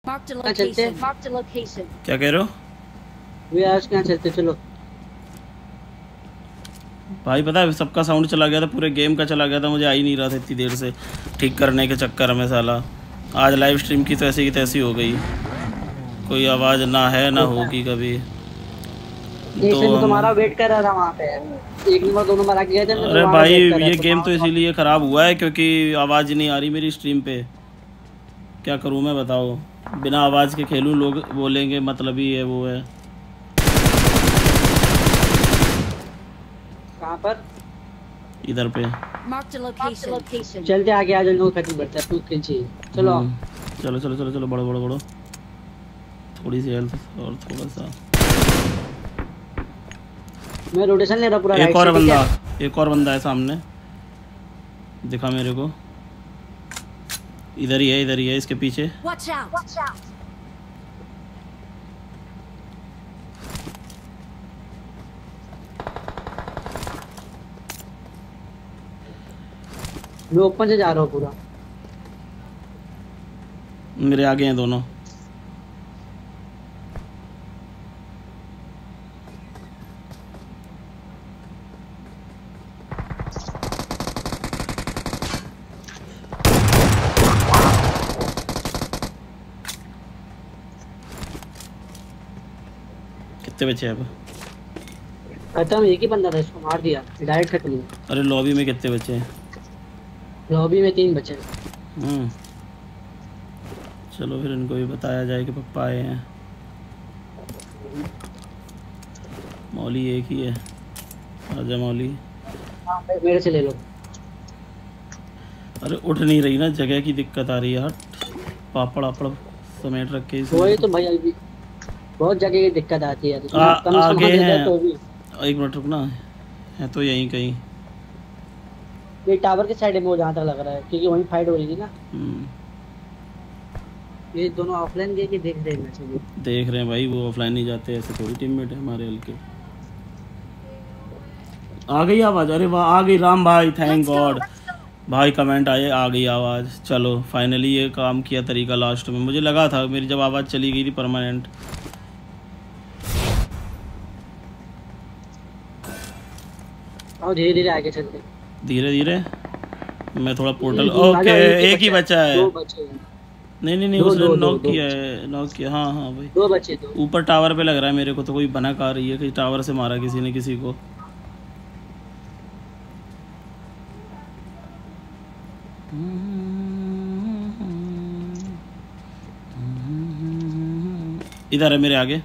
Marked a location. Marked a location. क्या कह रहे हो? वे आज कहाँ चलते? चलो भाई पता है सबका साउंड चला गया था, पूरे गेम का चला गया था, मुझे आ ही नहीं रहा था इतनी देर से ठीक करने के चक्कर में। साला आज लाइव स्ट्रीम की तैसी हो गई, कोई आवाज़ ना है ना होगी कभी। तो तुम्हारा वेट कर रहा था वहाँ पे, 1 नंबर 2 नंबर आके गए थे। अरे भाई ये गेम तो इसीलिए ख़राब हुआ है क्योंकि आवाज़ नहीं आ रही मेरी स्ट्रीम पे। क्या करूँ मैं बताओ, बिना आवाज़ के खेलूँ लोग बोलेंगे मतलब ही है वो है। कहाँ पर? इधर पे। Marked a location. चलते आगे आ जाओ, खत्म करते हैं तू खींची। चलो चलो चलो चलो चलो, बड़ो थोड़ी सी हेल्थ और थोड़ा सा। मैं रोटेशन ले रहा पूरा। एक और बंदा है सामने, दिखा मेरे को। इधर ही है इसके पीछे। Watch out. मैं ओपन से जा रहा हूँ पूरा। मेरे आगे हैं दोनों। कितने बचे अब? खत्म, एक ही बंदा था, इसको मार दिया डायरेक्ट खत्म। अरे लॉबी में कितने बचे हैं? लॉबी में 3 बचे। चलो फिर इनको भी बताया जाए कि पप्पा आए हैं। मौली एक ही है, आजा मौली। मेरे से ले लो। अरे उठ नहीं रही ना, जगह की दिक्कत आ रही है। हट, पापड़ समेट रख के। वही तो भाई अभी बहुत जगह की दिक्कत आती है। आगे हैं तो भी। 1 मिनट रुकना है तो यहीं कहीं ये टावर के साइड में वो जहाँ तक लग रहा है, क्योंकि वहीं फाइट हो रही थी ना। ये दोनों ऑफलाइन गए कि देख रहे हैं? देख रहे हैं भाई, वो ऑफलाइन नहीं जाते, ऐसे थोड़ी टीममेट है हमारे हल्के। आ गई आवाज़? अरे वाह आ गई राम भाई, थैंक गॉड भाई, कमेंट आए, आ गई आवाज़। चलो फाइनली ये काम किया तरीका लास्ट में। मुझे लगा था मेरी जब आवाज़ चली गई थी परमानेंट। और धीरे धीरे आगे चलते, धीरे मैं थोड़ा पोर्टल। ओके एक ही बचा है। 2 बचे हैं। नहीं उसने नॉक किया। हाँ भाई 2 बचे। ऊपर टावर पे लग रहा है मेरे को तो कोई बना आ रही है कि टावर से मारा किसी ने किसी को। इधर है मेरे आगे।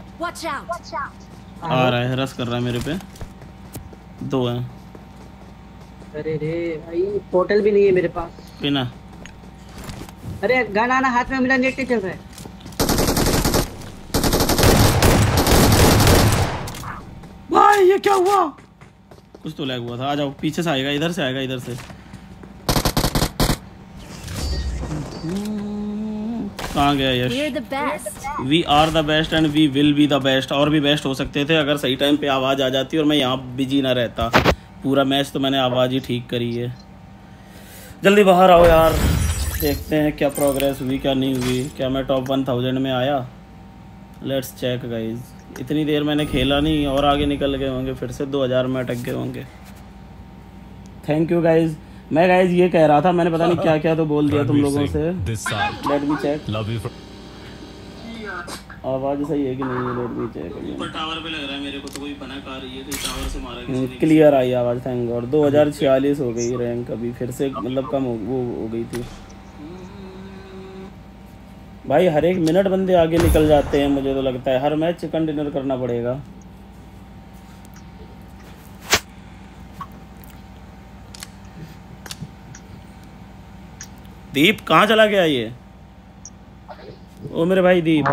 आ रहा है, रस कर रहा है मेरे पे। 2 हैं। अरे रे भाई पोर्टल भी नहीं है मेरे पास। बिना अरे गन आना हाथ में, मेरा नेट नहीं चल रहा है। भाई ये क्या हुआ? कुछ तो लैग हुआ था। आ जाओ, पीछे से आएगा, इधर से आएगा, इधर से। कहाँ गया Yash? We are the best and we will be the best. और भी बेस्ट हो सकते थे अगर सही टाइम पे आवाज़ आ जाती और मैं यहाँ बिजी ना रहता। पूरा मैच तो मैंने आवाज़ ही ठीक करी है। जल्दी बाहर आओ यार, देखते हैं क्या प्रोग्रेस हुई क्या नहीं हुई। क्या मैं टॉप 1000 में आया? Let's check guys. इतनी देर मैंने खेला नहीं और आगे निकल गए होंगे, फिर से 2000 में अटक गए होंगे। Thank you guys. मैं गाइज ये कह रहा था, मैंने पता नहीं क्या क्या तो बोल दिया तुम लोगों से। लेट मी चेक आवाज़ सही है कि नहीं है। Let me check. ऊपर टावर पे लग रहा है मेरे को तो कोई बना आ रही है कि टावर से मारा किसी ने। क्लियर आई आवाज़, थैंक गॉड। 2046 हो गई रैंक अभी, फिर से मतलब कम हो गई थी भाई। हर एक मिनट बंदे आगे निकल जाते हैं, मुझे तो लगता है हर मैच चिकन डिनर करना पड़ेगा। दीप कहाँ चला गया ये? ओ मेरे भाई दीप,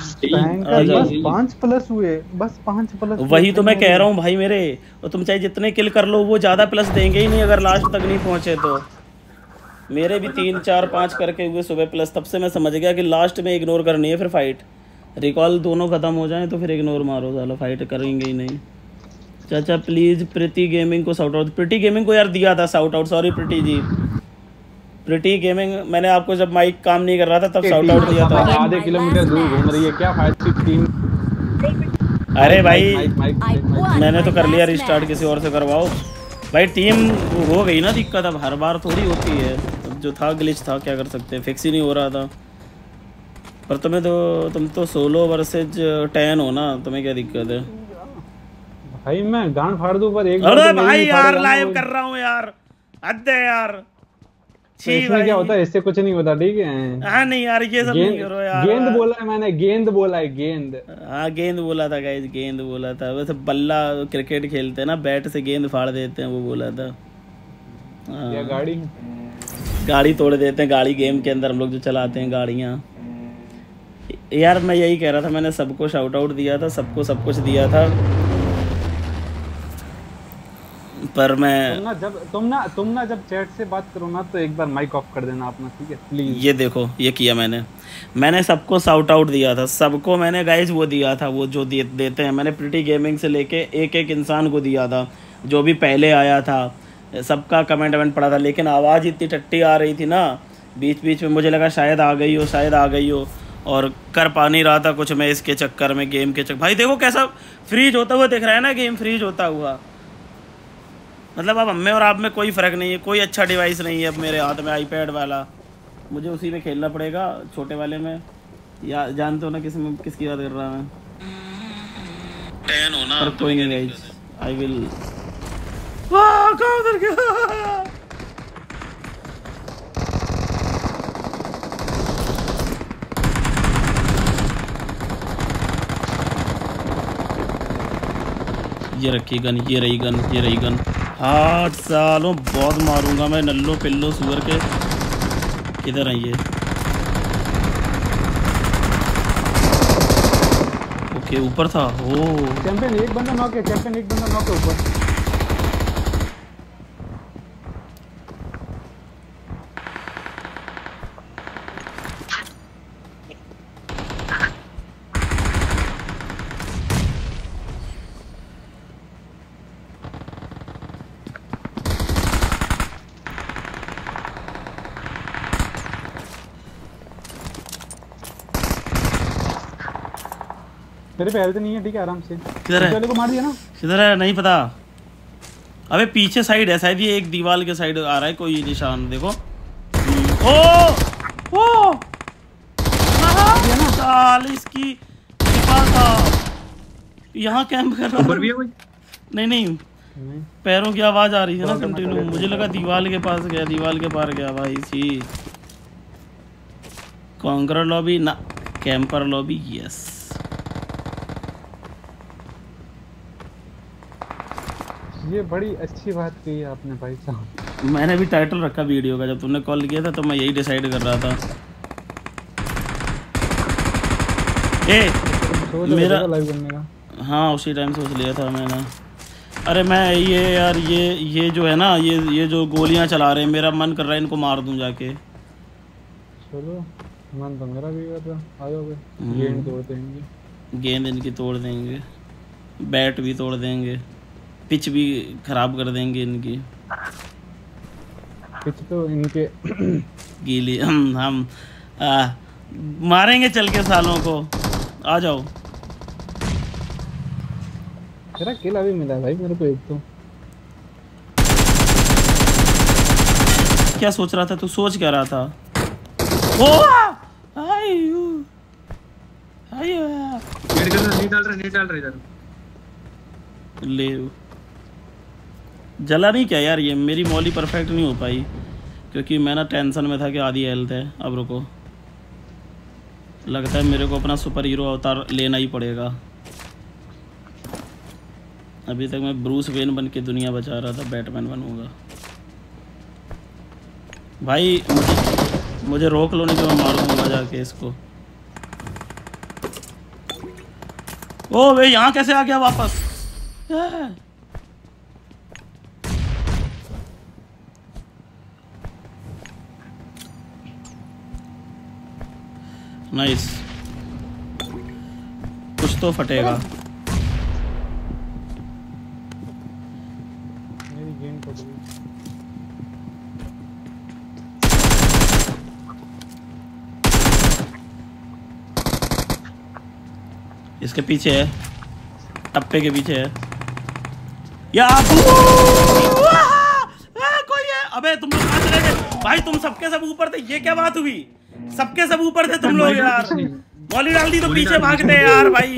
5 प्लस हुए, बस 5 प्लस। वही तो मैं कह रहा हूँ भाई मेरे। और तुम चाहे जितने किल कर लो वो ज़्यादा प्लस देंगे ही नहीं अगर लास्ट तक नहीं पहुँचे तो। मेरे भी 3 4 5 करके हुए सुबह प्लस। तब से मैं समझ गया कि लास्ट में इग्नोर करनी है। फिर फाइट रिकॉल दोनों ख़त्म हो जाएं तो फिर इग्नोर मारो, साला फाइट करेंगे ही नहीं। चाचा प्लीज़ प्रीति गेमिंग को शाउट आउट। प्रीति गेमिंग को यार दिया था shout out, sorry Preeti ji. Pretty gaming, मैंने आपको जब माइक काम नहीं कर रहा था तब शाउट आउट दिया था। आधे किलोमीटर दूर घूम रही है, क्या फायदा टीम। अरे भाई मैंने तो कर लिया रिस्टार्ट, किसी और से करवाओ भाई। टीम हो गई ना दिक्कत, अब हर बार थोड़ी होती है। अब जो था ग्लिच था, क्या कर सकते हैं, फिक्स ही नहीं हो रहा था। पर तुम तो 16 वर्सेज 10 हो ना, तुम्हें क्या दिक्कत है भाई? मैं गांड फाड़ दूं पर एक अरे भाई यार लाइव कर रहा हूँ यार, हद है यार। तो इसमें क्या होता है? इससे कुछ नहीं होता, ठीक है? हाँ नहीं यार, ये सब नहीं करो यार। गेंद बोला है मैंने, गेंद बोला है, गेंद। हाँ गेंद बोला था गाइस, गेंद बोला था। वैसे बल्ला क्रिकेट खेलते हैं ना, बैट से गेंद फाड़ देते हैं, वो बोला था। या गाड़ी तोड़ देते हैं, गाड़ी गेम के अंदर हम लोग जो चलाते हैं गाड़ियाँ। यार मैं यही कह रहा था, मैंने सबको शाउट आउट दिया था, सबको सब कुछ दिया था। पर मैं तुम ना जब चैट से बात करो ना तो एक बार माइक ऑफ कर देना अपना, ठीक है प्लीज। ये देखो, ये किया मैंने सबको शाउट आउट दिया था, सबको मैंने गाइस वो दिया था, वो जो देते हैं। मैंने प्रिटी गेमिंग से लेके एक एक इंसान को दिया था, जो भी पहले आया था, सबका कमेंट वमेंट पड़ा था। लेकिन आवाज़ इतनी टट्टी आ रही थी ना बीच बीच में, मुझे लगा शायद आ गई हो, और कर पा नहीं रहा था कुछ मैं इसके चक्कर में, गेम के चक्कर। भाई देखो कैसा फ्रीज होता हुआ दिख रहा है ना, गेम फ्रीज होता हुआ। मतलब अब हमें और आप में कोई फ़र्क नहीं है, कोई अच्छा डिवाइस नहीं है अब मेरे हाथ में, आईपैड वाला। मुझे उसी में खेलना पड़ेगा, छोटे वाले में। या जानते हो ना किसकी बात कर रहा मैं? 10 हो ना, पर कोई नहीं गाइस, आई विल। वाह कहाँ उधर गया? ये रखी गन, ये रही गन। हाँ सालों बहुत मारूंगा मैं, नल्लो पिल्लो सुअर के। किधर है ये? ओके ऊपर था। ओ चैंपियन एक बंदा नॉक है ऊपर। मेरे पे हेल्थ नहीं है, ठीक है आराम से। किधर है? पहले को मार दिया ना। किधर है नहीं पता। अबे पीछे साइड है शायद, ये एक दीवार के साइड आ रहा है कोई निशान, देखो। ओ साल इसकी था। यहाँ कैंप कर रहा है। नहीं पैरों की आवाज आ रही है ना कंटिन्यू, मुझे लगा दीवार के पास गया, दीवार के पार गया भाई सी। कॉन्करर लॉबी ना, कैंपर लॉबी, यस। ये बड़ी अच्छी बात कही आपने भाई साहब। मैंने भी टाइटल रखा वीडियो का, जब तुमने कॉल किया था तो मैं यही डिसाइड कर रहा था। मेरा लाइव करने का, हाँ उसी टाइम सोच लिया था मैंने। अरे मैं ये यार ये जो है ना, ये जो गोलियां चला रहे हैं, मेरा मन कर रहा है इनको मार दूं जाके। चलो मन तो मेरा भी कर रहा, आ जाओगे। गेंद तोड़ देंगे, गेंद इनकी तोड़ देंगे, बैट भी तोड़ देंगे, पिच भी खराब कर देंगे इनकी। पिच तो इनके गीली। हम मारेंगे चल के सालों को। आ जाओ। तेरा किल अभी मिला भाई मेरे को एक तो। क्या सोच रहा था तू? सोच क्या रहा था? ओ नहीं डाल रहा इधर। ले जला नहीं क्या यार? ये मेरी मॉली परफेक्ट नहीं हो पाई क्योंकि मैं ना टेंशन में था कि आधी हेल्थ है। अब रुको, लगता है मेरे को अपना सुपर हीरो अवतार लेना ही पड़ेगा। अभी तक मैं ब्रूस वेन बन के दुनिया बचा रहा था, बैटमैन बनूंगा भाई। मुझे रोक लो नहीं तो मैं मार दूंगा जाके इसको। ओ भाई यहाँ कैसे आ गया वापस? नाइस, कुछ तो फटेगा। मेरी गेम फट गई। इसके पीछे है, टप्पे के पीछे है। या कोई है। अबे तुम लोग कहाँ चले गए भाई? तुम सबके सब ऊपर थे, ये क्या बात हुई? सबके सब ऊपर थे तुम लोग यार। गोली डाल दी तो पीछे भागते यार भाई।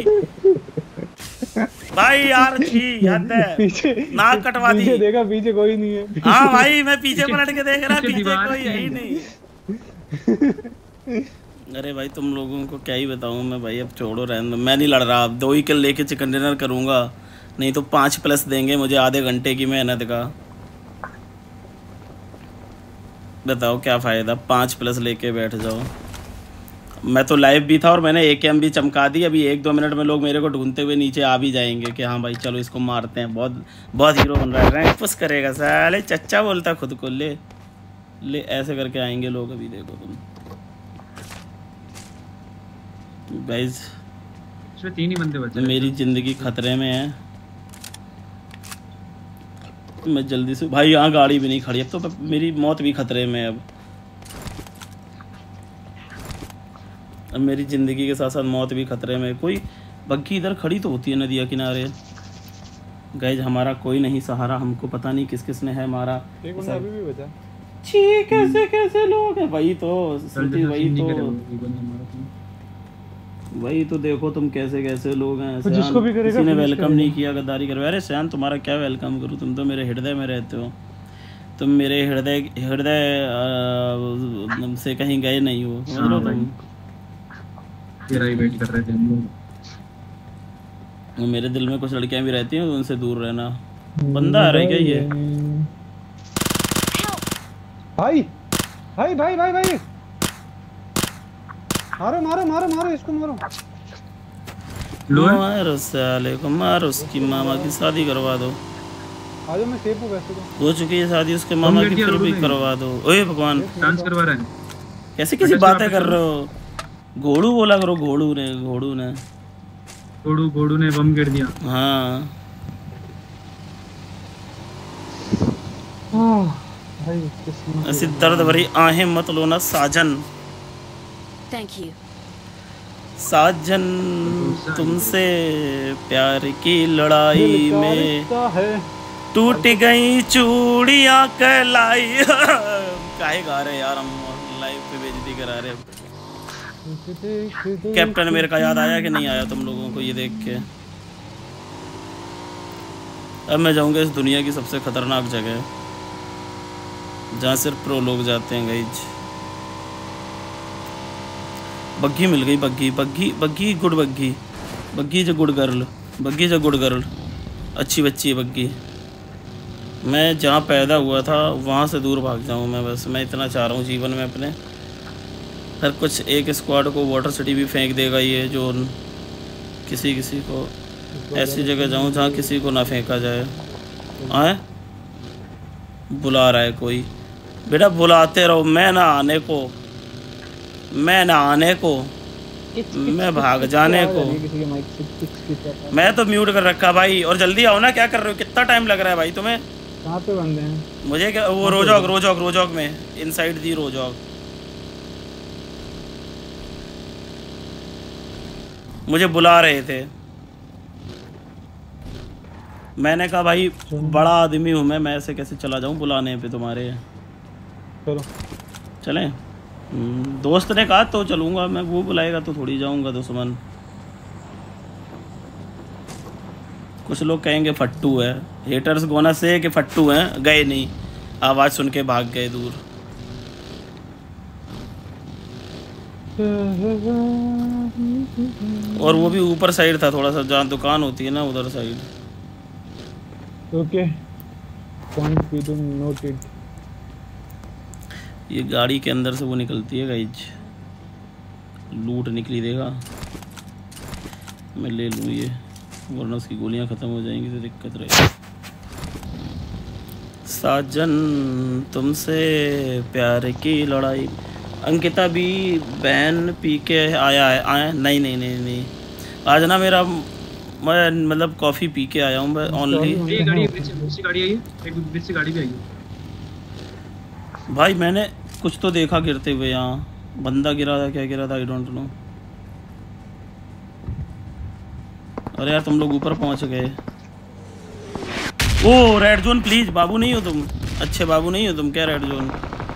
भाई यार छी हद है, नाक कटवा दी। पीछे देखा, पीछे कोई नहीं है। हाँ भाई मैं पीछे पलट के देख रहा, पीछे कोई है ही नहीं। अरे भाई तुम लोगों को क्या ही बताऊं मैं भाई, अब छोड़ो रहने दो, मैं नहीं लड़ रहा। अब 2 ही किल लेके चिकन डिनर करूंगा, नहीं तो 5+ देंगे मुझे आधे घंटे की मेहनत का। बताओ क्या फ़ायदा, 5+ लेके बैठ जाओ। मैं तो लाइव भी था और मैंने AKM भी चमका दी। अभी 1-2 मिनट में लोग मेरे को ढूंढते हुए नीचे आ भी जाएंगे कि हाँ भाई चलो इसको मारते हैं, बहुत बहुत हीरो बन रहा है, रैंक पुश करेगा साले, चच्चा बोलता खुद को। ले ऐसे करके आएंगे लोग। अभी देखो तुम गाइस, इसमें 3 ही बंदे बचे। मेरी ज़िंदगी खतरे में है। मैं जल्दी से भाई, यहाँ गाड़ी भी नहीं खड़ी, अब तो मेरी मौत भी खतरे में है। अब मेरी ज़िंदगी के साथ साथ मौत भी खतरे में। कोई बग्गी इधर खड़ी तो होती है नदिया किनारे। गाइस हमारा कोई नहीं सहारा, हमको पता नहीं किस किस ने है मारा। एक बंदा अभी भी बचा। छी कैसे लोग हैं। वही तो वही तो देखो तुम कैसे लोग हैं। जिसको भी करेगा किसी ने वेलकम नहीं किया, गद्दारी कर। अरे सयान तुम्हारा क्या वेलकम करूँ, तुम तो मेरे हृदय में रहते हो। तुम मेरे हृदय से कहीं गए नहीं हो, समझ लो तुम। तेरा ही वेट कर रहे थे हम लोग। मेरे दिल में कुछ लड़कियां भी रहती हैं, उनसे दूर रहना। बंदा आ रहा है क्या ये? भाई भाई भाई भाई भाई मारो इसको मारो। मारो साले को, मारो, उसकी मामा की शादी करवा दो। आजा, मैं सेफ हूं वैसे तो। हो चुकी है शादी उसके मामा की, फिर भी करवा दो। ओए भगवान, डांस करवा रहा है। कैसी बातें कर रहे हो? घोड़ू बोला करो, घोड़ू ने बम गिर दिया। हाँ ऐसी दर्द भरी आहें मत लो ना साजन। Thank you. साजन तुमसे प्यार की लड़ाई में टूट गई चूड़ियां कलाई। काहे गा रहे यार, हम लाइव पे बेइज्जती करा रहे। कैप्टन अमेरिका याद आया कि नहीं आया तुम लोगों को ये देख के? अब मैं जाऊंगा इस दुनिया की सबसे खतरनाक जगह जहाँ सिर्फ प्रो लोग जाते हैं गाइज। बग्गी मिल गई, बग्गी गुड बग्गी जो गुड गर्ल, अच्छी बच्ची है बग्गी। मैं जहाँ पैदा हुआ था वहाँ से दूर भाग जाऊँ मैं, बस मैं इतना चाह रहा हूँ जीवन में अपने। हर कुछ एक स्क्वाड को वाटर सिटी भी फेंक देगा ये जो, किसी को ऐसी जगह जाऊँ जहाँ किसी को ना फेंका जाए। आए बुला रहा है कोई, बेटा बुलाते रहो, मैं ना आने को मैं भाग जाने को। मैं तो म्यूट कर रखा भाई। और जल्दी आओ ना, क्या कर रहे हो? कितना टाइम लग रहा है भाई तुम्हें? कहाँ पे बंदे हैं? मुझे क्या, वो रोजॉग में, इनसाइड दी रोजॉग। मुझे बुला रहे थे, मैंने कहा भाई बड़ा आदमी हूँ मैं ऐसे कैसे चला जाऊँ बुलाने पे तुम्हारे। चलो चलें। दोस्त ने कहा तो चलूँगा मैं, वो बुलाएगा तो थोड़ी जाऊँगा दुश्मन। कुछ लोग कहेंगे फट्टू है, हेटर्स गोना से कि फट्टू हैं, गए नहीं, आवाज़ सुन के भाग गए दूर। और वो भी ऊपर साइड था थोड़ा सा, जहाँ दुकान होती है ना उधर side. Okay point B to noted. ये गाड़ी के अंदर से वो निकलती है गाइज, लूट निकली देगा। मैं ले लूँ ये, वरना उसकी गोलियां ख़त्म हो जाएंगी तो दिक्कत रहेगी। साजन तुमसे प्यार की लड़ाई। अंकिता भी बैन पी के आया नहीं आज ना मेरा, मैं मतलब कॉफ़ी पी के आया हूँ मैं ओनली। ये गाड़ी गाड़ी आई है, एक ब्रिज से गाड़ी भी आई है भाई। मैंने कुछ तो देखा गिरते हुए, यहाँ बंदा गिरा था, क्या गिरा था आई डोंट नो। अरे यार तुम लोग ऊपर पहुंच गए। ओ रेड जोन प्लीज, बाबू नहीं हो तुम, अच्छे बाबू नहीं हो तुम क्या? रेड जोन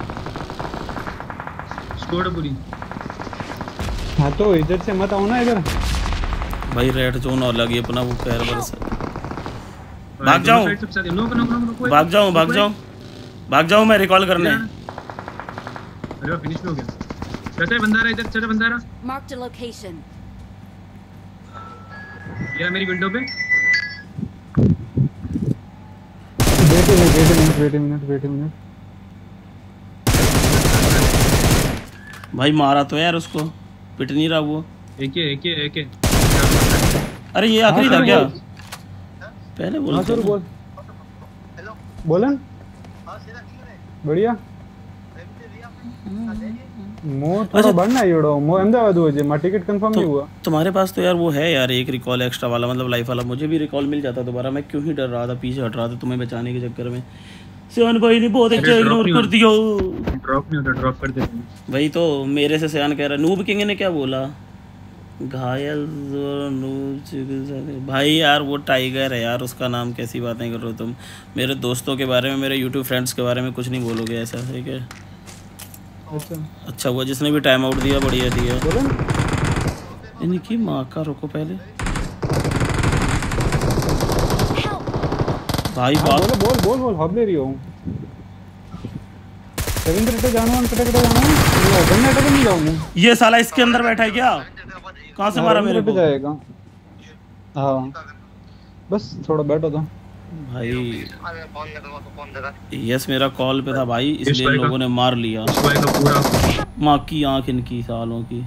स्क्वाड पूरी। हाँ तो इधर से मत आओ ना इधर भाई, रेड जोन और लगी अपना वो पैर पर से। भाग जाओ भाग जाओ भाग जाओ भाग जाओ, मैं रिकॉल करने। अरे फिनिश हो गया। चाचा बंदा आ रहा इधर, चाचा बंदा आ रहा। Marked a location. ये मेरी विंडो पे। वेट मिनट भाई मारा तो यार उसको, पिट नहीं रहा वो। एक ही। अरे ये आखिरी था क्या? पहले बोल। हाँ सर बोल। हेलो बोलन। बढ़िया मो थोड़ा बढ़ना योड़ो मो अहमदाबाद हुआ जे, टिकट कंफर्म नहीं हुआ। तुम्हारे पास तो यार वो है यार एक रिकॉल एक्स्ट्रा वाला, मतलब लाइफ वाला। मुझे भी रिकॉल मिल जाता दोबारा, मैं क्यों ही डर रहा था, पीछे हट रहा था तुम्हें बचाने के चक्कर में। सियान भाई ने बहुत अच्छा इग्नोर कर दिया। ड्रॉप नहीं होता, ड्रॉप कर देते हैं। वही तो मेरे से सियान कह रहा है। नूब किंग ने क्या बोला? घायल नूब भाई यार वो टाइगर है यार, उसका नाम कैसी बातें कर रहे हो तुम? मेरे दोस्तों के बारे में, मेरे यूट्यूब फ्रेंड्स के बारे में कुछ नहीं बोलोगे ऐसा, ठीक है? अच्छा हुआ जिसने भी टाइम आउट दिया, बढ़िया दिया। इनकी माँ का रुको पहले भाई बात बोल हबले रही हूं। रविंद्र तो जानवर कटे जाना है, नहीं जाऊंगा। ये साला इसके अंदर बैठा है क्या? कहां से मारा मेरे को? जाएगा। हां बस थोड़ा बैठो तो भाई। यस मेरा कॉल पे था भाई, इसलिए लोगों ने मार लिया। माँ की आंख इनकी सालों की।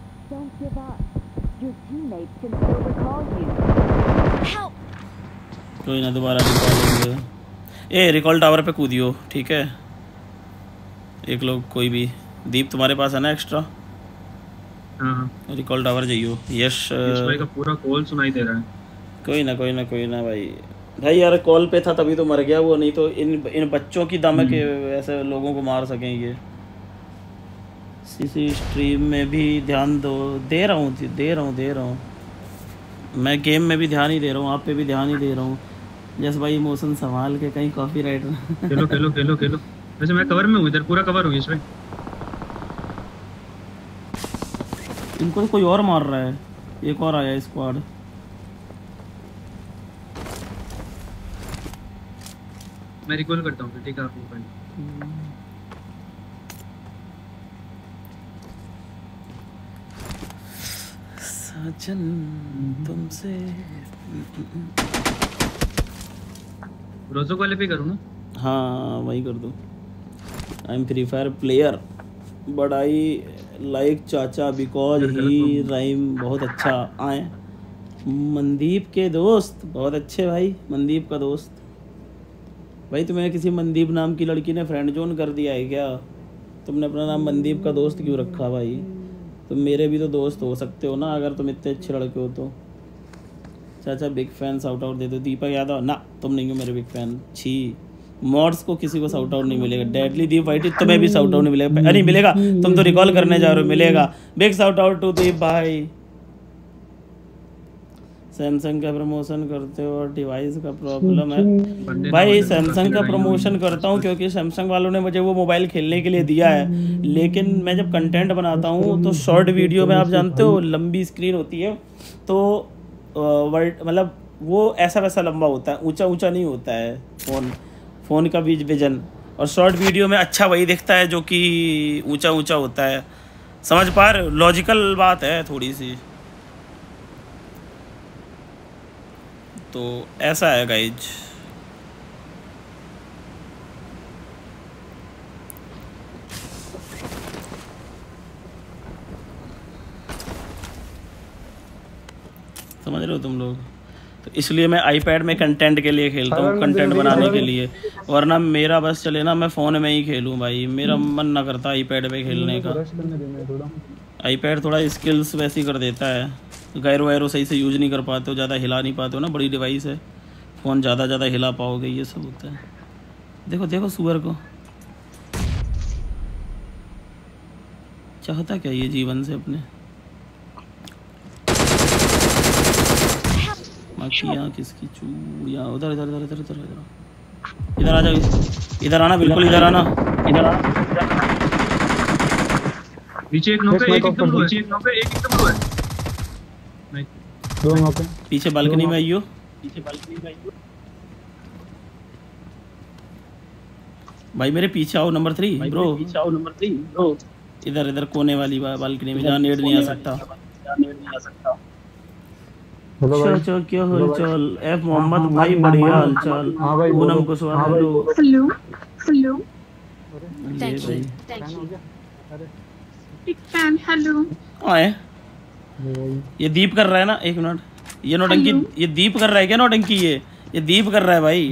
कोई ना दोबारा रिकॉल होंगे। ए रिकॉल टावर पे कूदियो, ठीक है? एक लोग कोई भी। दीप तुम्हारे पास है ना एक्स्ट्रा? हाँ रिकॉल टावर जाइयो। यश भाई का पूरा कॉल सुनाई दे रहा है। कोई ना भाई यार कॉल पे था तभी तो मर गया वो, नहीं तो इन बच्चों की दम के ऐसे लोगों को मार सकेंगे। सीसी स्ट्रीम में भी ध्यान दे रहा हूँ। मैं गेम में भी ध्यान ही दे रहा हूँ, आप पे भी ध्यान ही दे रहा हूँ। जैसे भाई इमोशन संभाल के, कहीं कॉपीराइट खेलो। वैसे मैं कवर में हूँ, इधर पूरा कवर हूँ इसमें। इनको तो कोई और मार रहा है। एक और आया स्क्वाड। मैं रिकॉल करता हूँ, ठीक है? आप मोबाइल सजन तुमसे रोजो वाले पे करूँ ना? हाँ वही कर दो। I am free fire player but I like चाचा बिकॉज ही राइम बहुत अच्छा आए। मनदीप के दोस्त बहुत अच्छे भाई, मनदीप का दोस्त भाई। तुम्हें किसी मनदीप नाम की लड़की ने फ्रेंड जोन कर दिया है क्या? तुमने अपना नाम मनदीप का दोस्त क्यों रखा भाई? तुम मेरे भी तो दोस्त हो सकते हो ना, अगर तुम इतने अच्छे लड़के हो तो। चाचा बिग फैन, शाउट आउट दे दो। दीपक यादव ना, तुम नहीं हो मेरे बिग फैन। छी मॉड्स को किसी को शाउट आउट नहीं मिलेगा। डेडली दीप वाइटी तुम्हें भी शाउट आउट नहीं मिलेगा। अरे मिलेगा, तुम तो रिकॉल करने जा रहे हो, मिलेगा। Big shout out to Deep भाई। सैमसंग का प्रमोशन करते हो और डिवाइस का प्रॉब्लम है भाई। सैमसंग का प्रमोशन करता हूँ क्योंकि सैमसंग वालों ने मुझे वो मोबाइल खेलने के लिए दिया है, लेकिन मैं जब कंटेंट बनाता हूँ तो शॉर्ट वीडियो में आप जानते हो लंबी स्क्रीन होती है, तो मतलब वो ऐसा वैसा लंबा होता है, ऊंचा ऊंचा नहीं होता है फ़ोन का विजन। और शॉर्ट वीडियो में अच्छा वही दिखता है जो कि ऊंचा ऊंचा होता है। समझ पा रहे हो? लॉजिकल बात है थोड़ी सी, तो ऐसा है गाइज। समझ रहे हो तुम लोग? तो इसलिए मैं आईपैड में कंटेंट के लिए खेलता हूँ, कंटेंट बनाने के लिए। वरना मेरा बस चले ना, मैं फ़ोन में ही खेलूँ भाई। मेरा मन ना करता आईपैड पे खेलने का। आईपैड थोड़ा स्किल्स वैसी कर देता है, गैरो वैरो सही से यूज नहीं कर पाते हो, ज़्यादा हिला नहीं पाते हो ना, बड़ी डिवाइस है, फ़ोन ज़्यादा हिला पाओगे, ये सब होता है। देखो सुअर को चाहता क्या ये जीवन से अपने। मक्खियाँ किसकी चूड़ियाँ। उधर इधर इधर इधर इधर इधर इधर आ जाओ, इधर आना, बिल्कुल इधर आना, इधर आना। नीचे एक नॉक है, एक एकदम लो है, नीचे एक नॉक है, एक एकदम लो है। नहीं, दो नॉक है। पीछे बालकनी में आइयो, पीछे बालकनी में आइयो भाई, मेरे पीछे आओ नंबर 3 ब्रो, पीछे आओ नंबर 3 ब्रो। इधर इधर कोने वाली बालकनी में, जहाँ नेड नहीं आ सकता। चल क्या हालचाल? एफ मोहम्मद भाई बढ़िया हालचाल। हां भाई, Poonam Kushwaha hello hello hello. Thank you. Thank you. अरे बिग फैन हेलो। आए ये दीप कर रहा है ना, एक मिनट, ये नौटंकी, ये दीप कर रहा है क्या? नौटंकी ये दीप कर रहा है भाई।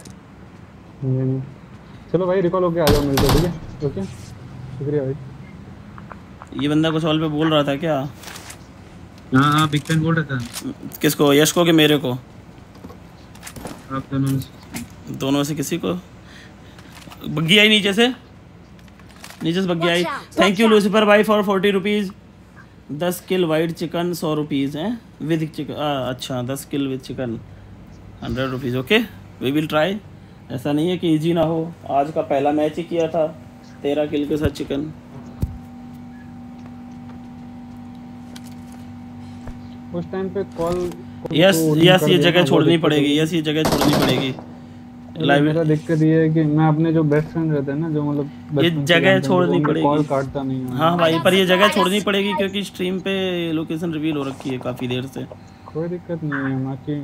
चलो भाई रिकॉल होके आ जाओ, मिलते हैं, ठीक है? ओके, शुक्रिया भाई। ये बंदा कुछ ऑल पे बोल रहा था क्या? हाँ बिग फैन बोल रहा था। किसको, यश को कि मेरे को? आप दोनों से किसी को। बग्गी आई नीचे से, नीचे से बग्गी आई। थैंक यू लूसीफर भाई for 40 rupees. 10 kill white chicken 100 rupees हैं विद चिकन। अच्छा 10 kill with chicken 100 rupees. Okay we will try. ऐसा नहीं है कि इजी ना हो, आज का पहला मैच ही किया था 13 किल के साथ चिकन। उस टाइम पे कॉल यस यस ये जगह छोड़नी पड़ेगी, यस ये जगह छोड़नी पड़ेगी। लाइव मेरा दिक्कत ये है कि मैं अपने जो बेस्ट फ्रेंड रहते हैं ना, जो मतलब ये जगह छोड़नी पड़ेगी, कॉल काटता नहीं है। हाँ भाई पर ये जगह छोड़नी पड़ेगी क्योंकि स्ट्रीम पे लोकेशन रिवील हो रखी है काफी देर से। कोई दिक्कत नहीं है, बाकी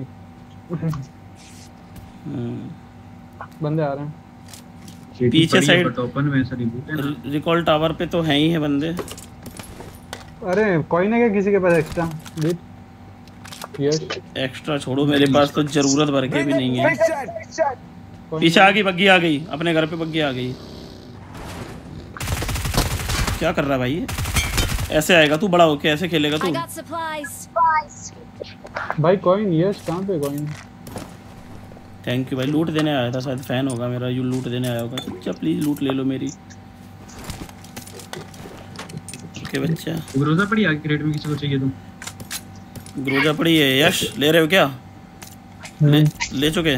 बंदे आ रहे हैं पीछे साइड ओपन में। ऐसा नहीं रिकॉल टावर पे तो हैं ही है बंदे। अरे कोई ना, क्या किसी के पास एक्स्ट्रा बीट? यस एक्स्ट्रा छोड़ो, मेरे पास तो जरूरत भर के भी नहीं है। पीछे आ गई, बग्गी आ गई, अपने घर पे बग्गी आ गई। क्या कर रहा है भाई ये? ऐसे आएगा तू, बड़ा होके ऐसे खेलेगा तू। भाई कॉइन, यस कहां पे कॉइन? थैंक यू भाई, लूट देने आया था, शायद फैन होगा मेरा, यू लूट देने आया होगा। अच्छा प्लीज लूट ले लो मेरी। ओके बच्चा, ग्रोजा पड़ी आगे क्रेट में, किसी को चाहिए तो। ग्रोजा पड़ी है। यश ले रहे हो क्या? ले चुके?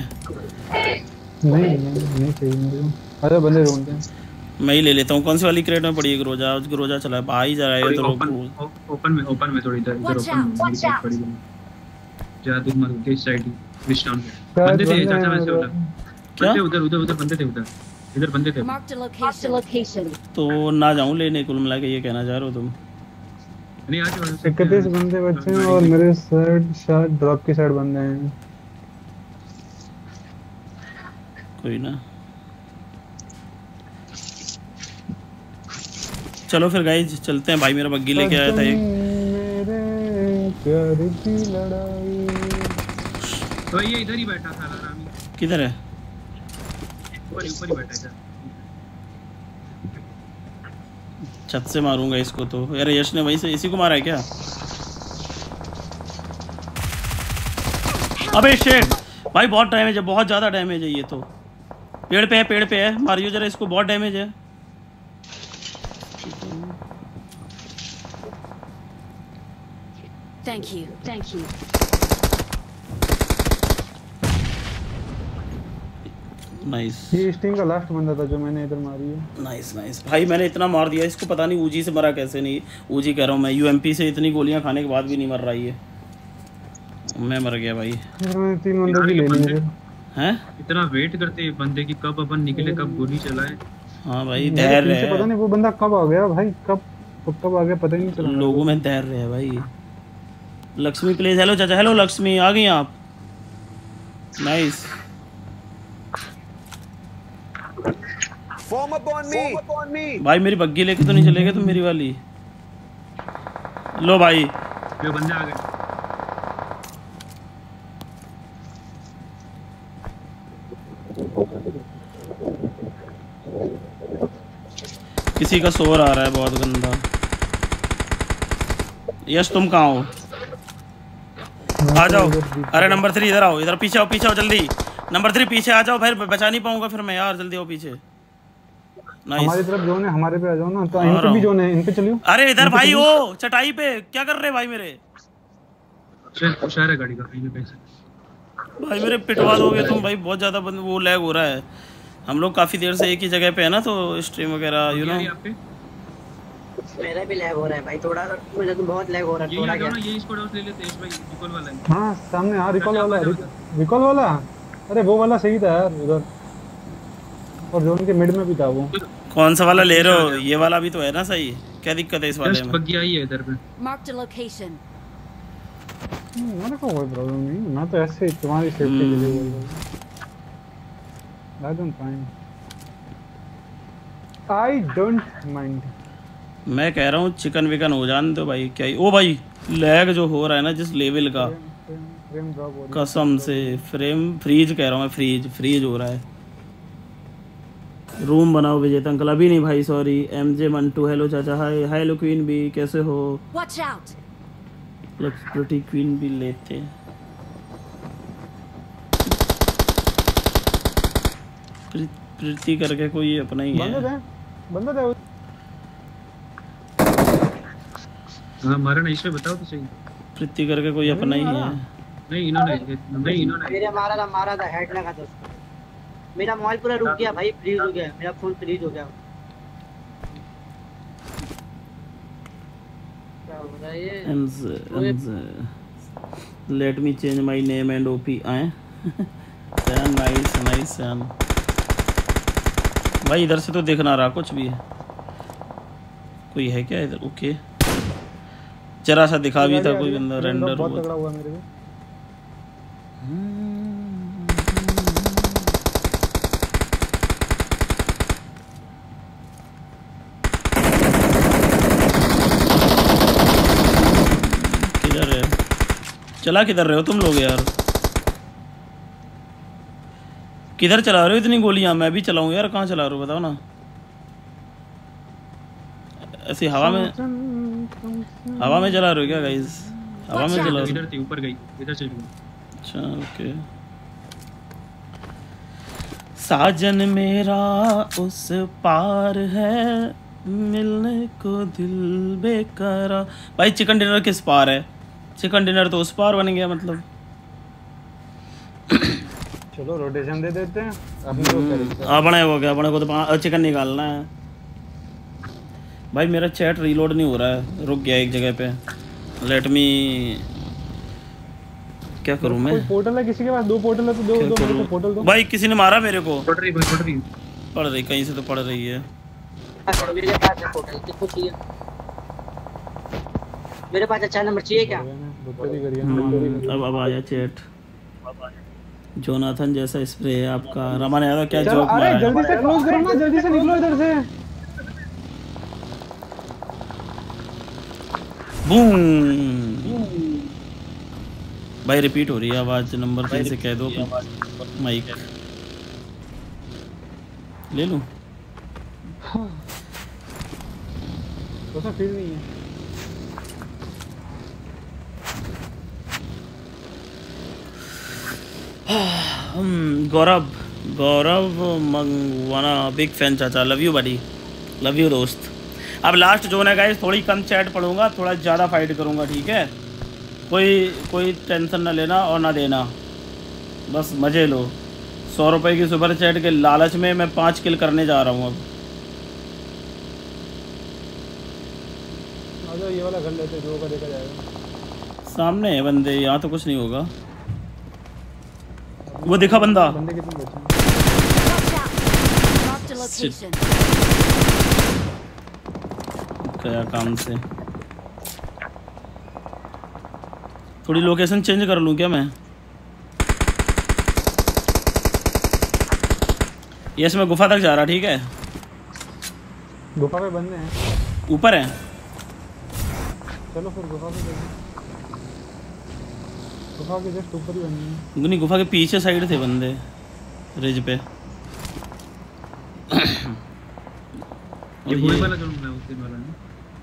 नहीं चाहिए मेरे को। अरे बंदे ढूंढते हैं, मैं ही ले लेता हूँ। कौन सी वाली क्रेट में पड़ी है ग्रोजा? आज ग्रोजा चला है भाई, जा रहा है तो ओपन में थोड़ी इधर ओपन में जा दूर मत के साइड विश डाउन। बंदे थे चाचा वैसे वाला। क्या उधर बंदे थे, इधर बंदे थे। Marked a location. तो ना जाऊं लेने, कुल मिला के ये कहना चाह रहे हो तुम? नहीं आज 31 बंदे बचे हैं और मेरे साइड शायद ड्रॉप की साइड बंदे हैं। कोई ना, चलो फिर गाइस चलते हैं। भाई मेरा बग्गी लेके आया था एक। मेरे प्यार की लड़ाई। तो ये इधर ही बैठा था रामी। किधर है? ऊपर ही बैठा था। छत से मारूंगा इसको तो। यार यश ने वहीं से इसी को मारा है क्या? अबे शिट भाई, बहुत डैमेज है, बहुत ज्यादा डैमेज है ये तो। पेड़ पे है, मारियो जरा इसको, बहुत डैमेज है। Thank you. नाइस। ये स्टिंग का लास्ट बंदा था जो मैंने इधर मारी है। नाइस भाई, मैंने इतना मार दिया इसको, पता नहीं ऊजी से मरा कैसे नहीं। ऊजी कह रहा हूँ मैं, यूएमपी से इतनी गोलियां खाने के बाद भी नहीं मर रहा ये। मैं मर गया भाई। मैंने 3 बंदे भी ले लिए हैं। इतना वेट करते हैं बंदे की, कब अपन निकले, कब गोली चलाए। हाँ भाई धैर्य है, पता नहीं वो बंदा कब आ गया भाई, कब आ गया पता ही नहीं चला। लोगों में धैर्य है भाई। लक्ष्मी प्लीज। हेलो चाचा। हेलो लक्ष्मी, आ गई आप? नाइस। भाई मेरी बग्गी लेके तो नहीं चलेगा तुम मेरी वाली? लो भाई, ये बंदे आ गए। किसी का शोर आ रहा है बहुत गंदा। यश तुम कहाँ हो? आ जाओ। अरे नंबर 3 इधर आओ, इधर पीछे आओ जल्दी। नंबर 3 पीछे आ जाओ भाई, बचा नहीं पाऊंगा फिर मैं यार, जल्दी आओ पीछे। हमारी तरफ जोन है, हमारे पे आ जाओ ना। तो इन पे भी जोन है, इन पे चलियो। अरे इधर भाई हो चटाई पे, क्या कर रहे भाई मेरे? इशारा गाड़ी का कहीं पे। भाई मेरे पिटवा दोगे तुम भाई, बहुत ज़्यादा वो लैग हो रहा है। हम लोग काफ़ी देर से एक ही जगह पे है ना, तो स्ट्रीम वगैरह यू नो। मेरा भी लैग हो रहा है भाई थोड़ा, मुझे तो बहुत लैग हो रहा है थोड़ा। क्या ये स्क्वाड हाउस ले लेते हैं भाई, रिकॉल वाला है। हाँ सामने, हाँ रिकॉल वाला है, रिकॉल वाला। अरे वो वाला सही था यार उधर, और जोन के मिड में भी था वो। कौन सा वाला ले रहे हो? ये वाला भी तो है ना सही, क्या दिक्कत है इस वाले में? बग्गी आई है इधर पे। Marked a location. मेरे को कोई प्रॉब्लम नहीं, मैं तो ऐसे ही तुम्हारी सेफ्टी के लिए बोल रहा हूँ। I don't mind। मैं कह रहा हूँ चिकन विकन हो जाने दो भाई, क्या ही। ओ भाई लैग जो हो रहा है ना जिस लेवल का, फ्रेम ड्रॉप हो रही है कसम से फ्रेम फ्रीज कह रहा हूँ मैं, फ्रीज हो रहा है। रूम बनाओ विजेता अंकल। अभी नहीं भाई, सॉरी। MJ मंटू हेलो चाचा, हाय हेलो क्वीन बी, कैसे हो? Watch out. Let's pretty queen B लेते। प्रीति करके कोई अपना ही है। बंदा था। हां मारा नहीं, इसमें बताओ तो सही। प्रीति करके कोई अपना ही है। नहीं इन्होंने मेरे मारा था हेड लगा था उसको। मेरा मोबाइल पूरा रुक गया भाई, फ्रीज हो गया, मेरा फोन फ्रीज हो गया। क्या हो रहा है ये? Let me change my name and OP आए। नाइस भाई, इधर से तो दिख ना रहा कुछ भी। कोई है क्या इधर? ओके, जरा सा दिखा भी था कोई बंदा, रेंडर बहुत तगड़ा हुआ मेरे को। किधर है? चला किधर रहे हो तुम लोग यार? किधर चला रहे हो इतनी गोलियां? मैं भी चलाऊं यार। कहाँ चला रहे हो बताओ ना। ऐसी हवा में चला रहे हो क्या गाइस? हवा में चला रहे हो? इधर थी, ऊपर गई, इधर चली गई। अच्छा ओके। साजन मेरा उस पार है, मिलने को दिल बेकरार। भाई चिकन डिनर किस पार है? चिकन डिनर तो उस पार बन गया मतलब। चलो रोटेशन दे देते हैं अपने अपने हो गया, अपने को तो चिकन निकालना है। भाई मेरा चैट रीलोड नहीं हो रहा है, रुक गया एक जगह पे। लेट मी, क्या करूं मैं? कोई पोर्टल है किसी के पास? 2 पोर्टल है तो दो पोर्टल दो। भाई किसी ने मारा मेरे को। पड़ रही पड़ रही कहीं से तो पड़ रही है। मेरे पास है पोर्टल, किसको चाहिए? मेरे पास अच्छा नंबर चाहिए क्या? अब आया चैट। जोनाथन जैसा स्प्रे है आपका। रमन यादव क्या जोक मारा है? जल्दी से क्लोज करो ना, जल्दी से निकलो इधर से। बूम। भाई रिपीट हो रही है आवाज, नंबर 3 से कह दो माइक ले लूं। ऐसा फील नहीं है। गौरव मंगवाना, बिग फैन चाचा, love you buddy, love you दोस्त। अब लास्ट जोन है गाइस, थोड़ी कम चैट पढ़ूंगा, थोड़ा ज़्यादा फाइट करूंगा, ठीक है? कोई टेंशन ना लेना और ना देना, बस मज़े लो। 100 रुपये की सुपर चैट के लालच में मैं 5 किल करने जा रहा हूँ अब। ये वाला घर लेते जो होगा देखा जाएगा। सामने है बंदे, यहाँ तो कुछ नहीं होगा। वो देखा बंदा। बंदे कितने बचे? क्या काम से? थोड़ी लोकेशन चेंज कर लूँ क्या मैं? यस मैं गुफा तक जा रहा, ठीक है? गुफा पे बंदे हैं, ऊपर है। चलो फिर गुफा पे चलते। गुफा के जस्ट ऊपर ही बंदे हैं। नहीं, गुफा के पीछे साइड थे बंदे, रिज पे। ये वही वाला जो मैं उस दिन वाला है।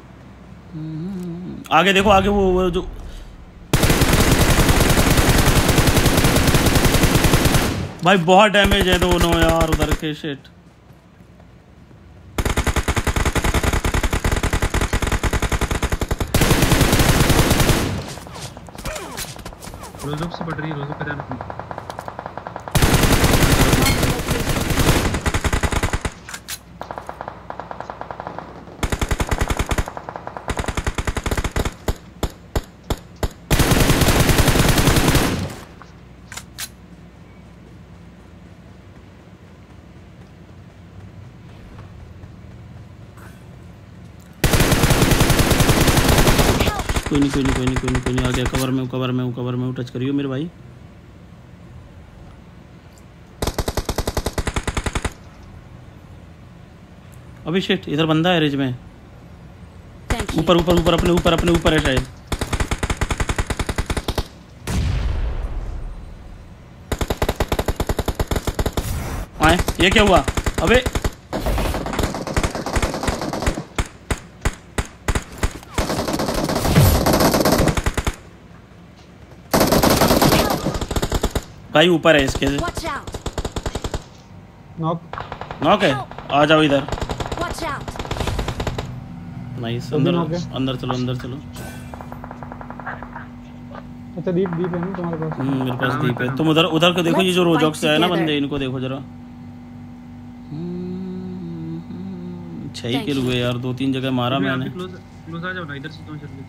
आगे देखो, आगे वो जो भाई बहुत डैमेज है दोनों यार उधर के। शिट, रोज़ोक से पड़ रही है, रोज़ोक का ध्यान रखना। नहीं आ गया। कवर में हूँ, टच करियो मेरे भाई। अभी शिट, इधर बंदा है रिज में, ऊपर अपने ऊपर है शायद। आए, ये क्या हुआ? अबे भाई ऊपर है इसके। नॉक है, आ जाओ इधर। नाइस, अंदर चलो। अच्छा दीप है ना तुम्हारे पास? मेरे पास दीप है। तुम उधर को देखो, ये जो रोजॉक से है ना बंदे, इनको देखो जरा। 6 किल हुए यार, 2-3 जगह मारा मैंने। क्लोज आ जाओ ना, इधर से तो जल्दी।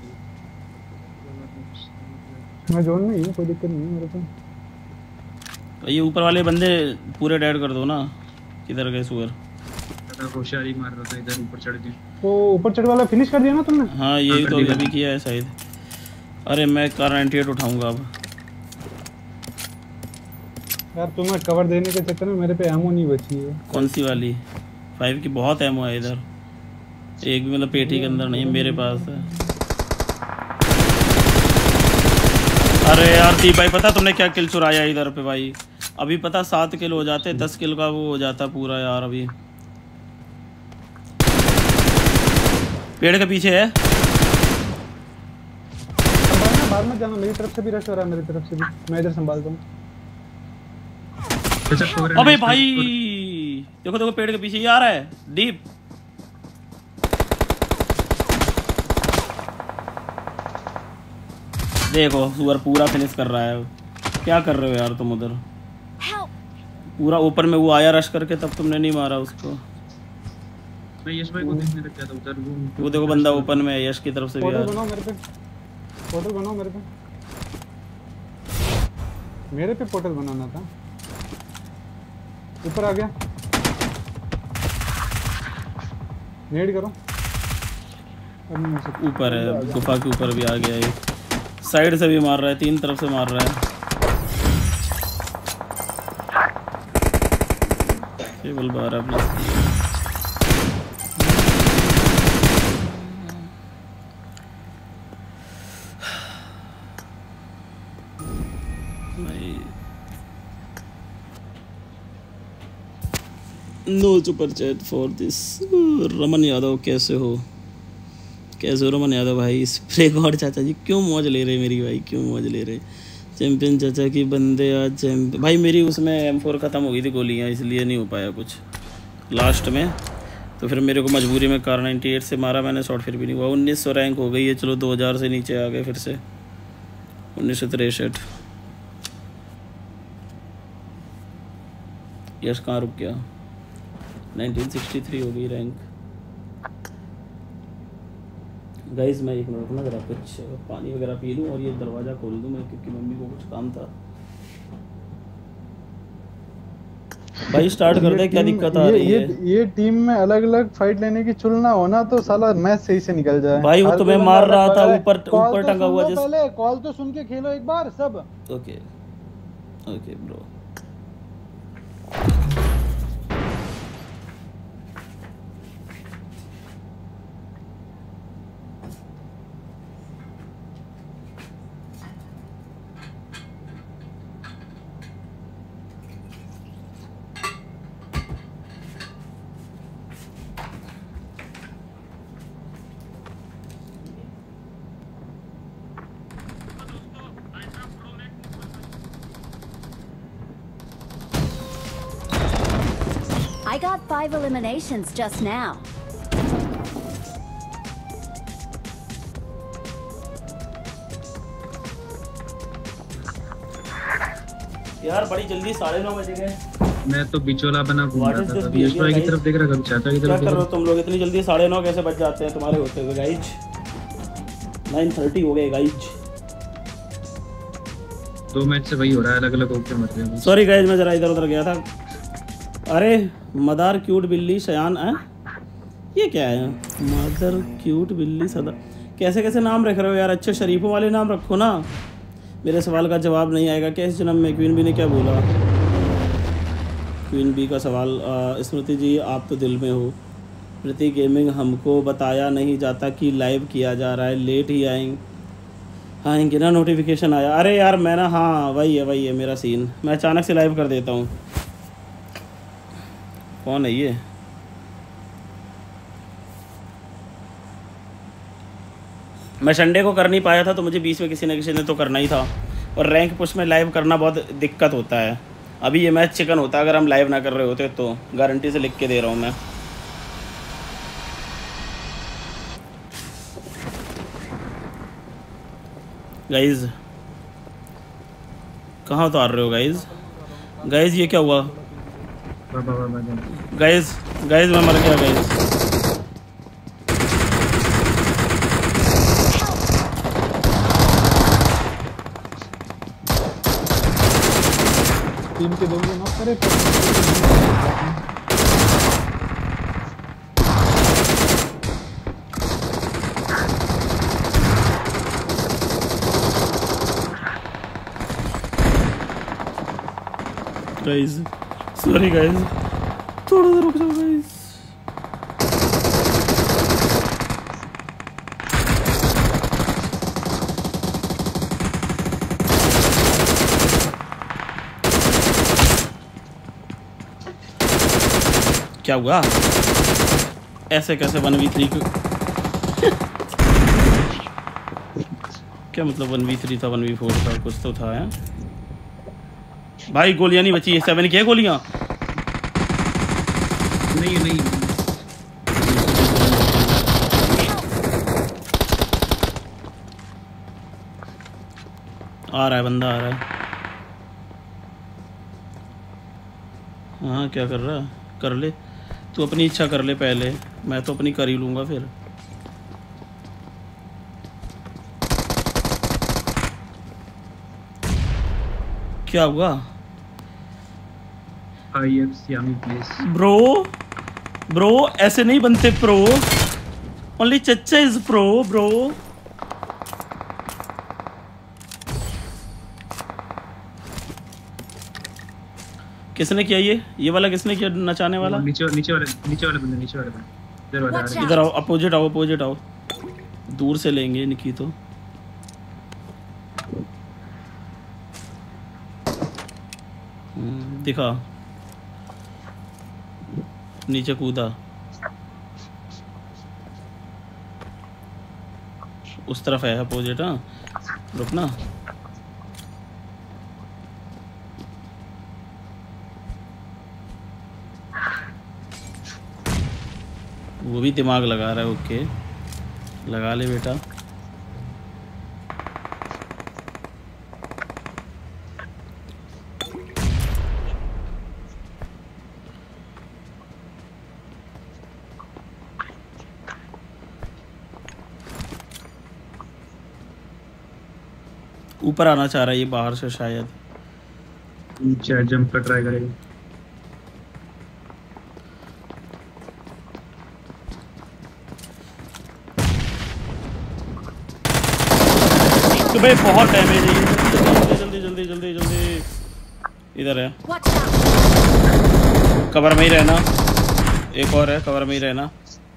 मैं जोन में ही हूं, कोई दिक्कत नहीं है मेरे को। ये ऊपर वाले बंदे पूरे डेड कर दो ना। किधर गए सुअर? पता होशियारी मार रहा था, इधर ऊपर चढ़ के। वो ऊपर चढ़ वाला फिनिश कर दिया ना तुमने? हाँ, यही तो अभी किया है शायद। अरे मैं कार 98 उठाऊंगा अब। यार तुम्हें कवर देने के चक्कर में मेरे पे एमो नहीं बची है। कौन सी वाली? 5 की बहुत एमो है इधर, एक भी मतलब पेटी के अंदर नहीं है। मेरे पास है। अरे यार दीप भाई, पता तुमने क्या किल चुराया इधर पे भाई? अभी पता 7 किल हो जाते, 10 किल का वो हो जाता पूरा यार। अभी पेड़ के पीछे है। बाद में जाना, मेरी तरफ से भी रश हो रहा है, मेरी तरफ से भी। मैं इधर संभालता हूँ। अबे भाई देखो पेड़ के पीछे ही आ रहा है डीप। देखो सुअर पूरा फिनिश कर रहा है। क्या कर रहे हो यार तुम उधर? पूरा ऊपर में वो आया रश करके, तब तुमने नहीं मारा उसको। मैं यश भाई को देखने लग गया था उधर। वो देखो बंदा ओपन में है, यश की तरफ से भी आ रहा है। पोर्टल बनाओ मेरे पे पोर्टल बनाना था। ऊपर आ गया, नेड करो। ऊपर है, गुफा के ऊपर भी आ गया है। साइड से भी मार रहा है, 3 तरफ से मार रहा है। केवल 12 plus. No super chat for this. Raman Yadav कैसे हो रमन यादव भाई? स्प्रे गॉड चाचा जी क्यों मौज ले रहे मेरी भाई, क्यों मौज ले रहे? चैंपियन चाचा की बंदे आज चैंपियन भाई। मेरी उसमें M4 ख़त्म हो गई थी गोलियाँ, इसलिए नहीं हो पाया कुछ लास्ट में। तो फिर मेरे को मजबूरी में कार 98 से मारा मैंने, शॉट फिर भी नहीं हुआ। 1900 रैंक हो गई है। चलो 2000 से नीचे आ गए फिर से। 1963। यश कहाँ रुक गया? 1963 हो गई रैंक। गाइस मैं 1 मिनट ना जरा कुछ पानी वगैरह पी लूँ और ये दरवाज़ा खोल दूँ मैं, क्योंकि मम्मी को कुछ काम था। भाई स्टार्ट कर दे, क्या दिक्कत आ रही है? ये टीम में अलग अलग फाइट लेने की चुनना होना तो साला मैच सही से निकल जाए। भाई वो तुम्हें मार रहा था ऊपर टंगा हुआ। पहले कॉल तो सुन के खेलो एक बार सब। Okay bro. I got 5 eliminations just now. यार बड़ी जल्दी 9:30 बजे गए। मैं तो बीच वाला बना घूम रहा था, अभी यश भाई की तरफ देख रहा था, चाचा की तरफ। क्या कर रहे हो तुम लोग? इतनी जल्दी 9:30 कैसे बज जाते हैं तुम्हारे होते हुए गाइज? 9:30 हो गए गाइज। 2 मैच से वही हो रहा है, अलग अलग होके मर रहे हैं। सॉरी गाइज, मैं जरा इधर उधर गया था। अरे मदार क्यूट बिल्ली शयान है, ये क्या है? मदर क्यूट बिल्ली सदा कैसे कैसे नाम रख रहे हो यार, अच्छे शरीफों वाले नाम रखो ना। मेरे सवाल का जवाब नहीं आएगा क्या इस जन्म में? क्वीन बी ने क्या बोला? क्वीन बी का सवाल, स्मृति जी आप तो दिल में हो। प्रति गेमिंग हमको बताया नहीं जाता कि लाइव किया जा रहा है, लेट ही आएंगे ना, नोटिफिकेशन आया। अरे यार मैं ना, हाँ वही है मेरा सीन, मैं अचानक से लाइव कर देता हूँ। कौन है ये? मैं संडे को कर नहीं पाया था तो मुझे बीच में किसी न किसी ने तो करना ही था। और रैंक पुश में लाइव करना बहुत दिक्कत होता है। अभी ये मैच चिकन होता अगर हम लाइव ना कर रहे होते तो, गारंटी से लिख के दे रहा हूँ मैं। गाइज कहाँ उतार रहे हो गाइज? गाइज ये क्या हुआ? गाइज मैं मर गया गाइज। टीम के दोनों नॉक करे। गाइस सॉरी गाइस, थोड़ा सा रुक जाओ गाइस। क्या हुआ? ऐसे कैसे 1v3 क्या मतलब 1v3 था, 1v4 था, कुछ तो था है? भाई गोलियां नहीं बची है, 7 की है गोलियां? नहीं आ रहा है बंदा, आ रहा है। हाँ क्या कर रहा है? कर ले तू अपनी इच्छा, कर ले पहले, मैं तो अपनी कर ही लूँगा फिर। क्या हुआ? ब्रो ऐसे नहीं बनते प्रो, ओनली चच्चा इज प्रो ब्रो। किसने किया ये वाला किसने किया नचाने वाला? नीचे वाले बंदे। इधर आओ, अपोजिट आओ, दूर से लेंगे इनकी तो। दिखा, नीचे कूदा, उस तरफ है अपोजिट। हाँ रुकना, वो भी दिमाग लगा रहा है। ओके लगा ले बेटा। ऊपर आना चाह रहा है ये बाहर से शायद। नीचे जंप कर ट्राई करेगा। तो भाई बहुत डैमेज है। जल्दी इधर है, कवर में ही रहना। एक और है, कवर में ही रहना।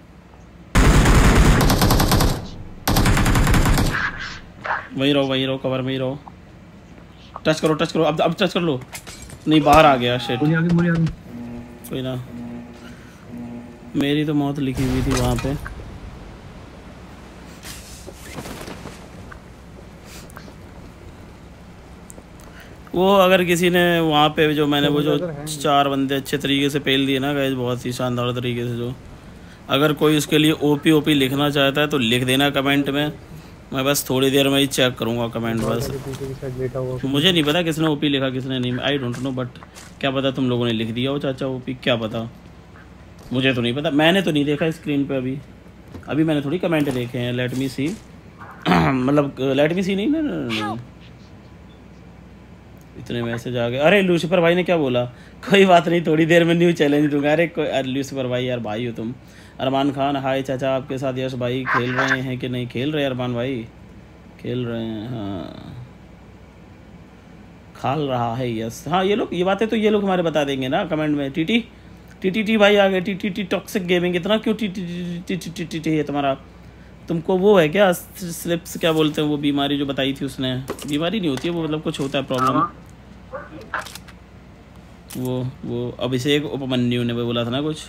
वहीं रहो, कवर में ही रहो। टच करो, अब टच कर लो। नहीं बाहर आ गया, शिट। कोई ना, मेरी तो मौत लिखी हुई थी वहां पे। वो अगर किसी ने वहाँ पे जो मैंने वो जो 4 बंदे अच्छे तरीके से पेल दिए ना गाइस, बहुत ही शानदार तरीके से, जो अगर कोई उसके लिए ओपी लिखना चाहता है तो लिख देना कमेंट में। मैं बस थोड़ी देर में ही चेक करूँगा कमेंट। बस मुझे नहीं पता किसने ओपी लिखा किसने नहीं, आई डोंट नो, बट क्या पता तुम लोगों ने लिख दिया हो चाचा ओपी, क्या पता, मुझे तो नहीं पता। मैंने तो नहीं देखा स्क्रीन पे अभी मैंने थोड़ी कमेंट देखे हैं। लेट मी सी मतलब लेट मी सी नहीं, इतने मैसेज आ गए। अरे लूसीफर भाई ने क्या बोला? कोई बात नहीं, थोड़ी देर में न्यू चैलेंज दूंगा। अरे लूसीफर भाई यार, भाई हो तुम। अरमान खान हाय चाचा, आपके साथ यश भाई खेल रहे हैं कि नहीं? खेल रहे हैं अरमान भाई, खेल रहे हैं। हाँ खाल रहा है यस। हाँ ये लोग, ये बातें तो ये लोग हमारे बता देंगे ना कमेंट में। टी भाई आ गए। T toxic gaming. इतना क्यों टी है तुम्हारा? तुमको वो है क्या, स्लिप्स क्या बोलते हैं वो बीमारी जो बताई थी उसने? बीमारी नहीं होती है वो, मतलब कुछ होता है प्रॉब्लम। वो अभिषेक उपमन्यु ने बोला था ना कुछ।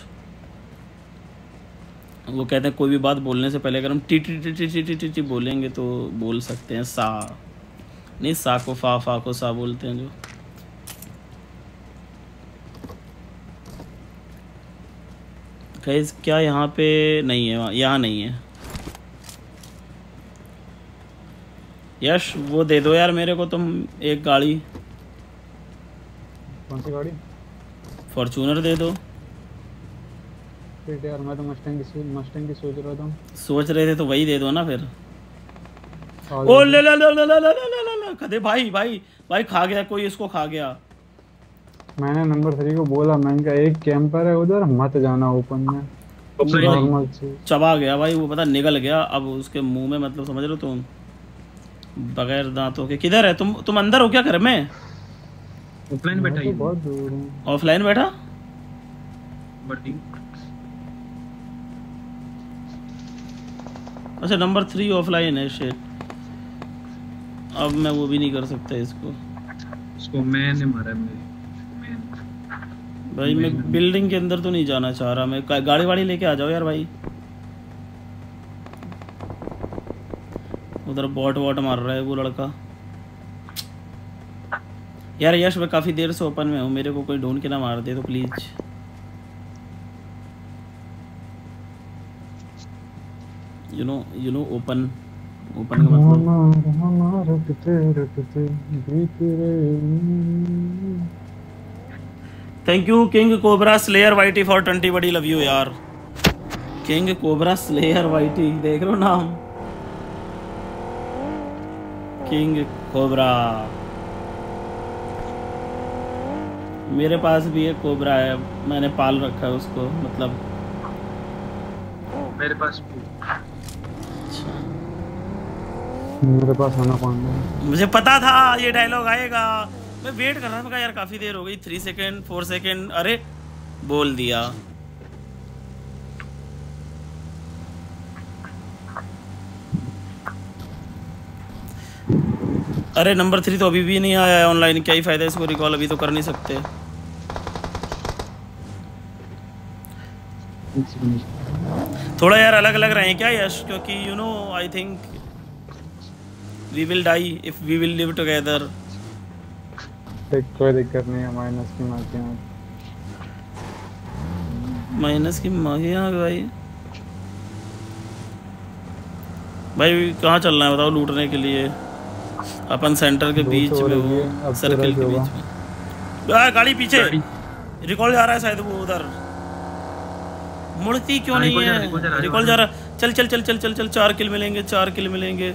वो कहते हैं कोई भी बात बोलने से पहले अगर हम टी बोलेंगे तो बोल सकते हैं सा, नहीं सा को फा को सा बोलते हैं जो। गाइस क्या यहाँ पे नहीं है? यहाँ नहीं है। यश वो दे दो यार मेरे को तुम एक गाड़ी। कौन सी गाड़ी? फॉर्च्यूनर दे दो। यार मैं तो मस्टैंग की सोच रहा था। सोच रहे थे तो वही दे दो ना फिर। ओ ले ला ला ला ला ला ला ला कदे भाई खा गया कोई, इसको खा गया। मैंने नंबर 3 को बोला, मैंने कहा एक कैंपर है उधर, मत जाना ओपन में। नॉर्मल से चबा गया भाई वो, पता निगल गया अब उसके मुंह में, मतलब समझ लो तुम, बगैर दांतों के। किधर है तुम अंदर हो क्या घर में? ऑफलाइन बैठा ही। बहुत दूर हूं। ऑफलाइन बैठा? बढ़ती। अच्छा नंबर 3 ऑफलाइन है। शिट, अब मैं वो भी नहीं कर सकता इसको मैंने मारा है। भाई मैं बिल्डिंग के अंदर तो नहीं जाना चाह रहा। मैं गाड़ी वाड़ी लेके आ जाओ यार भाई। उधर बॉट मार रहा है वो लड़का। यार यश मैं काफी देर से ओपन में हूँ, मेरे को कोई ढूंढ के ना मार दे तो प्लीज। यू नो ओपन का मतलब। Thank you king cobra slayer YT for 20 buddy love you यार। किंग कोबरा स्लेयर वाईटी, देख लो नाम, किंग कोबरा। मेरे पास भी एक कोबरा है, मैंने पाल रखा है उसको, मतलब मेरे पास मेरे पास आना कौन है? मुझे पता था ये डायलॉग आएगा, मैं वेट कर रहा था यार, काफी देर हो गई। 3 सेकंड 4 सेकंड, अरे बोल दिया। अरे नंबर 3 तो अभी भी नहीं आया है ऑनलाइन, क्या ही फायदा इसको रिकॉल, अभी तो कर नहीं सकते। थोड़ा यार अलग अलग रहे क्या यश, क्योंकि you know I think we will die if we will live together. कोई दिक्कत नहीं है, माइनस की मार्कियां, माइनस की मार्कियां भाई। भाई कहाँ चलना है बताओ लूटने के लिए? अपन सेंटर के बीच में वो सर्कल के बीच में। गाड़ी पीछे रिकॉल जा रहा है शायद, वो उधर मुड़ती क्यों नहीं है? रिकॉल जा रहा। चल चल चल चल चल चल 4 किल मिलेंगे, 4 किल मिलेंगे।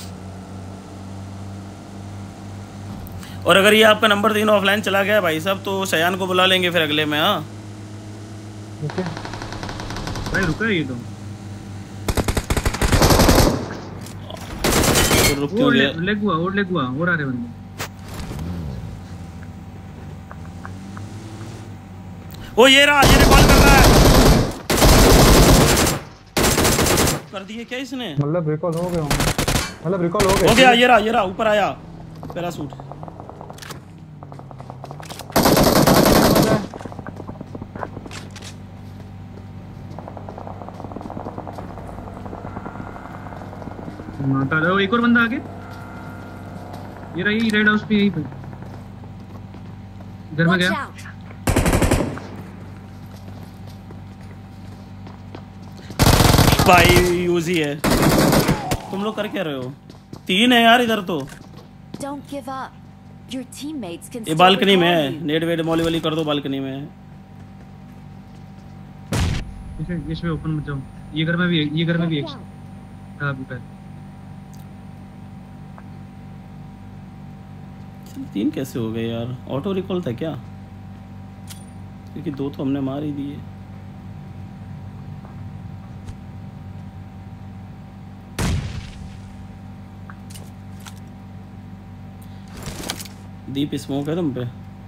और अगर ये आपका नंबर 3 ऑफलाइन चला गया भाई साहब, तो शयान को बुला लेंगे फिर अगले में। हाँ भाई रुका ये तो रुक क्यों गया? लेग हुआ और आ रहे बंदे। ओ ये रहा, ये रिकॉल कर रहा है। कर दिए क्या इसने? मतलब रिकॉल हो गए होंगे, मतलब रिकॉल हो गए। हो गया, ये रहा ऊपर आया पैराशूट। माता दो, एक और बंदा आगे। ये रही रेड हाउस पे, यहीं पे घर में गया। भाई यूजी है। तुम लोग कर क्या रहे हो? 3 है यार इधर तो। Don't give up. Your teammates can ये बालकनी में है, नेट वेट मॉली वाली कर दो, बालकनी में है। इसमें ओपन मत जाओ। ये घर में भी एक था अभी। 3 कैसे हो गए यार? ऑटो रिकॉल था क्या? क्योंकि 2 तो हमने मार ही दिए। दीप स्मोक है तुम पे?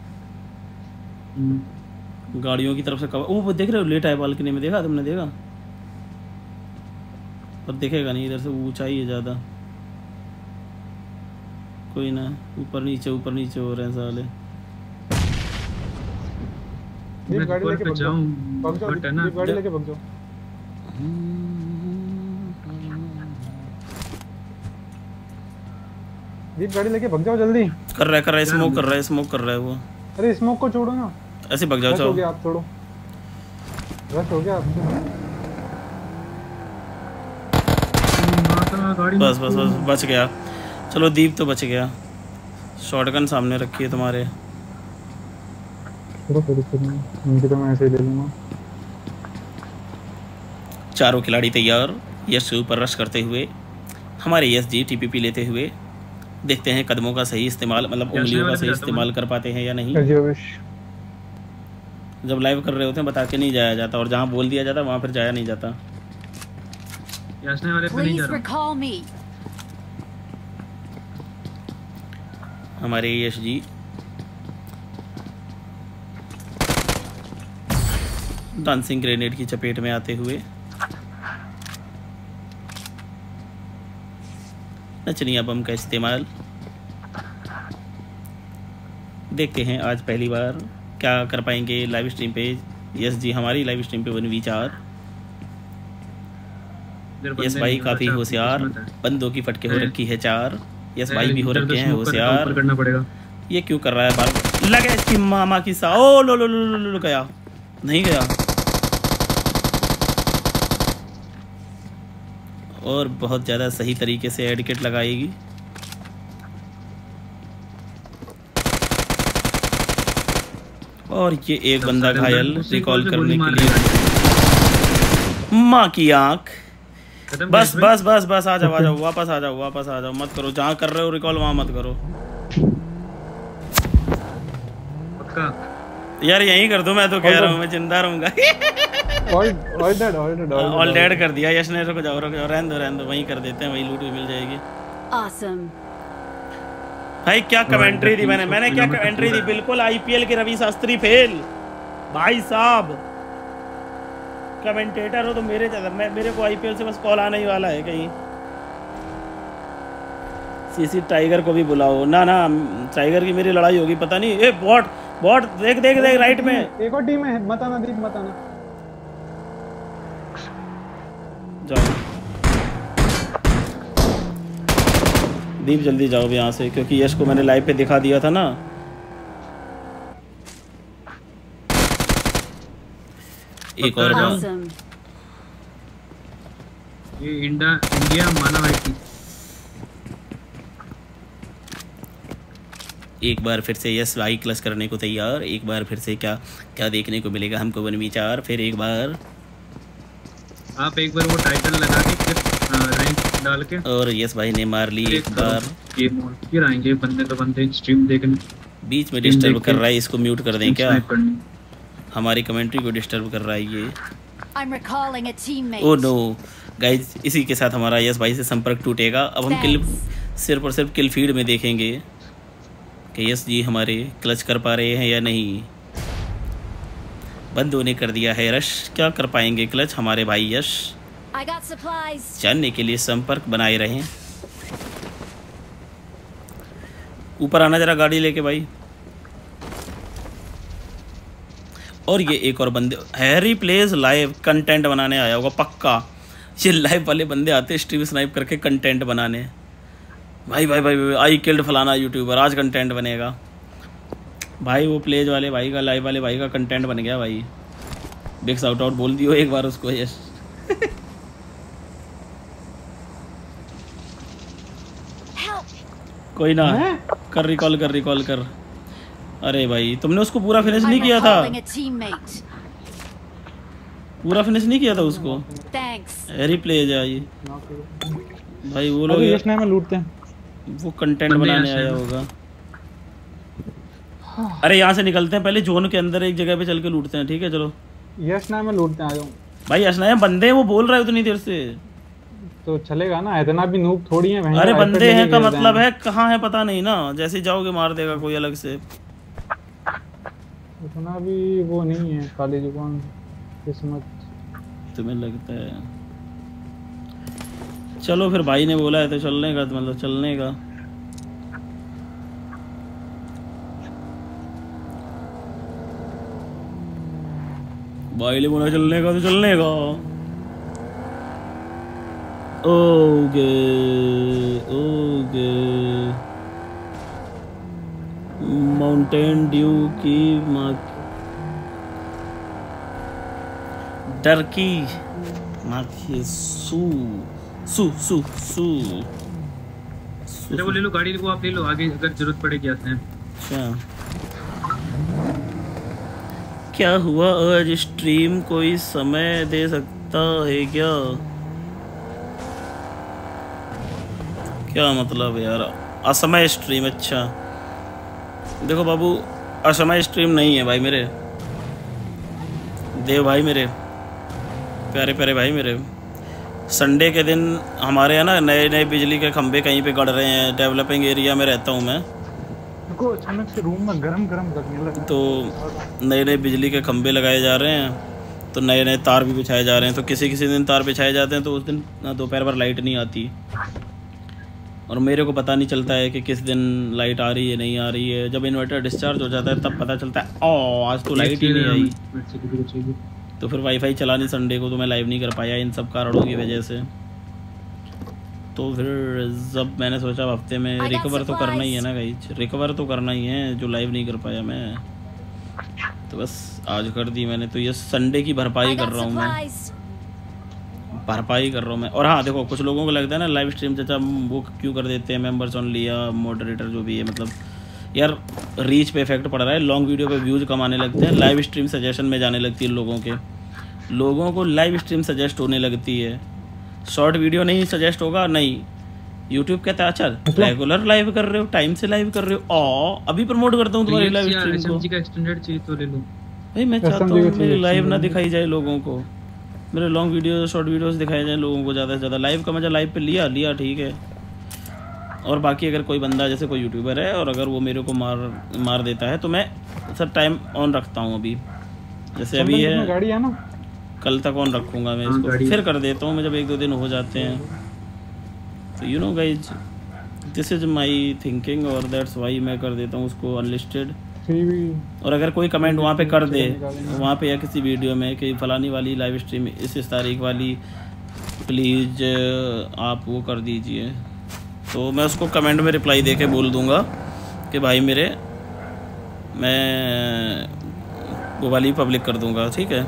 गाड़ियों की तरफ से कवर। वो देख रहे हो लेट है बालकनी में, देखा तुमने? देखा पर दिखेगा नहीं, इधर से ऊंचाई है ज़्यादा। कोई ना, ऊपर नीचे हो रहे हैं साले। दीप गाड़ी लेके भाग जाओ, बट है ना गाड़ी लेके भाग जाओ। दीप गाड़ी लेके भाग जाओ जल्दी। कर रहा है स्मोक कर रहा है वो। अरे स्मोक को छोड़ो ना, ऐसे भाग जाओ। हो गया, आप छोड़ो, रश हो गया आपसे। बस बच गया। चलो दीप तो बच गया। शॉटगन सामने रखी है तुम्हारे। इनके तो मैं ऐसे ही ले लूंगा। चारों खिलाड़ी तैयार, यश के ऊपर रश करते हुए। हमारे यश जी टीपीपी लेते हुए। देखते हैं कदमों का सही इस्तेमाल, मतलब उंगलियों का सही इस्तेमाल कर पाते हैं या नहीं। जब लाइव कर रहे होते हैं बता के नहीं जाया जाता, और जहाँ बोल दिया जाता वहाँ फिर जाया नहीं जाता। वाले पे नहीं जा रहा। हमारे यश जी डांसिंग ग्रेनेड की चपेट में आते हुए। नचनिया बम का इस्तेमाल। देखते हैं आज पहली बार क्या कर पाएंगे लाइव स्ट्रीम पे यश जी। हमारी लाइव स्ट्रीम पे 1v4। यस भाई काफी होशियार, बंदों की फटके हो रखी है 4। यस भाई भी हो रखे हैं होशियार। करना पड़ेगा। ये क्यों कर रहा है बार? लगे इसकी मामा की सा। ओ लो लो लो लो लो, गया नहीं गया। और बहुत ज़्यादा सही तरीके से एडिकेट लगाएगी। और ये एक बंदा घायल रिकॉल करने के लिए। माँ की आँख। बस बस बस बस आ जाओ वापस आ जाओ। मत करो, जहाँ कर रहे हो रिकॉल वहाँ मत करो यार। यहीं कर दो, मैं तो कह रहा हूँ मैं जिंदा रहूंगा। ऑल डेड कर दिया यश ने। रुक जाओ रहने दो, वहीं कर देते हैं, वहीं लूट भी मिल जाएगी। Awesome. भाई क्या कमेंट्री दी मैंने क्या कमेंट्री दी? बिल्कुल आईपीएल के रवि शास्त्री फेल। भाई साहब कमेंटेटर हो तो मेरे को आईपीएल से बस कॉल आने ही वाला है कहीं। सीसी टाइगर को भी बुलाओ ना। टाइगर की मेरी लड़ाई होगी पता नहीं। ए बॉट देख राइट में एक और टीम है। मत आना दीप, मत आना। जाओ दीप जल्दी जाओ यहाँ से, क्योंकि यश को मैंने लाइव पे दिखा दिया था ना। एक और ये इंडिया माना भाई। एक बार फिर से यस भाई क्लच करने को तैयार। एक बार फिर से क्या देखने को मिलेगा हमको 1v4। फिर एक बार आप एक बार वो टाइटल लगा के फिर रैंक डाल के। और यस भाई ने मार ली एक बार। ये फिर आएंगे बंदे स्ट्रीम देखने। बीच में डिस्टर्ब कर रहा है, इसको म्यूट कर दें क्या? हमारी कमेंट्री को डिस्टर्ब कर रहा है ये। ओह नो गाइस, इसी के साथ हमारा यस भाई से संपर्क टूटेगा। अब हम सिर्फ और सिर्फ किल फीड में देखेंगे कि यस जी हमारे क्लच कर पा रहे हैं या नहीं। बंदों ने कर दिया है रश। क्या कर पाएंगे क्लच हमारे भाई यश? जानने के लिए संपर्क बनाए रहें। ऊपर आना जरा गाड़ी लेके भाई। और ये एक और बंदे हैरी प्लेज लाइव कंटेंट बनाने आया होगा पक्का। ये लाइव वाले बंदे आते स्ट्रीम स्नाइप करके कंटेंट बनाने। भाई आई किल्ड फलाना यूट्यूबर, आज कंटेंट बनेगा भाई। वो प्लेज वाले भाई का, लाइव वाले भाई का कंटेंट बन गया भाई। बिग शाउट आउट बोल दियो एक बार उसको यस। कोई ना, कर रिकॉल कर। अरे भाई तुमने उसको पूरा फिनिश नहीं किया था। पूरा फिनिश नहीं किया था उसको। हैरी प्लेज आई भाई। वो लोग यश ने हमें लूटते हैं। वो कंटेंट बनाने आया होगा। अरे यहाँ से निकलते हैं, पहले जोन के अंदर एक जगह पे चल के लूटते हैं, ठीक है चलो। यश नाम में लूटते हैं, आ जाओ भाई असनाया बंदे हैं, वो बोल रहा है उतनी देर से, तो चलेगा ना, इतना भी नूब थोड़ी है। अरे बंदे हैं का मतलब है कहाँ है पता नहीं ना, जैसे जाओगे मार देगा कोई अलग से। इतना भी वो नहीं है काली जुबान किस्मत तुम्हें लगता है। चलो फिर भाई ने बोला है तो चलने का, तो मतलब चलने का। भाई ने बोला चलने का तो चलने का। Okay okay. माउंटेन ड्यू की टर्की माखी सू सू सू सू। चलो वो ले लो, गाड़ी को आप ले लो, आगे अगर जरूरत पड़ेगी आते हैं। अच्छा क्या हुआ आज स्ट्रीम कोई समय दे सकता है क्या? क्या मतलब यार असमय स्ट्रीम? अच्छा देखो बाबू असमय स्ट्रीम नहीं है भाई मेरे देव भाई, मेरे प्यारे प्यारे भाई मेरे। संडे के दिन हमारे यहाँ ना नए नए बिजली के खंभे कहीं पे गड़ रहे हैं। डेवलपिंग एरिया में रहता हूँ मैं, को अचानक से रूम में गरम गरम लगने लगा, तो नए नए बिजली के खंभे लगाए जा रहे हैं, तो नए नए तार भी बिछाए जा रहे हैं। तो किसी किसी दिन तार बिछाए जाते हैं तो उस दिन दोपहर भर लाइट नहीं आती, और मेरे को पता नहीं चलता है कि किस दिन लाइट आ रही है नहीं आ रही है। जब इन्वर्टर डिस्चार्ज हो जाता है तब पता चलता है ओ आज तो लाइट ही नहीं आई। तो फिर वाईफाई चला नहीं संडे को, तो मैं लाइव नहीं कर पाया इन सब कारणों की वजह से। तो फिर जब मैंने सोचा हफ्ते में रिकवर तो करना ही है ना गाइस, रिकवर तो करना ही है जो लाइव नहीं कर पाया मैं, तो बस आज कर दी मैंने। तो ये संडे की भरपाई कर रहा हूँ मैं, भरपाई कर रहा हूँ मैं। और हाँ देखो कुछ लोगों को लगता है ना लाइव स्ट्रीम चाचा वो क्यों कर देते हैं मेंबर्स ओनली या मॉडरेटर जो भी है, मतलब यार रीच पे इफेक्ट पड़ रहा है। लॉन्ग वीडियो पे व्यूज़ कम आने लगते हैं, लाइव स्ट्रीम सजेशन में जाने लगती है लोगों को लाइव स्ट्रीम सजेस्ट होने लगती है। शॉर्ट वीडियो नहीं सजेस्ट होगा, नहीं यूट्यूब कहता है अच्छा रेगुलर लाइव कर रहे हो, टाइम से लाइव कर रहे हो, अभी प्रमोट करता हूँ तुम्हारी लाइव स्ट्रीम को। एसएमजी का एक्सटेंडेड चाहिए तो ले लो भाई, मैं चाहता हूँ मेरी लाइव ना दिखाई जाए लोगों को, मेरे लॉन्ग वीडियो शॉर्ट वीडियोस दिखाए जाए लोगों को ज़्यादा से ज़्यादा। लाइव का मजा लाइव पे लिया ठीक है। और बाकी अगर कोई बंदा जैसे कोई यूट्यूबर है और अगर वो मेरे को मार देता है तो मैं सर टाइम ऑन रखता हूँ। अभी जैसे अभी है गाड़ी है ना, कल तक ऑन रखूँगा मैं इसको, फिर कर देता हूँ मैं जब 1-2 दिन हो जाते हैं। तो you know guys this is my thinking, और दैट्स वाई मैं कर देता हूँ उसको अनलिस्टेड। और अगर कोई कमेंट वहाँ पे कर दे वहाँ पे या किसी वीडियो में कि फलानी वाली लाइव स्ट्रीम इस तारीख वाली प्लीज़ आप वो कर दीजिए, तो मैं उसको कमेंट में रिप्लाई दे के बोल दूँगा कि भाई मेरे मैं वो वाली पब्लिक कर दूँगा, ठीक है।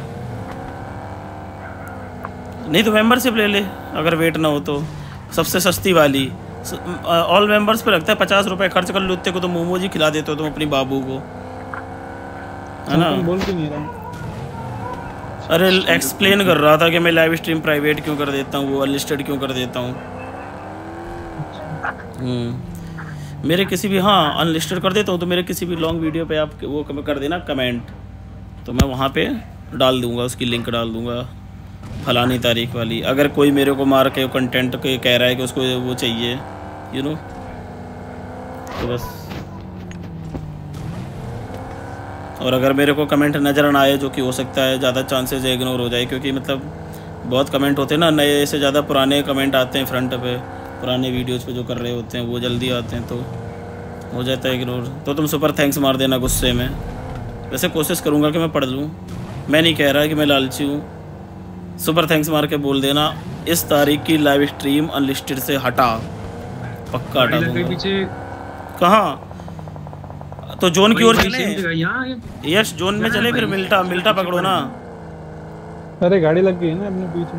नहीं तो मेंबरशिप ले ले अगर वेट ना हो तो, सबसे सस्ती वाली ऑल मेंबर्स पे लगता है 50 रुपये खर्च कर लो, को तो मोमोज ही खिला देते हो तुम अपनी बाबू को, है ना। बोल क्यों नहीं रहा? अरे एक्सप्लेन कर रहा था कि मैं लाइव स्ट्रीम प्राइवेट क्यों कर देता हूँ, वो अनलिस्टेड क्यों कर देता हूँ। मेरे किसी भी हाँ अनलिस्टेड कर देता हूँ तो मेरे किसी भी लॉन्ग वीडियो पे आप वो कर देना कमेंट, तो मैं वहाँ पे डाल दूँगा, उसकी लिंक डाल दूँगा फलानी तारीख वाली। अगर कोई मेरे को मार के कंटेंट के कह रहा है कि उसको वो चाहिए यू नो, तो बस। और अगर मेरे को कमेंट नज़र ना आए, जो कि हो सकता है ज़्यादा चांसेस इग्नोर हो जाए, क्योंकि मतलब बहुत कमेंट होते हैं ना नए से ज़्यादा पुराने कमेंट आते हैं फ्रंट पे, पुराने वीडियोज़ पे जो कर रहे होते हैं वो जल्दी आते हैं, तो हो जाता है इग्नोर। तो तुम सुपर थैंक्स मार देना गुस्से में, वैसे कोशिश करूँगा कि मैं पढ़ लूँ, मैं नहीं कह रहा कि मैं लालची हूँ। सुपर थैंक्स मार के बोल देना इस तारीख की लाइव स्ट्रीम अनलिस्टेड से हटा, पक्का हटा दूँगा। कहाँ? तो जोन की ओर चले, यस जोन में चले, फिर मिल्टा पकड़ो ना। अरे गाड़ी लग गई है ना अपने पीछे।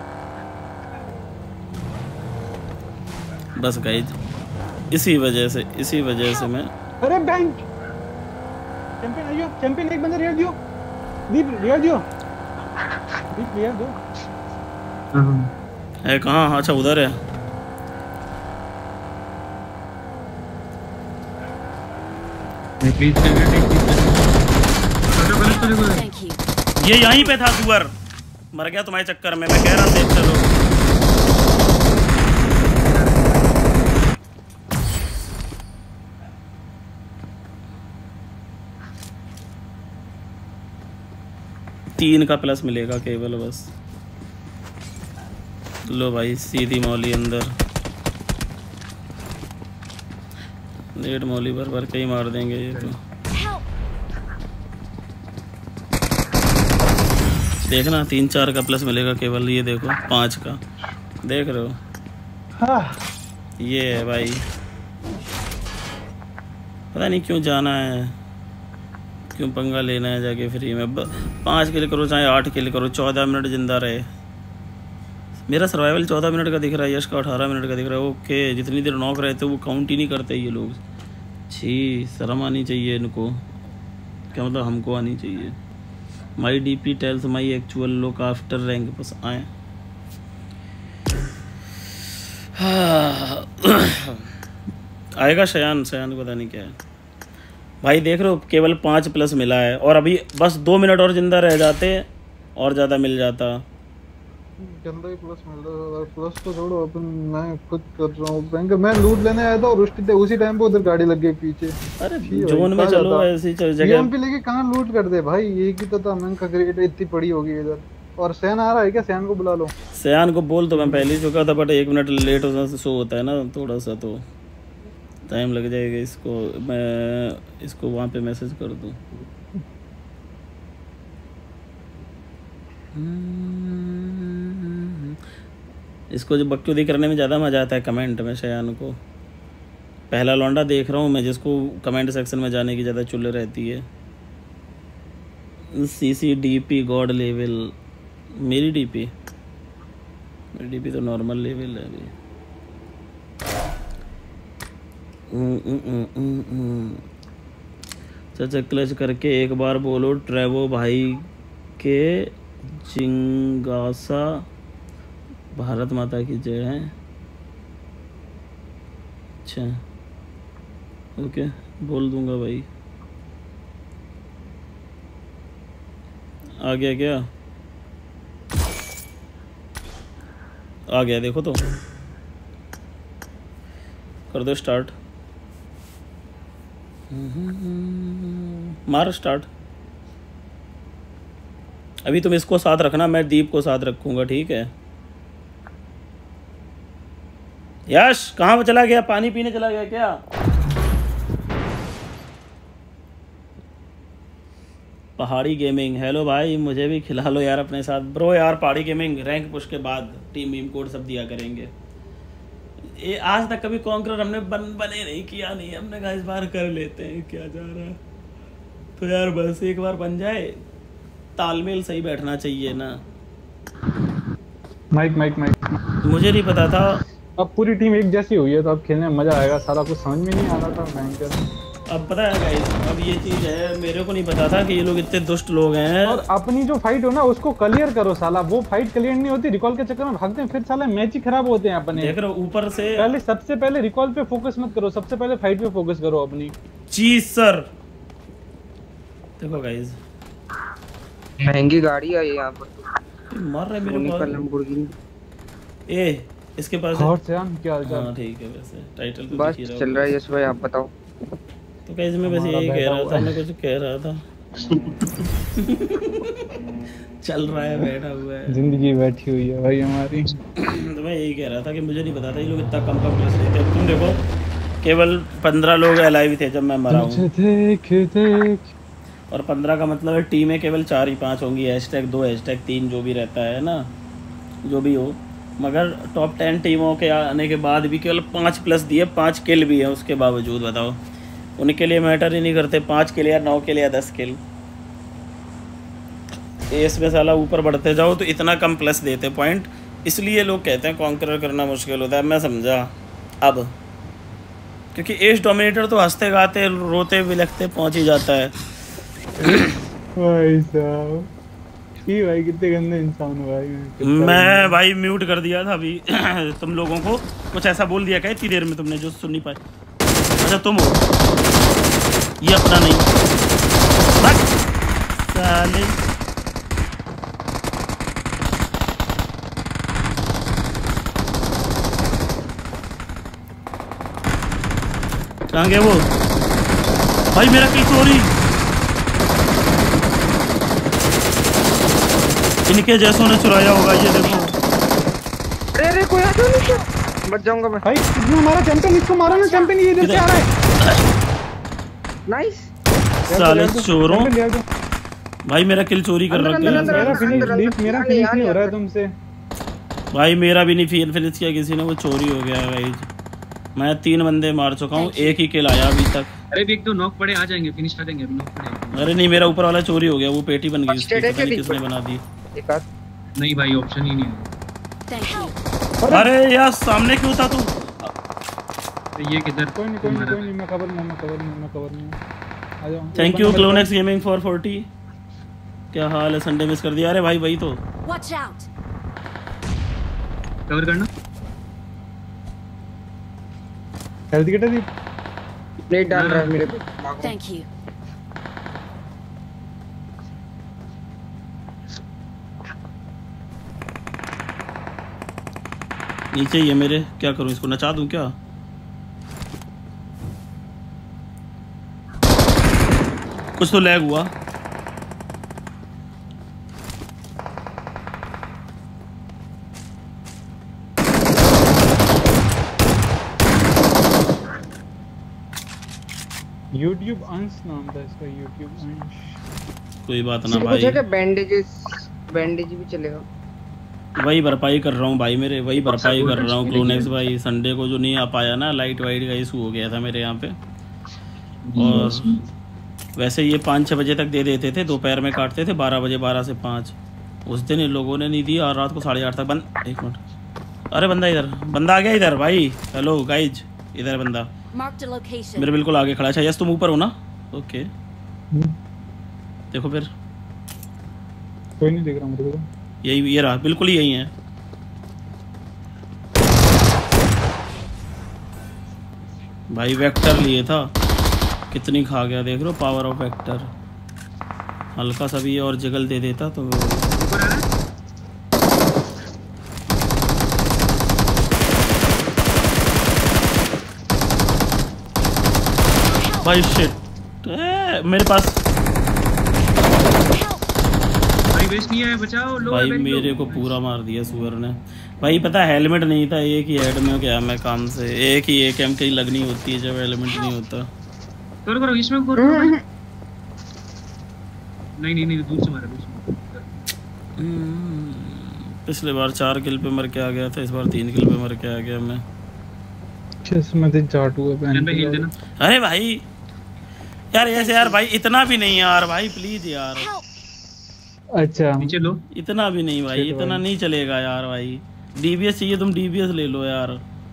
बस गाइज इसी वजह से मैं अरे बैंक चैंपियन आइयो, चैंपियन एक बंदा रियर दियो, दीप रियर दियो, दीप रियर दो। है कहाँ? अच्छा उधर है। एक बीच में Thank you. ये यहीं पे था सुअर, मर गया तुम्हारे चक्कर में। मैं कह रहा था चलो तीन का प्लस मिलेगा केवल बस। लो भाई सीधी मौली अंदर, नेट मौली भर के ही मार देंगे ये तो। देखना 3-4 का प्लस मिलेगा केवल, ये देखो 5 का देख रहे हो। हाँ। ये है भाई, पता नहीं क्यों जाना है, क्यों पंगा लेना है जाके फ्री में। 5 किल करो चाहे 8 किल करो, 14 मिनट जिंदा रहे। मेरा सर्वाइवल 14 मिनट का दिख रहा है, यश का 18 मिनट का दिख रहा है। ओके, जितनी देर नॉक रहते वो काउंट ही नहीं करते ये लोग। छी, शर्म आनी चाहिए इनको। क्या मतलब हमको आनी चाहिए। My DP tells my actual look after rank बस आए। आएगा शयान को पता नहीं क्या है भाई। देख रहे हो केवल 5 प्लस मिला है, और अभी बस 2 मिनट और जिंदा रह जाते और ज़्यादा मिल जाता। गंदा ही प्लस मिल रहा है। प्लस तो छोड़ो, अपन मैं खुद कर रहा हूँ बैंक। मैं लूट लेने आया था और उसी टाइम पे उधर गाड़ी लग गई पीछे। अरे जोन में चलो ऐसी जगह एमपी लेके कहाँ लूट कर दे भाई। ये की तो था मैं का क्रिकेट इतनी पड़ी होगी इधर। और सैन आ रहा है क्या? सैन को बुला लो। सैन को बोल तो मैं पहले ही चुका था, बट 1 मिनट लेट होने से शो होता है ना थोड़ा सा, तो टाइम लग जाएगा इसको। मैं इसको वहाँ पे मैसेज कर दूँ। इसको जो बकचोदी करने में ज़्यादा मज़ा आता है कमेंट में। शयान को पहला लौंडा देख रहा हूँ मैं जिसको कमेंट सेक्शन में जाने की ज़्यादा चुल रहती है। CCDP god level. मेरी DP तो नॉर्मल लेवल है अभी। चाचा क्लच करके एक बार बोलो ट्रेवो भाई के जिंगासा भारत माता की जय है। अच्छा ओके, बोल दूंगा भाई। आ गया क्या? आ गया, देखो तो कर दो स्टार्ट। मार स्टार्ट। अभी तुम इसको साथ रखना, मैं दीप को साथ रखूंगा, ठीक है? यश कहाँ पे चला गया? पानी पीने चला गया क्या? पहाड़ी गेमिंग, हेलो भाई, मुझे भी खिला लो यार अपने साथ। ब्रो यार पहाड़ी गेमिंग रैंक पुश के बाद टीम कोड सब दिया करेंगे। ये आज तक कभी कॉन्करर हमने बने नहीं किया नहीं, हमने कहा इस बार कर लेते हैं, क्या जा रहा है। तो यार बस एक बार बन जाए, तालमेल सही बैठना चाहिए ना। माइक मुझे नहीं पता था। अब पूरी टीम एक जैसी हुई है तो अब खेलने में मजा आएगा। सारा कुछ समझ में नहीं आ रहा था भयंकर। अब पता है गाइस, अब ये चीज है, मेरे को नहीं पता था कि ये लोग इतने दुष्ट लोग हैं। और अपनी जो फाइट हो ना उसको क्लियर करो साला। वो फाइट क्लियर नहीं होती, रिकॉल के चक्कर में भागते हैं, फिर साला मैच ही खराब होते हैं अपने। देख रहे हो ऊपर से पहले सबसे पहले रिकॉल पे फोकस मत करो, सबसे पहले फाइट पे फोकस करो अपनी। चीज सर देखो गाइस, महंगी गाड़ी है यहाँ पर। मार रहा है मेरे को लैम्बोर्गिनी। ए इसके पास और से हम क्या हाल चाल? हां ठीक है, वैसे टाइटल तो बस चल रहा है यश भाई, आप बताओ। तो गाइस मैं वैसे यही कह रहा था, मैं कुछ कह रहा था। चल रहा है, बैठा हुआ है, जिंदगी बैठी हुई है भाई हमारी। तो मैं यही कह रहा था कि मुझे नहीं पता था ये लोग इतना कम प्लस लेते हैं। तुम देखो केवल 15 लोग अलाइव थे जब मैं मरा हूँ, देख और 15 का मतलब है टीमें केवल 4 ही 5 होंगी। #2 #3 जो भी रहता है ना, जो भी हो। मगर टॉप 10 टीमों के आने के बाद भी केवल 5 प्लस दिए, 5 किल भी है उसके बावजूद। बताओ उनके लिए मैटर ही नहीं करते 5 किल या 9 किल या 10 किल। एस में साला ऊपर बढ़ते जाओ तो इतना कम प्लस देते पॉइंट, इसलिए लोग कहते हैं कॉन्करर करना मुश्किल होता है। मैं समझा अब, क्योंकि एस डोमिनेटर तो हंसते गाते रोते बिलखते पहुंच ही जाता है। भाई साहब ये भाई कितने गंदे इंसान हो भाई। मैं भाई म्यूट कर दिया था अभी। तुम लोगों को कुछ ऐसा बोल दिया क्या इतनी देर में तुमने जो सुन नहीं पाए? अच्छा तुम हो। ये अपना नहीं बस साले। कहाँ गया वो भाई? मेरा किल चोरी। इनके जैसों ने चुराया होगा, ये देखो। अरे कोई आता नहीं, बच जाऊंगा मैं। भाई किसने मारा चैंपियन? इसको मारो ना चैंपियन, ये इधर से आ रहा है। नाइस साले चोरों। भाई मेरा किल चोरी कर रखा है। मेरा फिनिश नहीं हो रहा है तुमसे। भाई मेरा भी नहीं फिनिश किया किसी ने, वो चोरी हो गया गाइस। मैं 3 बंदे मार चुका हूँ, एक ही किल आया अभी तक। अरे भी 1-2 नॉक पड़े, आ जाएंगे, फिनिश कर देंगे अभी। नॉक पड़े। अरे नहीं, मेरा ऊपर वाला चोरी हो गया, वो पेटी बन गई उसकी, पता नहीं किसने बना दी। नहीं भाई ऑप्शन ही नहीं है। अरे यार सामने क्यों था तू? ये किधर? कोई नहीं, मैं कवर में आ जाओ। Thank you Clonex gaming for 40। क्या हाल है? संडे मिस कर दिया। अरे भाई वही तो। Watch out. कवर करना। हेल्थ किट दी प्लेट डाल रहा है मेरे पे। Thank you. नीचे ये मेरे, क्या करूं इसको? नचा दूं क्या? कुछ तो लैग हुआ। YouTube अंश नाम था इसका, YouTube अंश। कोई बात ना भाई, बैंडेज भी चलेगा। वही भरपाई कर रहा हूँ भाई मेरे, वही भरपाई कर रहा हूँ क्लोनेक्स भाई। संडे को जो नहीं आ पाया ना, लाइट वाइट का इशू हो गया था मेरे यहाँ पे। और वैसे ये 5-6 बजे तक दे देते थे, दोपहर में काटते थे 12 बजे, 12 से 5। उस दिन इन लोगों ने नहीं दिया और रात को 8:30 तक बंद। 1 मिनट, अरे बंदा इधर, बंदा आ गया इधर भाई। हेलो गाइज, इधर बंदा मेरे बिल्कुल आगे खड़ा है। यस तुम ऊपर हो ना? ओके देखो फिर, कोई नहीं दिख रहा मुझे तो। यही, ये रहा, बिल्कुल ही यही है। भाई वेक्टर लिए था, कितनी खा गया देख लो, पावर ऑफ वेक्टर। हल्का सा भी और जगल दे देता तो भाई शिट, मेरे पास भाई वेस्ट नहीं है, बचाओ लो भाई। मेरे को पूरा मार दिया सुअर ने भाई। पता हेलमेट नहीं था, एक ही हेड में गया मैं काम से। एक ही एक एम कहीं लगनी होती है जब हेलमेट नहीं होता। करो इसमें करो। नहीं दूर से मारा, दूर से। पिछले बार 4 किल पे मर के आ गया था, इस बार 3 किल पे मर के आ गया मैं। अरे भाई यार ऐसे यार भाई, इतना भी नहीं यार भाई, प्लीज यार। अच्छा नीचे लो। इतना भी नहीं भाई, इतना नहीं चलेगा यार भाई। डीबीएस चाहिए, तुम डीबीएस ले लो यार।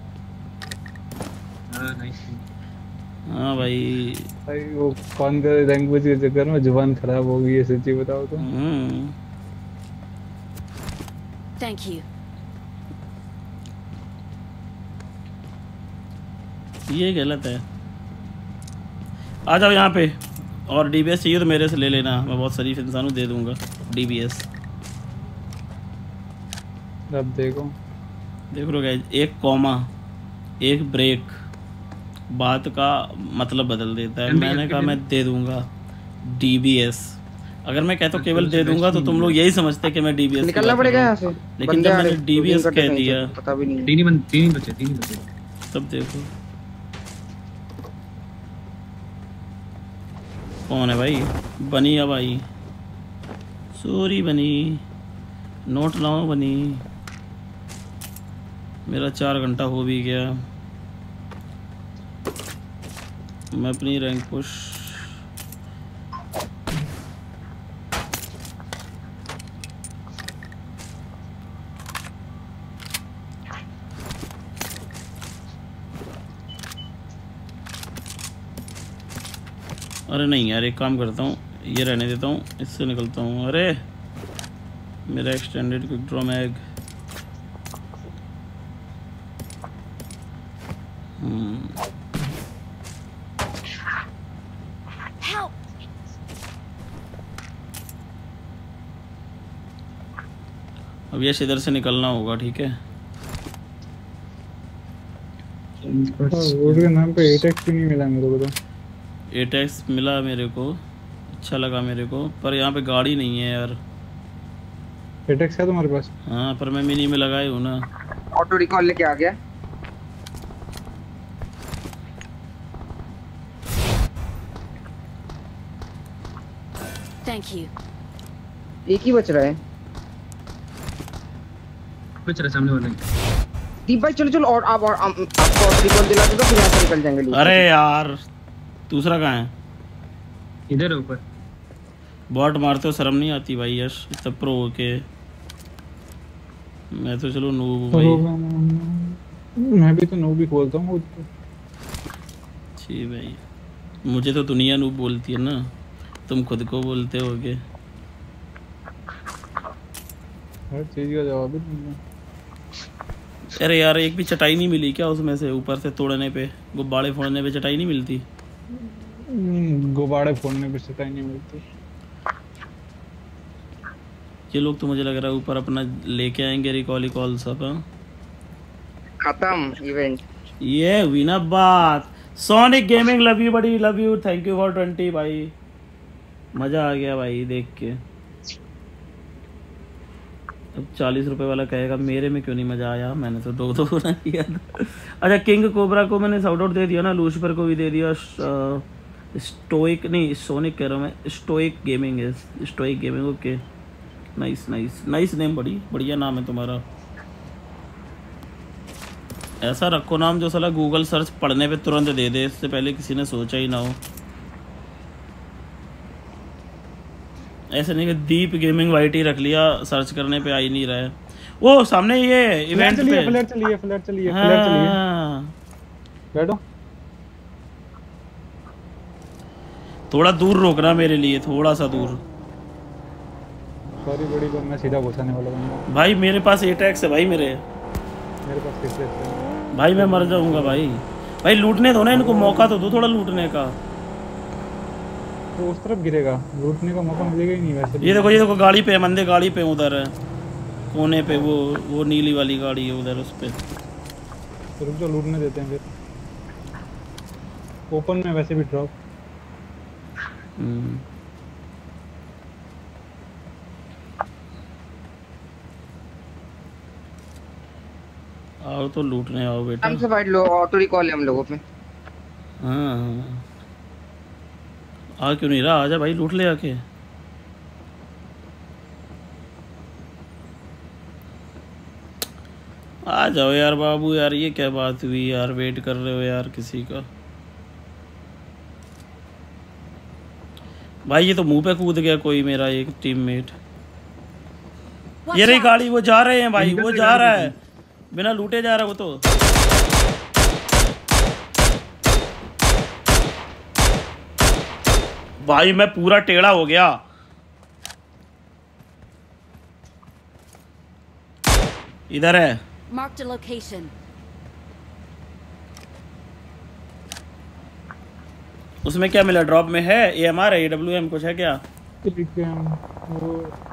हाँ भाई वो कौन कर लैंग्वेज के चक्कर में जुबान खराब हो गई है, सच्ची बताओ तो। Thank you. ये गलत है। आ जाओ यहाँ पे। और डीबीएस चाहिए तो मेरे से ले लेना, मैं बहुत शरीफ इंसान हूँ, दे दूंगा डीबीएस। अब देखो लो गाइस, एक कॉमा एक ब्रेक बात का मतलब बदल देता है। मैंने कहा मैं दे दूंगा डीबीएस। अगर मैं कहता हूँ केवल दे दूंगा तो तुम लोग यही समझते कि मैं डीबीएस निकलना पड़ेगा यहाँ से। लेकिन जब मैंने डीबीएस कह दिया, पता भी नहीं। तीन बचे। तब देखो कौन है भाई। बनी भाई, सॉरी बनी, नोट लाओ बनी। मेरा 4 घंटा हो भी गया। मैं अपनी रैंक पुश अरे नहीं यार, एक काम करता हूँ, ये रहने देता हूँ, इससे निकलता हूँ। अरे मेरा एक्सटेंडेड क्विक ड्रॉ मैग। अब ये इधर से निकलना होगा, ठीक है। रोड के नाम पे 8x भी नहीं मिला मेरे को। तो 8x मिला मेरे को, अच्छा लगा मेरे को, पर यहाँ पे गाड़ी नहीं है यार। 8x है तुम्हारे पास? हाँ पर मैं मिनी में लगाई हूँ ना। ऑटो रिकॉल लेके आ गया। Thank you. एक ही बच रहा है। बच रहा सामने वाला। दीप भाई चलो चलो, और आप आपको ऑटो रिकॉल दिला दो तो फिर यहाँ से निकल जाएंगे लोग। अरे यार दूसरा कहाँ है? इधर ऊपर। बॉट मारते हो शर्म नहीं आती भाई यश, इतना प्रो होके। मैं तो चलो नूब भाई। मैं भी तो नूब ही बोलता हूँ। जी भाई, मुझे तो दुनिया नूब बोलती है ना, तुम खुद को बोलते होगे। हर चीज का जवाब ही तुमने। अरे यार एक भी चटाई नहीं मिली क्या उसमें से? ऊपर से तोड़ने पे, गुब्बारे फोड़ने पे चटाई नहीं मिलती? गुब्बारे फोड़ने पे चटाई नहीं मिलती। ये लोग तो मुझे लग रहा है ऊपर अपना लेके आएंगे रिकॉल सब। खत्म इवेंट। ये हुई ना बात। Sonic gaming love you buddy, love you, thank you for 20 भाई। मजा आ गया भाई देख के। अब 40 रुपए वाला कहेगा मेरे में क्यों नहीं मजा आया, मैंने तो दो ना किया था। अच्छा किंग कोबरा को मैंने शाउट आउट दे दिया ना, लूसिफर को भी दे दिया। स्टोइक नहीं सोनिक कह रहा हूँ मैं, स्टोइक गेमिंग है, stoic gaming. Okay nice nice nice name, बड़ी बढ़िया नाम है तुम्हारा। ऐसा रखो नाम जो साला गूगल सर्च पढ़ने पे तुरंत दे दे, इससे पहले किसी ने सोचा ही ना हो। ऐसे नहीं कि दीप गेमिंग वाइटी रख लिया, सर्च करने पे आ ही नहीं रहा है। वो सामने ये इवेंट पे फ्लेयर चलिए हाँ। बैठो। थोड़ा दूर रोकना मेरे लिए, थोड़ा सा दूर। सॉरी बड़ी को मैं सीधा घुसाने वाला हूं भाई। मेरे पास 8x है भाई, मेरे पास 6x है भाई। मैं मर जाऊंगा भाई। भाई लूटने दो ना इनको, मौका तो दो थोड़ा लूटने का। तो उस तरफ गिरेगा, लूटने का मौका मिलेगा ही नहीं वैसे। ये देखो गाड़ी पे, मंदे गाड़ी पे उधर है कोने पे, वो नीली वाली गाड़ी है उधर, उस पे। तो रुक जाओ, लूटने देते हैं फिर। ओपन में वैसे भी ड्रॉप। आओ तो लूटने आओ बेटा। हम से फाइट लो, ऑटो रिकॉल है हम लोगों पे। हाँ आ क्यों नहीं रहा? आजा भाई लूट ले आके। आ जाओ यार बाबू यार, ये क्या बात हुई यार, वेट कर रहे हो यार किसी का। भाई ये तो मुंह पे कूद गया कोई मेरा एक टीममेट। ये रही गाड़ी, वो जा रहे हैं भाई, वो जा रहा है बिना लूटे जा रहा है वो तो। भाई मैं पूरा टेढ़ा हो गया। इधर है। Marked a location. उसमें क्या मिला? ड्रॉप में है AMR है, AWM कुछ है क्या? वो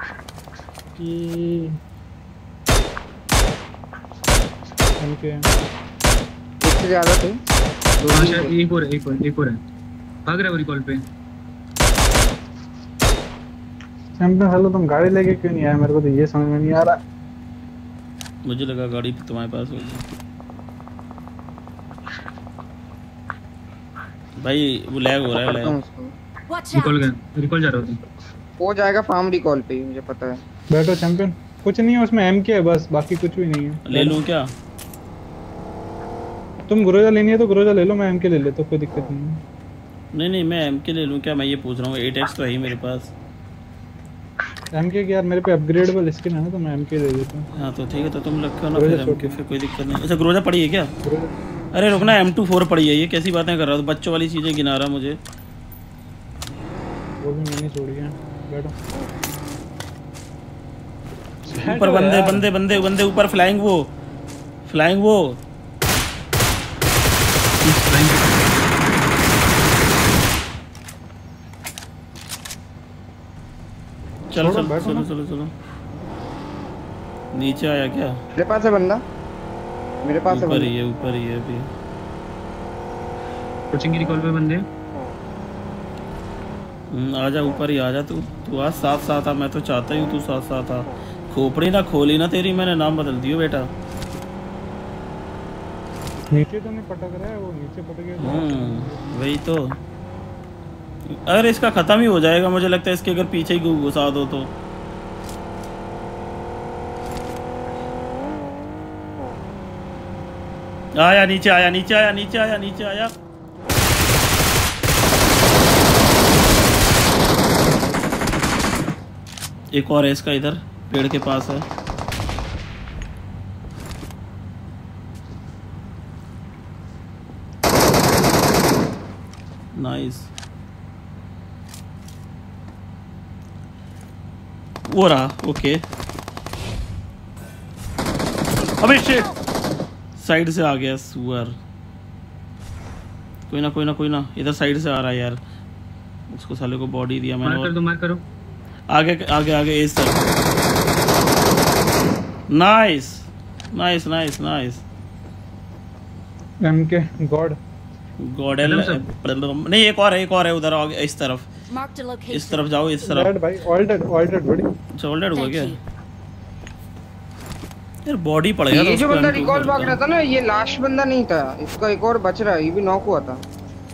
इससे ज्यादा थे। शायद एक और है। भाग रहा है वो रिकॉल पे। चैंपियन हेलो, तुम गाड़ी लेके क्यों नहीं आए? मेरे को तो ये समझ में नहीं आ रहा। मुझे लगा गाड़ी तुम्हारे पास होगी। भाई वो लैग हो रहा है, लैग। रिकॉल जा रहा है। हो जाएगा फार्म रिकॉल पे, मुझे पता है। बैठो चैंपियन, कुछ नहीं है उसमें, MK है बस, बाकी कुछ भी नहीं है। ले लूं क्या? तुम ग्रोजा लेनी है तो ग्रोजा ले लो, मैं MK ले लेता हूं, कोई दिक्कत नहीं है। नहीं मैं MK ले लूं क्या? मैं ये पूछ रहा हूँ, 8x तो है ही मेरे पास। MK की यार मेरे पे अपग्रेडेबल स्किन है ना, तो मैं MK ले लेता हूं। हाँ तो ठीक है, तो तुम रखो ना फिर MK, फिर कोई दिक्कत नहीं। अच्छा ग्रोजा पड़ी है क्या? अरे रुकना, M24 पड़ी है। ये कैसी बातें कर रहा हो? बच्चों वाली चीजें गिना रहा मुझे। वो भी मैंने छोड़ी है। बैठो ऊपर बंदे ऊपर, फ्लाइंग वो चलो नीचे आया क्या? मेरे पास है बंदा, मेरे पास है ऊपर बंदा। ही है, ऊपर ही है अभी। कोचिंग की रिकॉल पे बंदे। आजा ऊपर ही आजा। तू आज साथ साथ आ, मैं तो चाहता ही हूँ तू साथ साथ आ। खोपड़ी ना खोली ना तेरी, मैंने नाम बदल दियो बेटा। नीचे तो नहीं पटक रहा है वो, नीचे पटक गया। वही तो। अरे इसका खत्म ही हो जाएगा मुझे लगता है, इसके अगर पीछे ही घुसा दो तो। आया नीचे आया, नीचे आया, नीचे आया, नीचे आया। एक और है इसका, इधर पेड़ के पास है। नाइस। वो रहा। ओके। अबे शिट, साइड से आ गया सुअर। कोई ना कोई ना कोई ना, इधर साइड से आ रहा है यार। उसको साले को बॉडी दिया मैंने। मार कर दो, मार करो। आगे आगे आगे इस तरफ। Nice nice nice nice. MK god नहीं, एक और है, एक और है उधर आगे इस तरफ। इस तरफ जाओ, इस तरफ। भाई ऑल्टेड बड़ी। अच्छा ऑल्टेड हुआ क्या यार? बॉडी पड़ गया। ये जो बंदा रिकॉल भाग रहा था ना, ये लास्ट बंदा नहीं था, इसका एक और बच रहा है, ये भी नॉक हुआ था।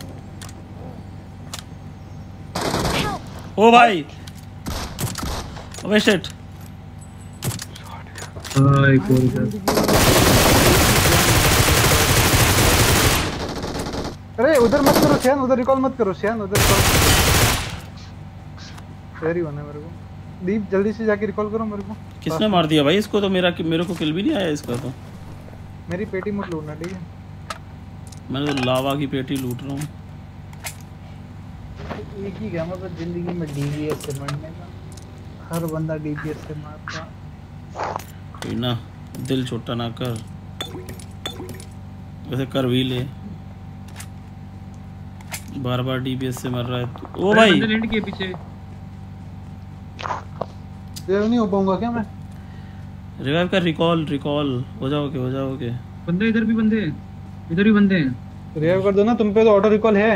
ओ भाई, अबे शिट। एक और इधर। अरे उधर मत करो श्यान, उधर रिकॉल मत करो श्यान, उधर फेरी होना है मेरे को। दीप जल्दी से जाके रिकॉल करो मेरे को। किसने मार दिया भाई इसको? तो मेरे को किल भी नहीं आया इसका। तो मेरी पेटी मत लूटना, ठीक है? मैं तो लावा की पेटी लूट रहा हूँ। एक ही गया मतलब जिंदगी में डीवीएस से मरने का। हर बंदा डीवीएस से मारता। कोई ना, दिल छोटा ना कर, वैसे कर भी ले। बार बार डीबीएस से मर रहा है। ओ भाई लैंड के पीछे सेव नहीं हो पाऊंगा क्या मैं? रिवाइव कर, रिकॉल हो जाओगे। बंदे इधर भी बंदे, इधर भी बंदे हैं। रिवाइव कर दो ना, तुम पे तो ऑटो रिकॉल है।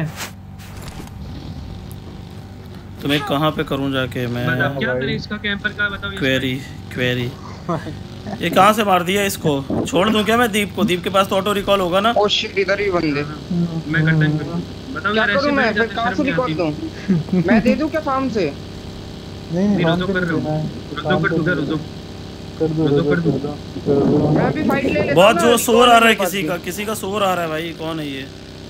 तुम्हें कहाँ पे करूँ जाके मैं? अब क्या करें इसका कैंपर का बताओ। क्वेरी ये कहाँ से मार दिया इसको? छोड़ दूं क्या मैं दीप को? दीप के पास तो ऑटो रिकॉल होगा ना। ओ शिट, इधर ही बंदे। मैं कंटेंट बताओ क्या यार, करूं मैं? फिर कहां से रिकॉल दूं? मैं दे दूं क्या फार्म से? नहीं रोजो कर रहा हूं, रोजो कर दो। मैं भी फाइट ले लेता हूं। बहुत जो शोर आ रहा है, किसी का शोर आ रहा है भाई। कौन है ये?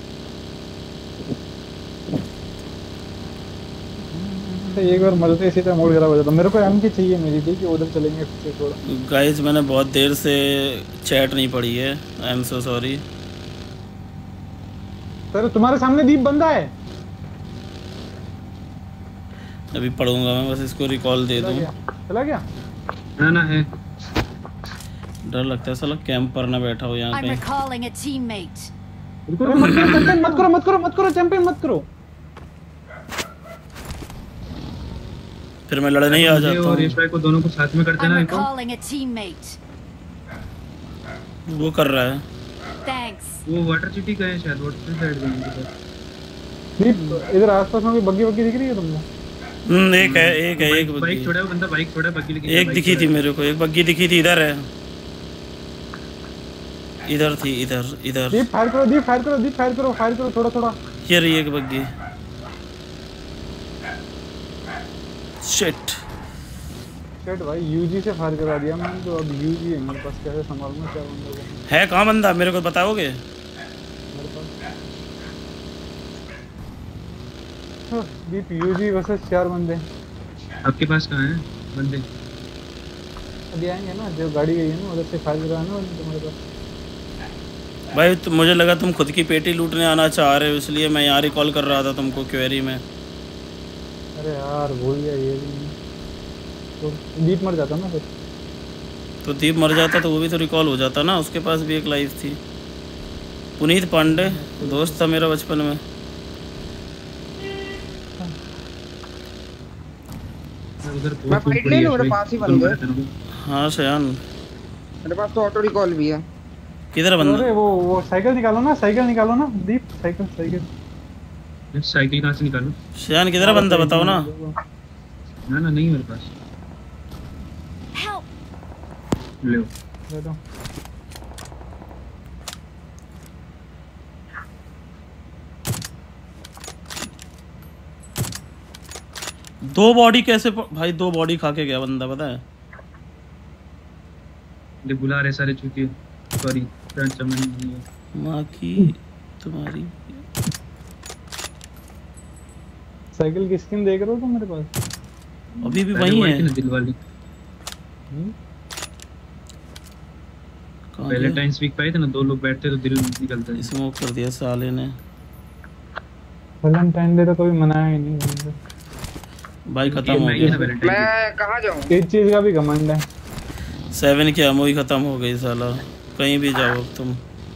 एक बार मदद इसी तरह मूड खराब हो जाता। मेरे को एमके चाहिए मेरी, ठीक है? उधर चलेंगे पीछे थोड़ा। गाइस मैंने बहुत देर से चैट नहीं पढ़ी है, I am so sorry. Sir तुम्हारे सामने दीप बंदा है। अभी पढ़ूंगा मैं, बस इसको रिकॉल दे दूं। चला गया ना है। डर लगता है साला कैंप पर ना बैठा हो यहाँ कहीं। मत करो चैंपियन मत करो। फिर मैं लड़ने ही आ जाता हूँ। और इस भाई को दोनों को साथ में करते हैं ना इनको। वो कर रहा है। वो वाटर सिटी का है शायद, वाटर साइड में इधर। इधर आसपास में कोई बग्गी दिख रही है तुमको? एक बग्गी। बाइक छोड़ा बंदा, बाइक छोड़ा, बग्गी लेके। एक दिखी थी मेरे को, एक बग्गी दिखी थी। इधर है, इधर थी, इधर। दीप फायर करो थोड़ा। ये रही एक बग्गी। शिट भाई यूजी से फायर करा दिया मैंने तो। अब यूजी है मेरे पास, कैसे संभालूं क्या बंदा को? है कहाँ बंदा? मेरे को बताओगे? मेरे पास दीप यूजी वर्सेस 4 बंदे। आपके पास कहाँ है बंदे? अभी आएंगे ना, जो गाड़ी गई है ना उधर से फायर कराना है तुम्हारे पास। भाई मुझे लगा तुम खुद की पेटी लूटने आना चाह रहे हो, इसलिए मैं यहाँ रिकॉल कर रहा था तुमको क्वेरी में। अरे यार भूल गया ये भी। तो दीप मर जाता ना फिर। तो दीप मर जाता तो वो भी तो रिकॉल हो जाता ना, उसके पास भी एक लाइफ थी। पुनीत पांडे दोस्त था मेरा बचपन में। उधर मैं फाइट ले लूं, मेरे पास ही बंदे। हाँ शयान मेरे पास तो ऑटो रिकॉल भी है। किधर बंदा? अरे वो साइकिल निकालो ना दीप, साइकिल साइकिल कहाँ से निकालूं? शान किधर बंदा बताओ ना। ना नहीं मेरे पास। ले दो। दो बॉडी कैसे भाई? 2 बॉडी खा के गया बंदा, पता है? ये बुला रहे सारे चूतिए। सॉरी फ्रेंड, समझ नहीं है। माँ की तुम्हारी साइकिल की स्किन देख रहे हो तुम मेरे पास? अभी भी वही है दिल वाली। वैलेंटाइंस वीक पे थे ना, 2 लोग बैठते तो दिल निकलता है। स्मोक कर दिया साले ने। वैलेंटाइन डे तो कभी मनाया ही नहीं भाई, खत्म हो गया। मैं कहां जाऊं? इस चीज का भी घमंड है। 7 की एमओ ही खत्म हो गई साला। कहीं भी जाओ तुम।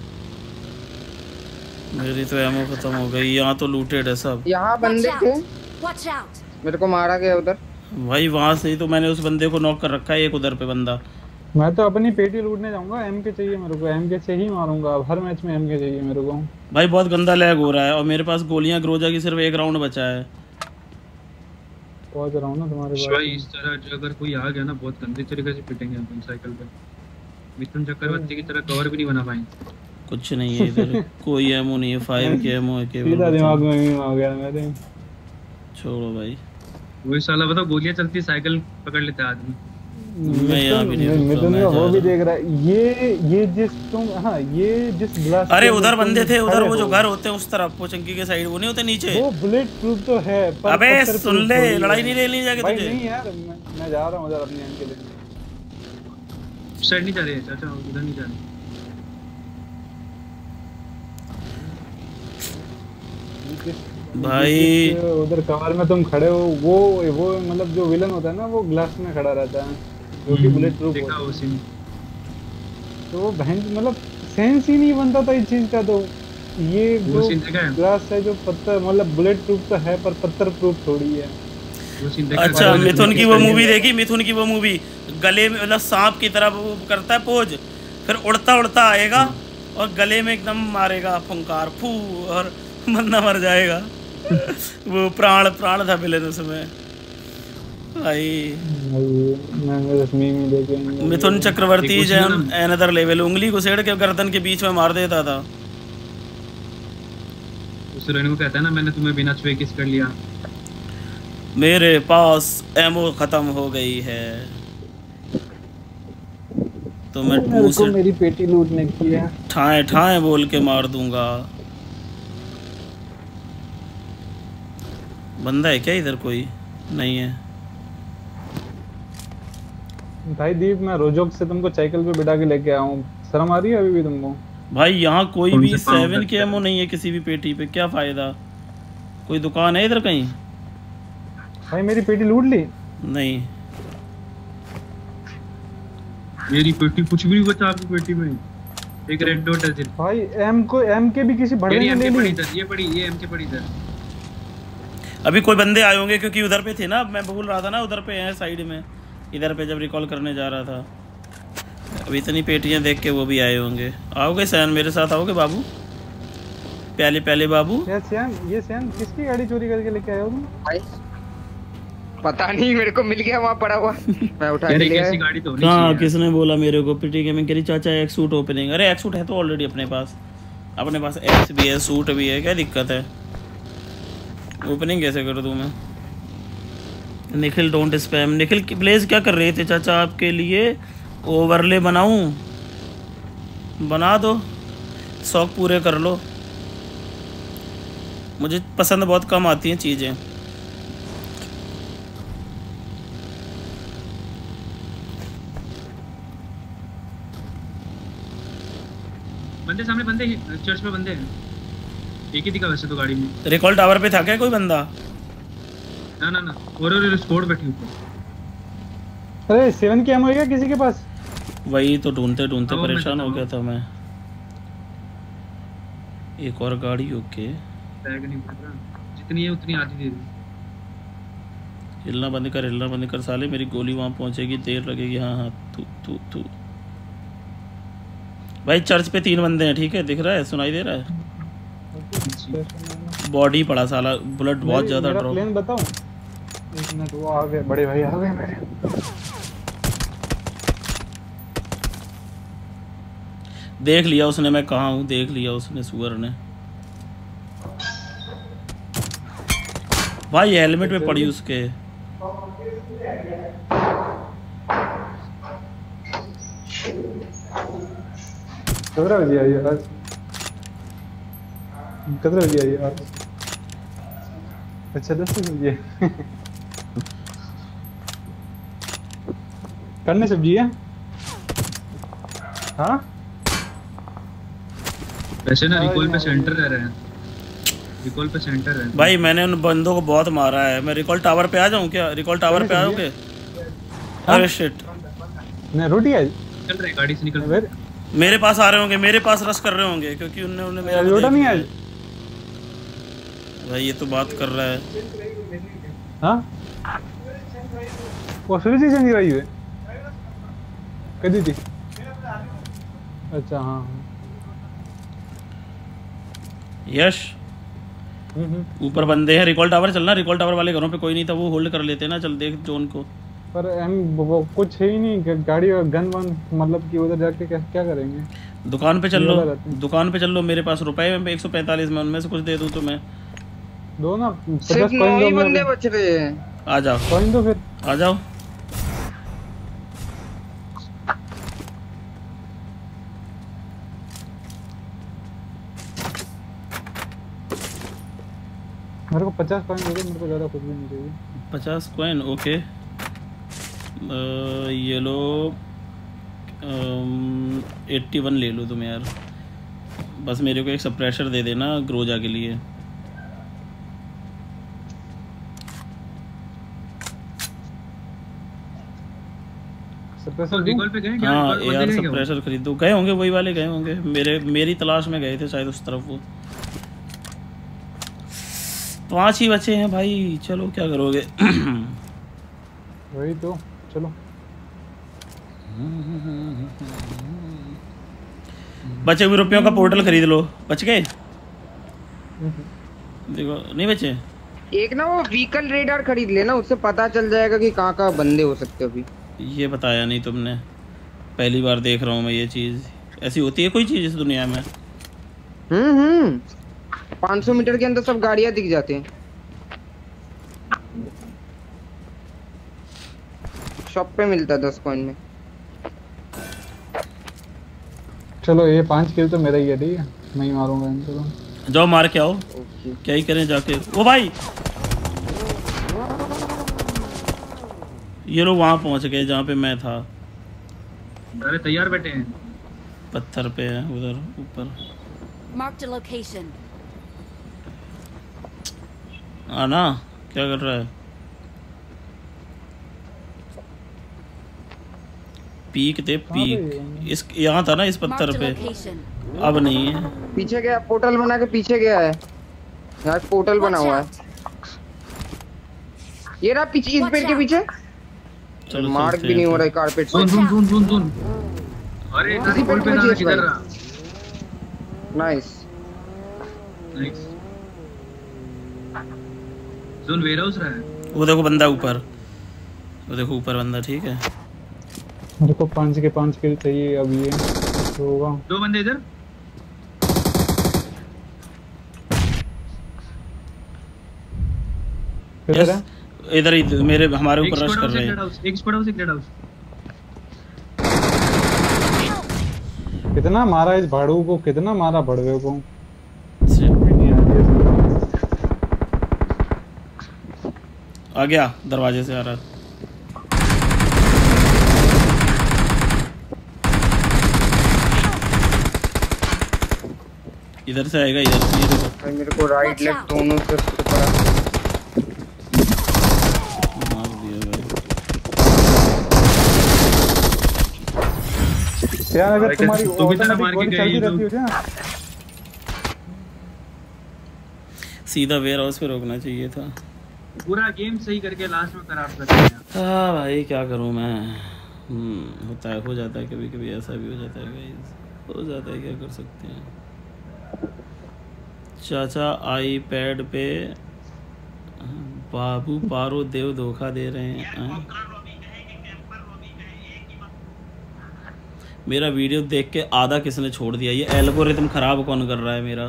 मेरी तो एमओ खत्म हो गई। यहाँ तो लूटेड है सब। यहाँ बंदे थे, मेरे को मारा गया उधर। भाई वहाँ से ही तो मैंने उस बंदे को नॉक कर रखा है। एक उधर पे बंदा। मैं तो अपनी पेटी लूटने जाऊंगा। एमके चाहिए मेरे को, एमके से ही मारूंगा। हर मैच में एमके चाहिए मेरे को। भाई बहुत गंदा लैग हो रहा है और मेरे पास गोलियां ग्रोजा की सिर्फ 1 राउंड बचा है। पहुंच रहा हूं ना तुम्हारे पास। भाई इस तरह जो अगर कोई आ गया ना, बहुत गंदे तरीके से पिटेंगे अपन साइकिल पे। मिथुन चक्रवर्ती की तरह कवर भी नहीं बना पाएंगे। कुछ नहीं है इधर। कोई एमओ नहीं है। 5 की एमओ है केवल। सीधा दिमाग में ही आ गया मेरे। छोड़ो भाई। वही साला बताओ, गोलियां चलती साइकिल पकड़ लेता आदमी। मैं यहाँ भी नहीं रुका, मैं वो भी देख रहा है। ये जिस ग्लास। अरे उधर बंदे थे, उधर वो जो घर होते हैं उस तरफ, वो चंकी के साइड, वो नहीं होते नीचे। वो बुलेट प्रूफ तो है पर अबे सुन ले, लड़ाई नहीं लेनी जाके तुझे। नहीं यार, मैं जा रहा हूँ उधर अपनी एम के लिए। साइड नहीं जा रहे चाचा, उधर नहीं जा रहे। भाई उधर कवर में तुम खड़े हो, वो मतलब जो विलन होता है ना, वो ग्लास में खड़ा रहता है, जो कि बुलेट प्रूफ होता है। तो बहन मतलब सेंस ही नहीं बनता था इस चीज का। तो ये जो ग्लास है, जो पत्थर मतलब बुलेट प्रूफ तो है पर पत्थर प्रूफ थोड़ी है। अच्छा, मिथुन की वो मूवी देखी? मिथुन की वो मूवी, गले में मतलब सांप की तरह वो करता है पोज, फिर उड़ता उड़ता आएगा और गले में एकदम मारेगा फुंकार, फू, और बंदा मर जाएगा। वो प्राण था विलेन उसमें भाई। Mithun Chakraborty another level. उंगली घुसेड़ के गर्दन के बीच में मार देता था। उस रेणु को कहता है ना, मैंने तुम्हें बिना छुए किस कर लिया। मेरे पास एमो खत्म हो गई है तो मैं मेरी पेटी लूटने की है। ठाए ठाए बोल के मार दूंगा। बंदा है क्या इधर? कोई नहीं है भाई। दीप, मैं रोजोक से तुमको साइकिल पे बिठा के लेके आया हूँ। शर्म आ रही है अभी भी तुमको? भाई यहाँ कोई भी 7 के एमओ नहीं है किसी भी पेटी पे। क्या फायदा? कोई दुकान है इधर कहीं? भाई मेरी पेटी लूट ली? नहीं, मेरी पेटी कुछ भी नहीं बचा आपकी पेटी में। एक रेड डॉट है सिर्फ। भाई एम के भी किसी भड़े ने ले ली। ये पड़ी, ये एम के पड़ी इधर। अभी कोई बंदे आए होंगे क्योंकि उधर पे थे ना। मैं बोल रहा था ना उधर पे है साइड में। इधर पे जब रिकॉल करने जा रहा था, अभी इतनी पेटियां देख के वो भी आए होंगे। आओगे सैन? मेरे साथ आओगे बाबू? पहले बाबू। ये सैन किसकी गाड़ी चोरी करके लेके आए हो तुम? भाई पता नहीं, मेरे को मिल गया वहाँ पड़ा हुआ। मैं उठा के ले गया। गाड़ी तो नहीं। हाँ, किसने बोला मेरे को? पिटी गेमिंग करी चाचा एक सूट ओपनिंग। अरे एक सूट है तो ऑलरेडी अपने पास एक्स भी है, सूट भी है, क्या दिक्कत है? ओपनिंग कैसे कर दूं मैं? Nikhil don't spam. Nikhil place क्या कर रहे थे चाचा? आपके लिए ओवरले बनाऊं? बना दो, शौक पूरे कर लो। मुझे पसंद बहुत कम आती हैं चीज़ें। बंदे सामने, बंदे चर्च में बंदे हैं। एक ही दिखा वैसे तो गाड़ी में। रिकॉल टावर पे था क्या कोई बंदा? ना और स्पोर्ट बैठी ऊपर। अरे 7 की एमओ है क्या किसी के पास? वही तो ढूंढते परेशान हो गया था मैं। एक और गाड़ी। ओके, बैग नहीं पड़ रहा। जितनी है उतनी आधी दे दे। हिलना बंद कर साले। मेरी गोली वहां पहुंचेगी, देर लगेगी। हाँ, तू भाई चर्च पे 3 बंदे हैं, ठीक है, दिख रहा है, सुनाई दे रहा है। बॉडी पड़ा साला, बुलेट बहुत ज्यादा ड्रॉप। प्लेन बताऊं? एक मिनट, वो आ गए, बड़े भाई आ गए मेरे। देख लिया उसने मैं कहाँ हूँ, देख लिया उसने, सुअर ने। भाई हेलमेट पे पड़ी उसके। कितना बजे आई आज? कितना बजे आई आज? अच्छा 10 बजे। करने सब्जी है? हाँ? वैसे ना रिकॉल पे सेंटर रह रहे हैं, रिकॉल पे सेंटर है। भाई मैंने उन बंदों को बहुत मारा है। मैं रिकॉल टावर पे आ जाऊँ क्या? रिकॉल टावर पे आ जाओगे? अरे शिट, मैं रोटी आज निकल रहे, गाड़ी से निकल रहे। मेरे पास आ रहे होंगे, मेरे पास रश कर रहे होंगे, क्योंकि उन्होंने मेरा लोटा नहीं आज। भाई ये तो बात कर रहा है। हाँ वो फिर से चंगी भाई हुए कदी थी। अच्छा हाँ यश ऊपर बंदे हैं, रिकॉल टावर चलना। रिकॉल टावर वाले घरों पे कोई नहीं था, वो होल्ड कर लेते ना। चल देख जोन को। पर वो कुछ है ही नहीं, गाड़ी और गन वन, मतलब कि उधर जाके क्या करेंगे? दुकान पे चल लो, दुकान पे चल लो। मेरे पास रुपए में 145 में, उनमें से कुछ दे दूं तो मैं दो ना। सिर्फ 9 ही बंदे बच रहे हैं। आ जाओ, कॉइन दो फिर, आ जाओ। मेरे को 50 कॉइन दे दो, मेरे को ज़्यादा कुछ भी नहीं चाहिए। 50 कॉइन ओके। ये लो 81 ले लो तुम यार। बस मेरे को एक सप्रेशर दे देना ग्रोजा के लिए। हाँ यार सप्रेशर खरीदो। गए होंगे वही वाले, गए होंगे मेरी तलाश में गए थे शायद उस तरफ। वो 5 ही बचे हैं भाई। चलो क्या करोगे? वही तो, चलो। बचे हुए रुपयों का पोर्टल खरीद लो। बच गए? देखो नहीं बचे। एक ना वो व्हीकल रेडार खरीद लेना, उससे पता चल जाएगा कि कहाँ बंदे हो सकते अभी। ये बताया नहीं तुमने, पहली बार देख रहा हूँ मैं ये चीज। ऐसी होती है कोई चीज इस दुनिया में? 500 मीटर के अंदर सब गाड़ियां दिख जाते हैं। शॉप पे मिलता है 10 कॉइन में। चलो ये 5 किल तो मेरा ही है, ठीक है, मैं ही मारूंगा इनको तो। जाओ मार के आओ। क्या ही करें जाके। ओ भाई ये लोग वहां पहुंच गए जहाँ पे मैं था। अरे तैयार बैठे हैं, पत्थर पे है उधर ऊपर। Marked a location. आना क्या कर रहा है? पीक थे पीक। इस यहाँ था ना इस पत्थर पे, अब नहीं है। पीछे गया, पोर्टल बना के पीछे गया है। यहाँ पोर्टल बना हुआ है। ये रहा पीछे, इस पेड़ के पीछे। चलो मार्क भी नहीं हो रहा है कारपेट से। जोन। अरे इधर पोल पे ना किधर रहा। नाइस। जोन वेयरहाउस रहा है। वो देखो बंदा ऊपर, वो देखो ऊपर बंदा। ठीक है मेरे को 5 के 5 किल चाहिए अब। ये होगा 2 बंदे इधर। किधर है? इधर ही मेरे हमारे ऊपर रश कर रहे हैं। एक स्क्वाड हाउस, एक डेड हाउस। कितना मारा इस भाड़ू को, कितना मारा भड़वे को। आ गया, दरवाजे से आ रहा। इधर से आएगा, इधर से। ये देखो मेरे को राइट लेफ्ट दोनों से पड़ा। मार दिया भाई यार। अगर तुम्हारी तो भी तरह मार के चलती रहती हो ना, सीधा वेयर हाउस पे रोकना चाहिए था। पूरा गेम सही करके लास्ट में खराब कर दिया। हाँ भाई क्या करूँ मैं। होता है, हो जाता है कभी कभी, ऐसा भी हो जाता है गाइस। हो जाता है, क्या कर सकते हैं। चाचा आईपैड पे बाबू पारो देव धोखा दे रहे हैं। मेरा वीडियो देख के आधा किसने छोड़ दिया? ये एल्गोरिथम खराब कौन कर रहा है मेरा?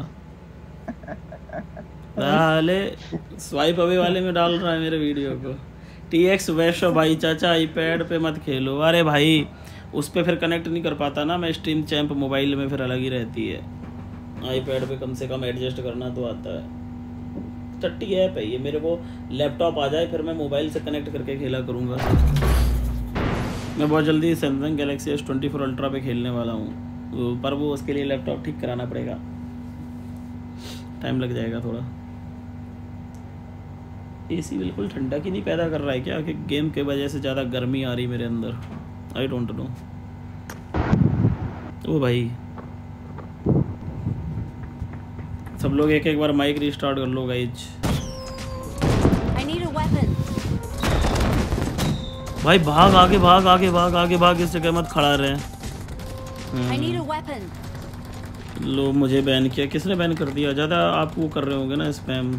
साले स्वाइप अवे वाले में डाल रहा है मेरे वीडियो को। TX वैश्व भाई, चाचा आईपैड पे मत खेलो। अरे भाई उस पर फिर कनेक्ट नहीं कर पाता ना मैं, स्ट्रीम चैम्प मोबाइल में फिर अलग ही रहती है। आईपैड पे कम से कम एडजस्ट करना तो आता है। टट्टी ऐप है ये, मेरे को लैपटॉप आ जाए फिर मैं मोबाइल से कनेक्ट करके खेला करूँगा। मैं बहुत जल्दी सैमसंग गैलेक्सी S24 अल्ट्रा पे खेलने वाला हूँ, पर वो उसके लिए लैपटॉप ठीक कराना पड़ेगा, टाइम लग जाएगा थोड़ा। AC बिल्कुल ठंडा की नहीं पैदा कर रहा है क्या, कि गेम के वजह से ज़्यादा गर्मी आ रही मेरे अंदर? I don't know. ओ भाई सब लोग एक एक बार माइक रिस्टार्ट कर लो गाइज। भाई भाग आगे, भाग आगे, भाग आगे, भाग, इस जगह मत खड़ा रहे। लो मुझे बैन किया, किसने बैन कर दिया? ज़्यादा आप वो कर रहे होंगे ना स्पैम।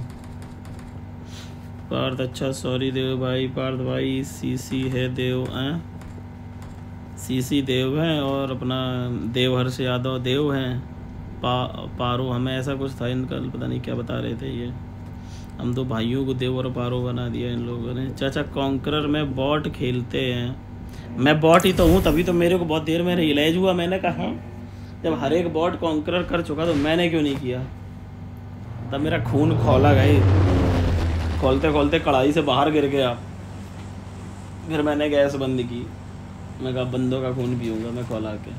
पार्थ अच्छा सॉरी देव भाई, पार्थ भाई CC है देव हैं, CC देव हैं और अपना देवहर्ष यादव देव हैं। पारो हमें ऐसा कुछ था इनका, पता नहीं क्या बता रहे थे ये। हम तो भाइयों को देव और पारो बना दिया इन लोगों ने। चाचा कॉन्करर में बॉट खेलते हैं। मैं बॉट ही तो हूँ, तभी तो मेरे को बहुत देर में रियलाइज हुआ। मैंने कहा जब हर एक बॉट कॉन्करर कर चुका तो मैंने क्यों नहीं किया? तब मेरा खून खौला गई, खोलते खोलते कढ़ाई से बाहर गिर गया। फिर मैंने गैस बंद की, मैं कहा बंदों का खून पीऊँगा मैं खौला के।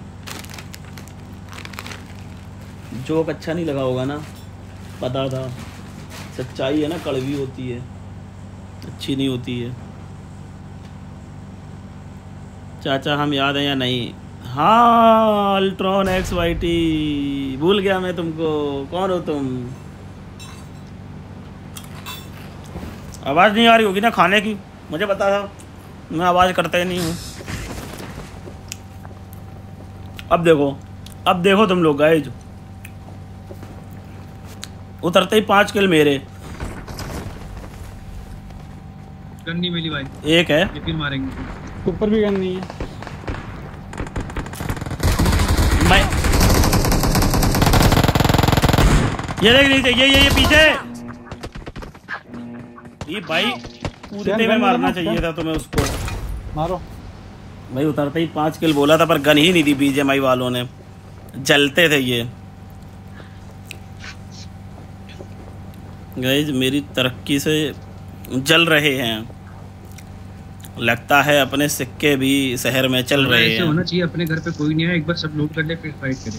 जोक अच्छा नहीं लगा होगा ना, पता था। सच्चाई है ना, कड़वी होती है, अच्छी नहीं होती है। चाचा हम याद है या नहीं? हाँ अल्ट्रॉन XYT, भूल गया मैं तुमको। कौन हो तुम? आवाज़ नहीं आ रही होगी ना खाने की, मुझे पता था, मैं आवाज़ करता ही नहीं हूँ। अब देखो तुम लोग गाइज, उतरते ही 5 किल मेरे। गन नहीं मिली भाई, एक है, ये फिर मारेंगे। ऊपर भी गन नहीं है। मैं ये देख नहीं चाहिए, ये पीछे। ये भाई कूदते में मारना चाहिए था तुम्हें उसको। मारो भाई उतरते ही 5 किल बोला था, पर गन ही नहीं दी BGMI वालों ने। जलते थे ये गाइज, मेरी तरक्की से जल रहे हैं। लगता है अपने सिक्के भी शहर में चल रहे हैं। होना चाहिए, अपने घर पे कोई नहीं है, एक बार सब लूट कर ले फिर फाइट करें।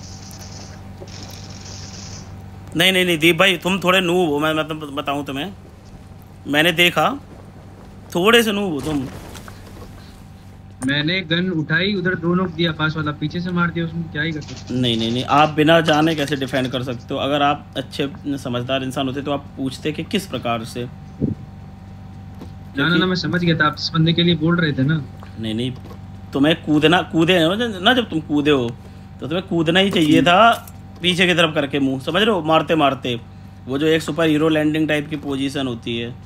नहीं दीप भाई तुम थोड़े नूब हो, मैं मतलब बताऊं तुम्हें, मैंने देखा थोड़े से नूब हो तुम। मैंने गन उठाई, उधर 2 नॉक दिया, पास वाला पीछे से मार दिया, उसमें क्या ही कर सकते। नहीं आप बिना जाने कैसे डिफेंड कर सकते हो? अगर आप अच्छे समझदार इंसान होते तो आप पूछते कि किस प्रकार से। ना मैं समझ गया था, आप इस बंदे के लिए बोल रहे थे ना। नहीं तुम्हें कूदे ना, जब तुम कूदे हो तो तुम्हें कूदना ही चाहिए था पीछे की तरफ करके मुंह, समझ रहे हो, मारते मारते। वो जो एक सुपर हीरो लैंडिंग टाइप की पोजीशन होती है,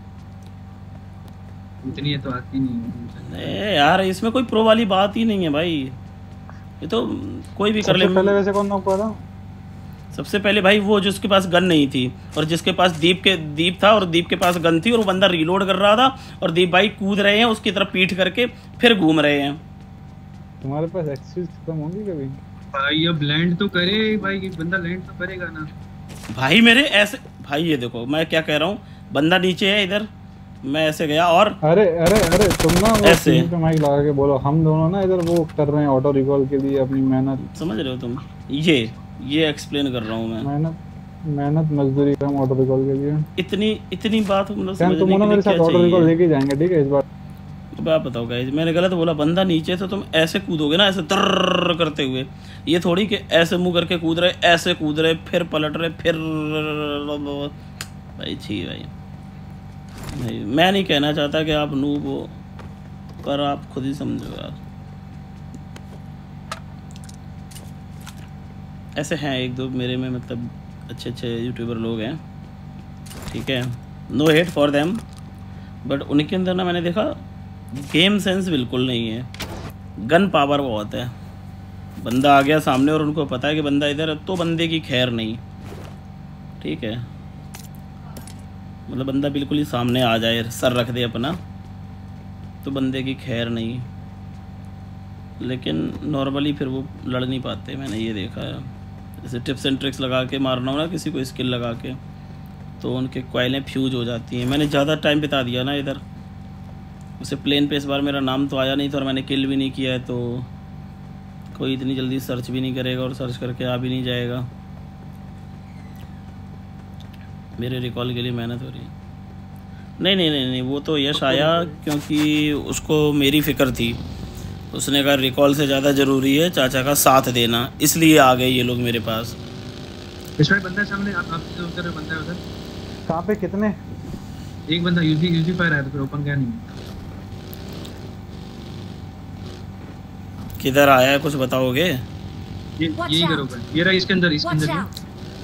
इतनी है तो आती नहीं है यार। इसमें कोई प्रो वाली बात ही नहीं है भाई, ये तो कोई भी कर ले। पहले वैसे कौन नॉक हुआ था? सबसे पहले भाई वो जिसके पास गन नहीं थी, और जिसके पास दीप था और दीप के पास गन थी, और वो बंदा रीलोड कर रहा था और दीप भाई कूद रहे हैं उसकी तरफ पीठ करके, फिर घूम रहे हैं। तुम्हारे पास एक्सेस खत्म होगी कभी? भाई अब लैंड तो करे भाई, बंदा लैंड तो करेगा ना भाई। मेरे ऐसे भाई, ये देखो मैं क्या कह रहा हूँ, बंदा नीचे है इधर, मैं ऐसे गया और अरे तुम ना वो ऐसे पे माइक लगा के बोलो। हम दोनों ना इधर वो कर रहे हैं ऑटो रिकॉल के लिए अपनी मेहनत, समझ रहे हो तुम? ये एक्सप्लेन कर रहा हूँ मैं, मेहनत मजदूरी कम ऑटो रिकॉल के लिए। इतनी बात मतलब समझने तुम ना मेरे साथ ऑटो रिकॉल लेके जाएंगे, ठीक है इस बार? बात बताओ गाइस, मैंने गलत बोला? बंदा नीचे तो तुम ऐसे कूदोगे ना, ऐसे दर्र करते हुए। ये थोड़ी कि ऐसे मुंह करके कूद रहे, ऐसे कूद रहे, फिर पलट रहे, फिर भाई छी भाई। नहीं, मैं नहीं कहना चाहता कि आप नूब हो, पर आप खुद ही समझो यार। ऐसे हैं एक दो मेरे में, मतलब अच्छे अच्छे यूट्यूबर लोग हैं, ठीक है, no hate for them, but उनके अंदर ना मैंने देखा गेम सेंस बिल्कुल नहीं है, गन पावर बहुत है। बंदा आ गया सामने और उनको पता है कि बंदा इधर है तो बंदे की खैर नहीं, ठीक है, मतलब बंदा बिल्कुल ही सामने आ जाए, सर रख दे अपना, तो बंदे की खैर नहीं। लेकिन नॉर्मली फिर वो लड़ नहीं पाते, मैंने ये देखा है। जैसे टिप्स एंड ट्रिक्स लगा के मारना हो ना किसी को, स्किल लगा के, तो उनके कॉइलें फ्यूज हो जाती हैं। मैंने ज़्यादा टाइम बिता दिया ना इधर, उसे प्लेन पे इस बार मेरा नाम तो आया नहीं था और मैंने किल भी नहीं किया है, तो कोई इतनी जल्दी सर्च भी नहीं करेगा और सर्च करके आ भी नहीं जाएगा। मेरे रिकॉल के लिए मेहनत हो रही है। नहीं नहीं नहीं नहीं, वो तो यश आया क्योंकि उसको मेरी फ़िक्र थी, उसने कहा रिकॉल से ज़्यादा ज़रूरी है चाचा का साथ देना, इसलिए आ गए ये लोग मेरे पास। इसमें बंदा है सामने, आप उधर बंदा है उधर। कहाँ पे कितने? एक बंदा यूजी फायर आया, फिर ओपन गया नहीं। किधर आया है कुछ बताओगे? ये यही करोगे, ये रहा इसके अंदर, इसके अंदर।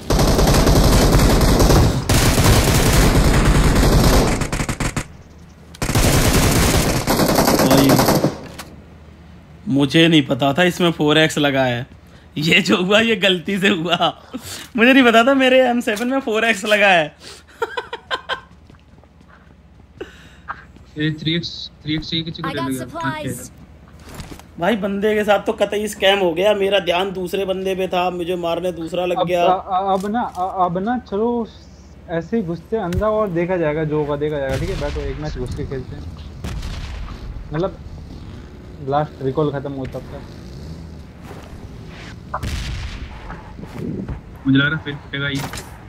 मुझे नहीं पता था इसमें 4x लगा है, ये जो हुआ ये गलती से हुआ, मुझे नहीं पता था मेरे M7 में 4x लगा है। ये 3x ही किसी को ले गया भाई, बंदे के साथ तो कतई स्कैम हो गया, मेरा ध्यान दूसरे बंदे पे था, मुझे मारने दूसरा लग गया। अब ना चलो ऐसे ही घुसते अंदर और देखा जाएगा, जो होगा देखा जाएगा, ठीक है। बैठो एक मैच घुस के खेलते हैं, मतलब लास्ट रिकॉल खत्म हो तब तक। मुझे लग रहा है फिर फटेगा ये।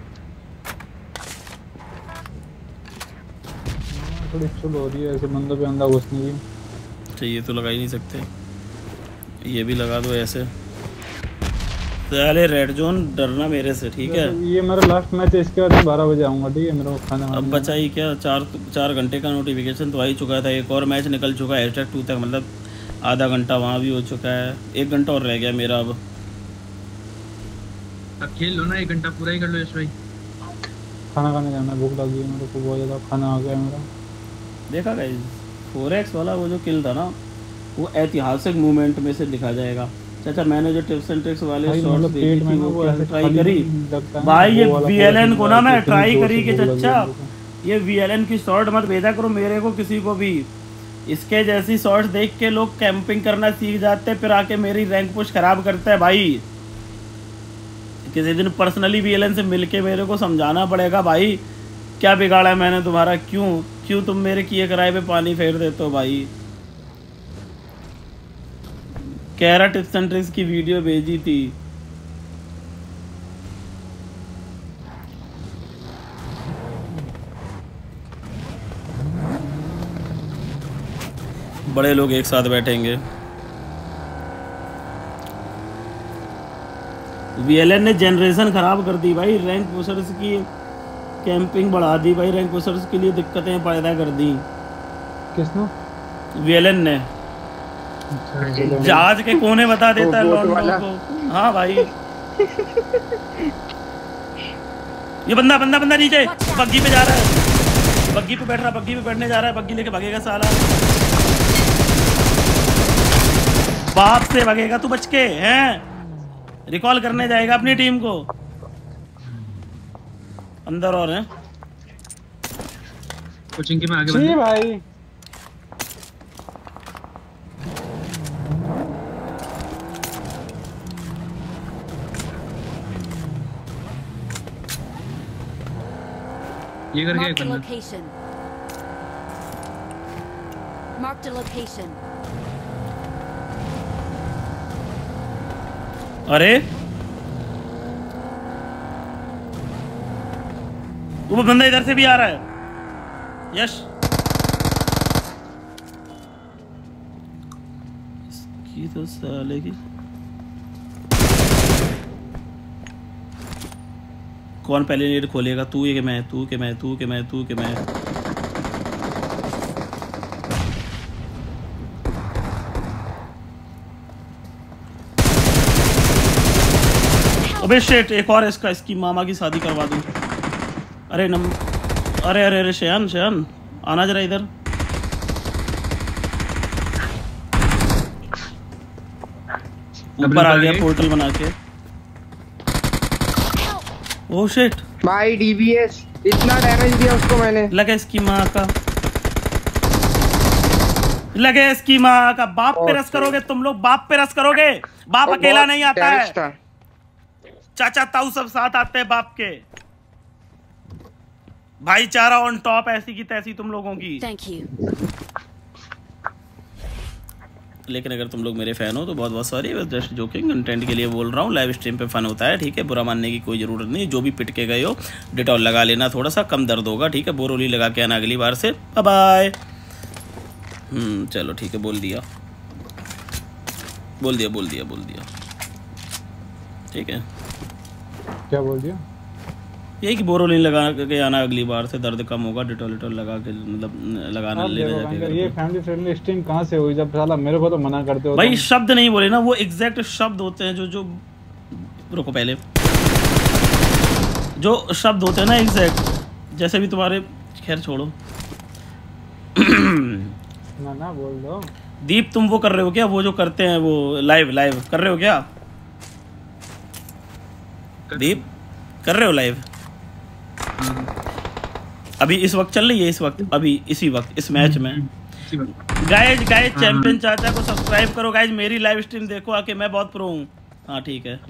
थोड़ी चुल हो रही है ऐसे बंदों पे अंदर घुसने की। चाहिए तो लगा ही नहीं सकते, ये भी लगा दो ऐसे। पहले रेड जोन डरना मेरे से, ठीक है। ये मेरा लास्ट मैच है, इसके बाद 12 बजे आऊँगा, ठीक है। मेरा खाना अब बचा ही क्या, 4 घंटे का नोटिफिकेशन तो आ ही चुका था, एक और मैच निकल चुका है #2 तक, मतलब आधा घंटा वहाँ भी हो चुका है, 1 घंटा और रह गया मेरा। अब खेल लो ना, 1 घंटा पूरा ही कर लो यश भाई। खाना खाने जाना, भूख लगी है मेरे को बहुत ज़्यादा, खाना आ गया मेरा। देखा गाइस, 4x वाला वो जो किल था ना, वो ऐतिहासिक मूवमेंट में से लिखा जाएगा। चाचा मैंने जो टिप्स एंड ट्रिक्स वाले शॉट्स देखी थी वो ट्राई करी भाई, ये VLN को ना मैं ट्राई करी कि चाचा ये VLN की शॉट मत भेजा करो मेरे को किसी को भी, इसके जैसी शॉट्स देख के लोग कैंपिंग करना सीख जाते हैं, फिर आके मेरी रैंक पुश खराब करता है भाई। किसी दिन पर्सनली VLN से मिलके मेरे को समझाना पड़ेगा भाई, क्या बिगाड़ा है मैंने तुम्हारा, क्यों तुम मेरे किए कराए पे पानी फेर देते हो भाई। कह रहा टिप्स एंड ट्रिक्स की वीडियो भेजी थी, बड़े लोग एक साथ बैठेंगे। VLN ने जनरेशन खराब कर दी भाई, रैंक पुशर्स की कैंपिंग बढ़ा दी भाई, रैंक पुशर्स के लिए दिक्कतें पैदा कर दी। किसने? VLN ने। जहाज के कोने बता देता है लॉन्डो को। हाँ भाई, ये बंदा नीचे बग्गी पे जा रहा है, बग्गी पे बैठ रहा, बग्गी पे बैठने जा रहा है, बग्गी लेके भागेगा साला, बाप से भागेगा तू बच के, हैं रिकॉल करने जाएगा अपनी टीम को। अंदर और हैं कोचिंग के में आगे बढ़े भाई। ये करके एक बंदा। Marked a location. अरे वो बंदा इधर से भी आ रहा है यश, इसकी तो साले की। कौन पहले नेट खोलेगा, तू के मैं, तू के मैं, तू के मैं, तू के मैं। अबे शिट, एक और इसका, इसकी मामा की शादी करवा दूं। अरे अरे अरे अरे शयान आना जरा इधर। ऊपर आ गया पोर्टल बना के। ओह शिट भाई डीबीएस इतना डैमेज दिया उसको मैंने। लगे इसकी माँ का, लगे इसकी माँ का। बाप पे रस करोगे तुम लोग, बाप पे रस करोगे। बाप अकेला नहीं आता है, चाचा ताऊ सब साथ आते हैं बाप के। भाईचारा ऑन टॉप, ऐसी की तैसी तुम लोगों की। Thank you. लेकिन अगर तुम लोग मेरे फैन हो तो बहुत बहुत सॉरी, बस जस्ट जोकिंग, कंटेंट के लिए बोल रहा हूँ। लाइव स्ट्रीम पे फन होता है, ठीक है, बुरा मानने की कोई ज़रूरत नहीं। जो भी पिट के गए हो डिटॉल लगा लेना, थोड़ा सा कम दर्द होगा, ठीक है। बोरोली लगा के आना अगली बार से। Bye bye. चलो ठीक है, बोल दिया ठीक है। क्या बोल दिया? यही कि बोरोली लगा के आना अगली बार से, दर्द कम होगा। डिटॉल लगा के मतलब लगाना लेना जाके। ये फैमिली फ्रेंडली स्ट्रीम कहाँ से हुई जब साला मेरे को तो मना करते हो। भाई शब्द नहीं बोले ना, वो एग्जैक्ट शब्द होते हैं जो रुको पहले, जो शब्द होते हैं ना एग्जैक्ट, जैसे भी तुम्हारे, खैर छोड़ो। ना बोल दो। दीप तुम वो कर रहे हो क्या, वो जो करते हैं वो लाइव कर रहे हो क्या? दीप कर रहे हो लाइव? अभी इस वक्त चल रही है, इस वक्त अभी इसी वक्त इस मैच में। गाइज चैंपियन चाचा को सब्सक्राइब करो गाइज, मेरी लाइव स्ट्रीम देखो आके, मैं बहुत प्रो हूँ। हाँ ठीक है।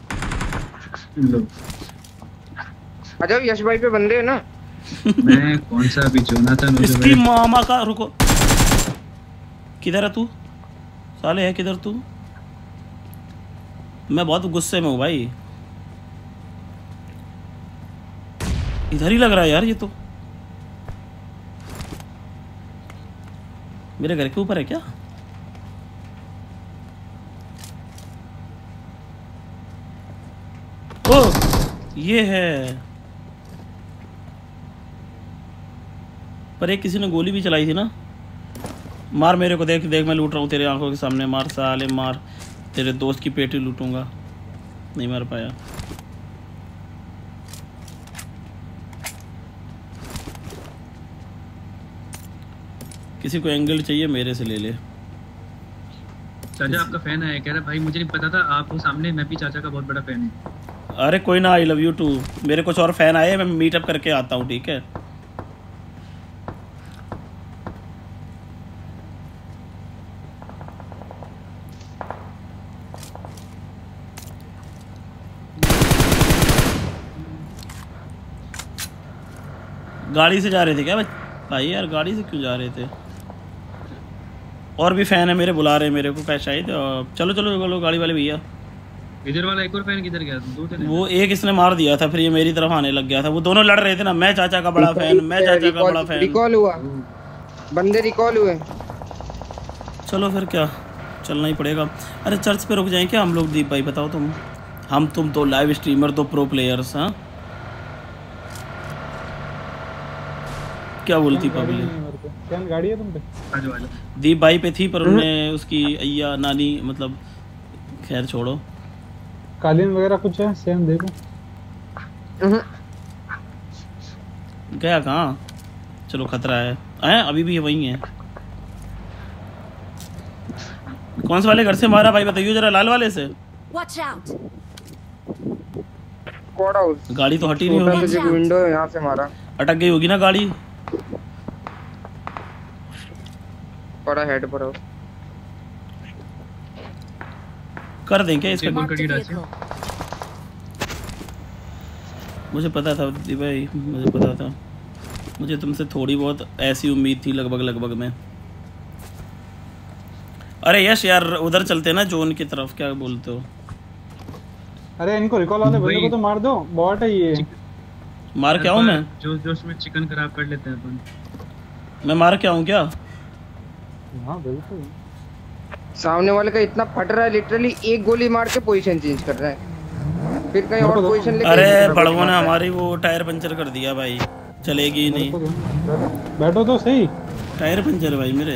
अच्छा यश भाई पे बंदे है ना। मैं कौन सा अभी जोनाथन, इसकी मामा का। रुको, किधर है तू साले, है किधर तू? मैं बहुत गुस्से में हूँ भाई, इधर ही लग रहा है यार ये तो। मेरे घर के ऊपर है क्या? ओ ये है, पर एक किसी ने गोली भी चलाई थी ना। मार मेरे को, देख मैं लूट रहा हूँ तेरे आंखों के सामने। मार साले मार, तेरे दोस्त की पेटी लूटूंगा। नहीं मार पाया। किसी को एंगल चाहिए मेरे से ले ले। चाचा आपका फैन है, कह रहा भाई मुझे नहीं पता था आप हो सामने, मैं भी चाचा का बहुत बड़ा फैन हूँ। अरे कोई ना, आई लव यू टू। मेरे कुछ और फैन आए, मैं मीटअप करके आता हूँ, ठीक है। गाड़ी से जा रहे थे क्या भाई? यार गाड़ी से क्यों जा रहे थे? और भी फैन है मेरे, बुला रहे हैं मेरे को, क्या शायद। चलो चलो चलो गाड़ी वाले भैया। इधर वाला एक और फैन किधर गया? दो थे वो एक इसने मार दिया था, फिर ये मेरी तरफ आने लग गया था। वो दोनों लड़ रहे थे ना, मैं चाचा का बड़ा फैन, मैं चाचा का बड़ा फैन। रिकॉल हुआ, बंदे रिकॉल हुए। चलो फिर क्या, चलना ही पड़ेगा। अरे चर्च पे रुक जाएं क्या हम लोग? दीप भाई बताओ तुम, हम तुम तो लाइव स्ट्रीमर, तो प्रो प्लेयर्स। हाँ क्या बोलती पब्लिक? क्या गाड़ी है तुम पे? दीप भाई पे थी, पर उन्होंने उसकी अय्या नानी मतलब, खैर छोड़ो। कालीन वगैरह कुछ है सेम देखो। गया कहाँ? चलो खतरा है। अभी भी वही है। कौन से वाले घर से मारा भाई बताइए जरा? लाल वाले से। Watch out. गाड़ी तो हटी नहीं होगी, विंडो यहाँ से मारा, अटक गई होगी ना गाड़ी। बड़ा हेड पर हो। कर दें क्या इसका? मुझे पता था भाई, मुझे पता था। मुझे तुमसे थोड़ी बहुत ऐसी उम्मीद थी लगभग में। अरे यश यार उधर चलते ना जोन की तरफ, क्या बोलते हो? अरे इनको रिकॉल वाले बंदे को तो मार दो, बॉट है ये। मार क्या हूँ मैं? जोश में चिकन खराब कर लेते हैं अपन। मैं मार क्या हूँ क्या? हाँ बिल्कुल। सामने वाले का इतना फट रहा है, लिटरली एक गोली मार के पोजीशन चेंज कर रहा है, फिर कहीं और पोजीशन लेके। अरे बड़वों ने हमारी वो टायर पंचर कर दिया भाई, चलेगी ही नहीं। बैठो तो सही। टायर पंचर भाई मेरे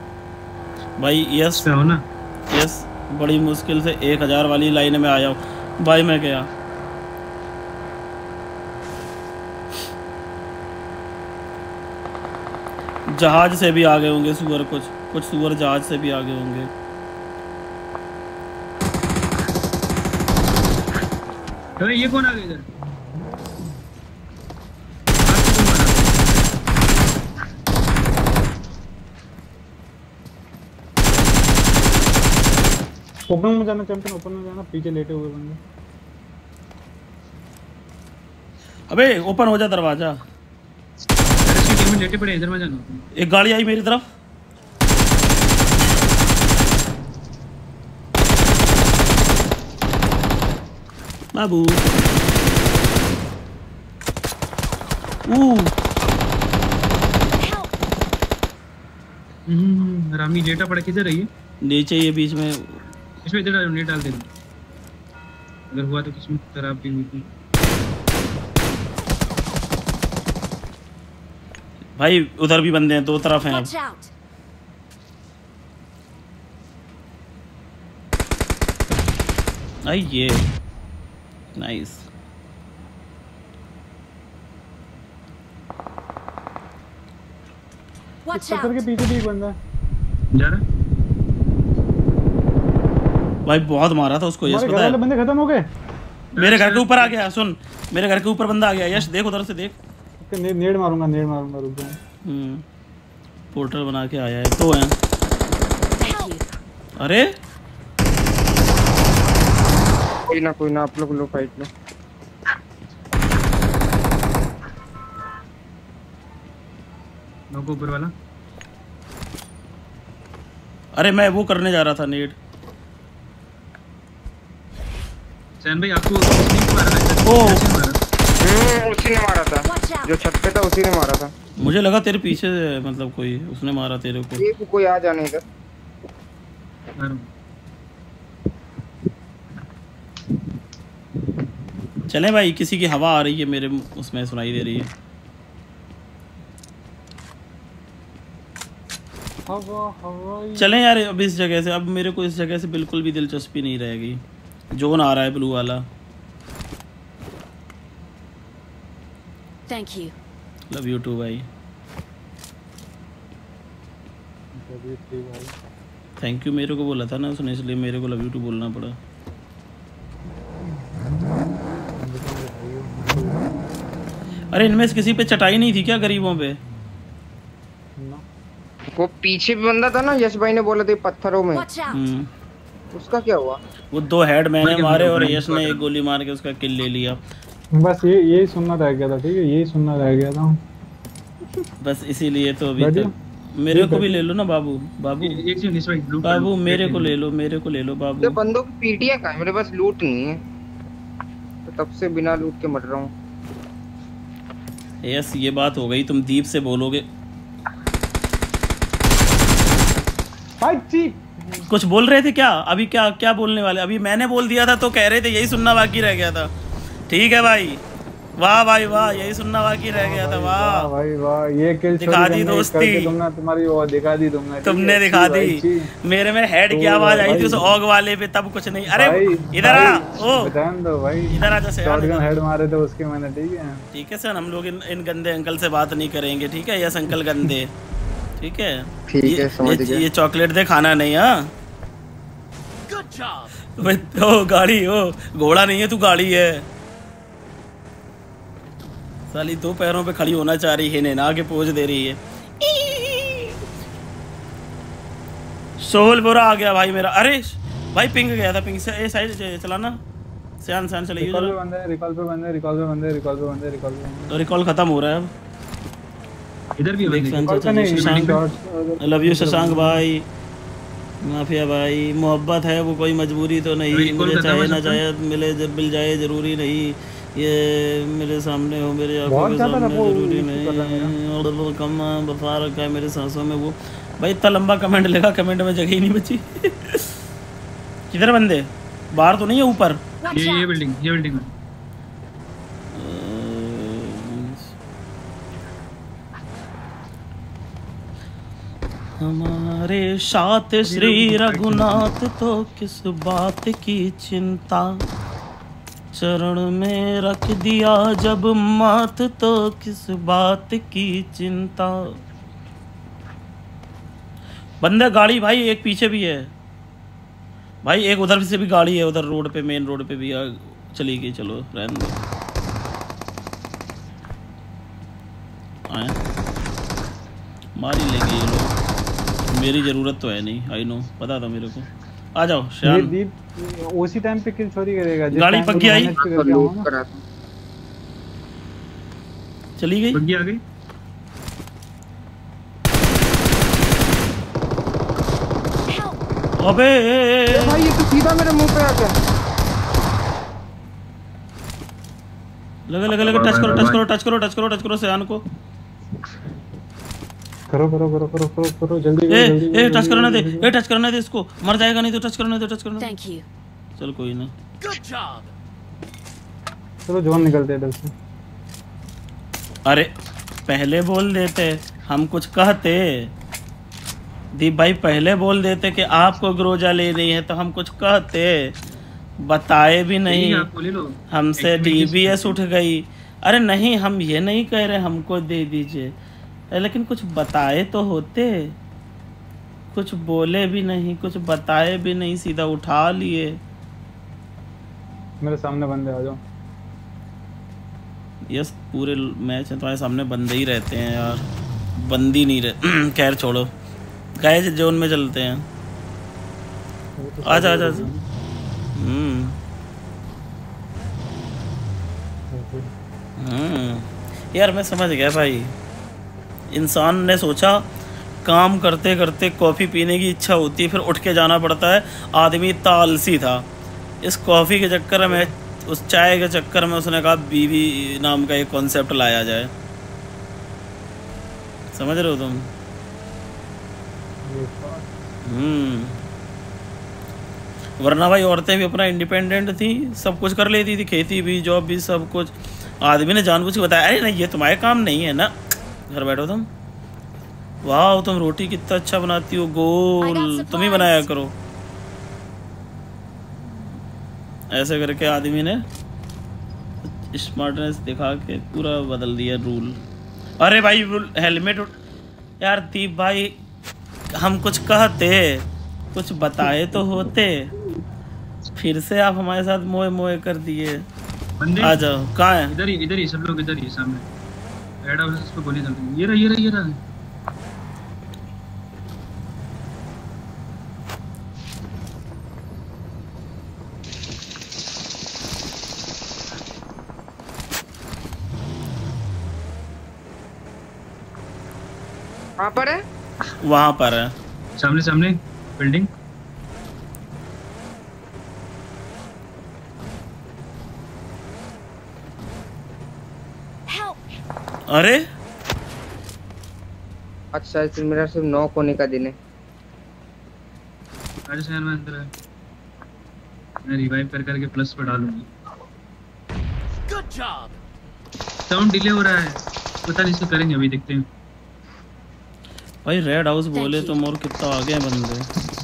भाई। यस हो ना? यस बड़ी मुश्किल से 1000 वाली लाइन में आया हूँ। भाई मैं गया। जहाज से भी आगे होंगे सुअर, कुछ सुअर जहाज से भी आगे होंगे। अरे ये कौन आ गया इधर? ओपन में जाना चैंपियन, ओपन में जाना, पीछे लेटे हुए बंदे। अबे ओपन हो जा दरवाजा। इसकी टीम में लेटे पड़े, इधर में जाना। एक गाड़ी आई मेरी तरफ। बाबू रामी लेटा पड़ा किधर है ये? नीचे ये बीच में। इसमें इधर नेट डाल देना, अगर हुआ तो किस्मत खराब भी हुई थी। भाई उधर भी बंदे हैं, दो तरफ हैं। आई ये नाइस। पत्थर के पीछे भी एक बंदा जा रहा। भाई बहुत मारा था उसको, यश पता है। बंदे खत्म हो गए। मेरे घर के ऊपर आ गया, सुन मेरे घर के ऊपर बंदा आ गया। यश देख उधर से देख। नेड मारूंगा रुक जा। पोर्टल बना के आया है। तो हैं। अरे कोई ना आप लोग फाइट लो। नौको ऊपर वाला। अरे मैं वो करने जा रहा था नेट। सैन भाई आपको उसने मारा था। उसी ने मारा था, जो छत पे था उसी ने मारा था। मुझे लगा तेरे पीछे मतलब कोई उसने मारा तेरे को। ये कोई आ जाने इधर। चले भाई, किसी की हवा आ रही है मेरे उसमें सुनाई दे रही है। चलें यार अब इस जगह से। अब मेरे को इस जगह से बिल्कुल भी दिलचस्पी नहीं रहेगी। जोन आ रहा है ब्लू वाला। Thank you. Love you too भाई। थैंक यू मेरे को बोला था ना उसने, इसलिए मेरे को लव यू टू बोलना पड़ा। अरे इनमें से किसी पे चटाई नहीं थी क्या गरीबों पे? वो पीछे भी बंदा था ना, यश भाई ने बोला था पत्थरों में। उसका क्या हुआ? वो 2 हेड मैंने मारे और यश ने 1 गोली मार के उसका किल ले लिया। बस यही सुनना रह गया था। ठीक है, यही सुनना रह गया था बस इसीलिए तो अभी तक। मेरे को भी ले लो ना बाबू। बाबू मेरे को ले लो बाबू। तो बंदों की पीटियां कहाँ है? मेरे पास लूट नहीं है तो तब से बिना लूट के मर रहा हूँ। यस ये बात हो गई। तुम दीप से बोलोगे। कुछ बोल रहे थे क्या? अभी क्या बोलने वाले? अभी मैंने बोल दिया था तो कह रहे थे यही सुनना बाकी रह गया था। ठीक है भाई, वाह भाई वाह, यही सुनना बाकी रह गया था। वाह भाई वाह, ये किल दिखा दी दोस्ती तुम्हारी। वो दिखा दी तुमने दिखा दी। मेरे में हेड की आवाज आई थी उस ऑग वाले पे, तब कुछ नहीं। अरे इधर आ। ओ दो भाई, इधर आ। जैसे शॉटगन हेड मारे थे उसके मैंने। ठीक है सर, हम लोग इन गंदे अंकल से बात नहीं करेंगे। ठीक है, यस अंकल गंदे। ठीक है समझ गया। ये चॉकलेट दे, खाना नहीं। हाँ ओ गाड़ी, ओ घोड़ा नहीं है तू, गाड़ी है। साली 2 पैरों पे खड़ी होना चाह रही है, नैना के पोज दे रही है। सोल बुरा आ गया भाई मेरा। अरे भाई पिंग गया था, पिंग से ए साइड चलाना। सयान चलिए। रिकॉल पे बंदे। तो रिकॉल खत्म हो रहा है अब। इधर भी लव यू शशांक भाई। माफिया भाई, मोहब्बत है वो कोई मजबूरी तो नहीं। मुझे चाहे ना चाहे मिल जाए जरूरी नहीं। ये मेरे सामने हो, मेरे आंखों के सामने जरूरी नहीं। कम बता रखा है मेरे सांसों में वो। भाई इतना लंबा कमेंट लगा, कमेंट में जगह ही नहीं बची। किधर बंदे? बाहर तो नहीं है, ऊपर ये बिल्डिंग में। हमारे साथ श्री रघुनाथ तो किस बात की चिंता। चरण में रख दिया जब माथ तो किस बात की चिंता। बंदे गाड़ी भाई एक पीछे भी है भाई, एक उधर से भी गाड़ी है, उधर रोड पे मेन रोड पे भी चली गई। चलो रहने दो, आए मार ही लेंगे ये लोग, मेरी ज़रूरत तो है नहीं, आई नो, पता था मेरे को। आ जाओ श्याम, दीप उसी टाइम पे किल चोरी करेगा। गाड़ी पक्की आई, चली गई, पक्की आ गई। अबे भाई ये तो सीधा मेरे मुंह पे आ गया। लगा लगा लगा, टच करो टच करो टच करो टच करो टच करो श्याम को। करो करो करो करो करो करो जल्दी जल्दी। ए टच करने दे, ए टच करने दे इसको, मर जाएगा नहीं तो टच करने दे, टच करने दे। Thank you. चल कोई ना, गुड जॉब। चलो जोन निकलते हैं इधर से। अरे पहले बोल देते, हम कुछ कहते। दीप भाई पहले बोल देते कि आपको ग्रोजा लेनी है तो हम कुछ कहते, बताए भी नहीं, हमसे डीबीएस उठ गई। अरे नहीं, हम ये नहीं कह रहे हमको दे दीजिए, लेकिन कुछ बताए तो होते। कुछ बोले भी नहीं, कुछ बताए भी नहीं, सीधा उठा लिए। मेरे सामने बंदे आ जाओ। यस पूरे मैच में तुम्हारे सामने बंदे ही रहते हैं यार, बंदी नहीं रहे। खैर छोड़ो, गए जोन में चलते हैं। आजा आजा। यार मैं समझ गया भाई, इंसान ने सोचा काम करते करते कॉफ़ी पीने की इच्छा होती है, फिर उठ के जाना पड़ता है। आदमी इतना आलसी था, इस कॉफ़ी के चक्कर में, उस चाय के चक्कर में उसने कहा बीवी नाम का एक कॉन्सेप्ट लाया जाए। समझ रहे हो तुम? वरना भाई औरतें भी अपना इंडिपेंडेंट थी, सब कुछ कर लेती थी, खेती भी, जॉब भी, सब कुछ। आदमी ने जानबूझ के बताया, अरे नहीं ये तुम्हारे काम नहीं है ना, घर बैठो तुम। वाह तुम रोटी कितना अच्छा बनाती हो, गोल तुम ही बनाया करो। ऐसे करके आदमी ने स्मार्टनेस दिखा के पूरा बदल दिया रूल। अरे भाई हेलमेट यार। दीप भाई हम कुछ कहते, कुछ बताए तो होते, फिर से आप हमारे साथ मोए मोए कर दिए। आ जाओ, कहाँ है? इधर ही सब लोग, इधर ही सामने। रेड हाउस पे गोली चल रही है। ये रहा। कहाँ पर है? वहाँ पर है, सामने बिल्डिंग। अरे अच्छा फिर मेरा सिर्फ 9 होने का दिन है। अरे शहर में अंदर है, मैं रिवाइव करके प्लस पे डालूंगी। Good job. साउंड डिले हो रहा है, पता नहीं इसको करेंगे, अभी देखते हैं। भाई रेड हाउस बोले तुम, और कितना आगे हैं बंदे।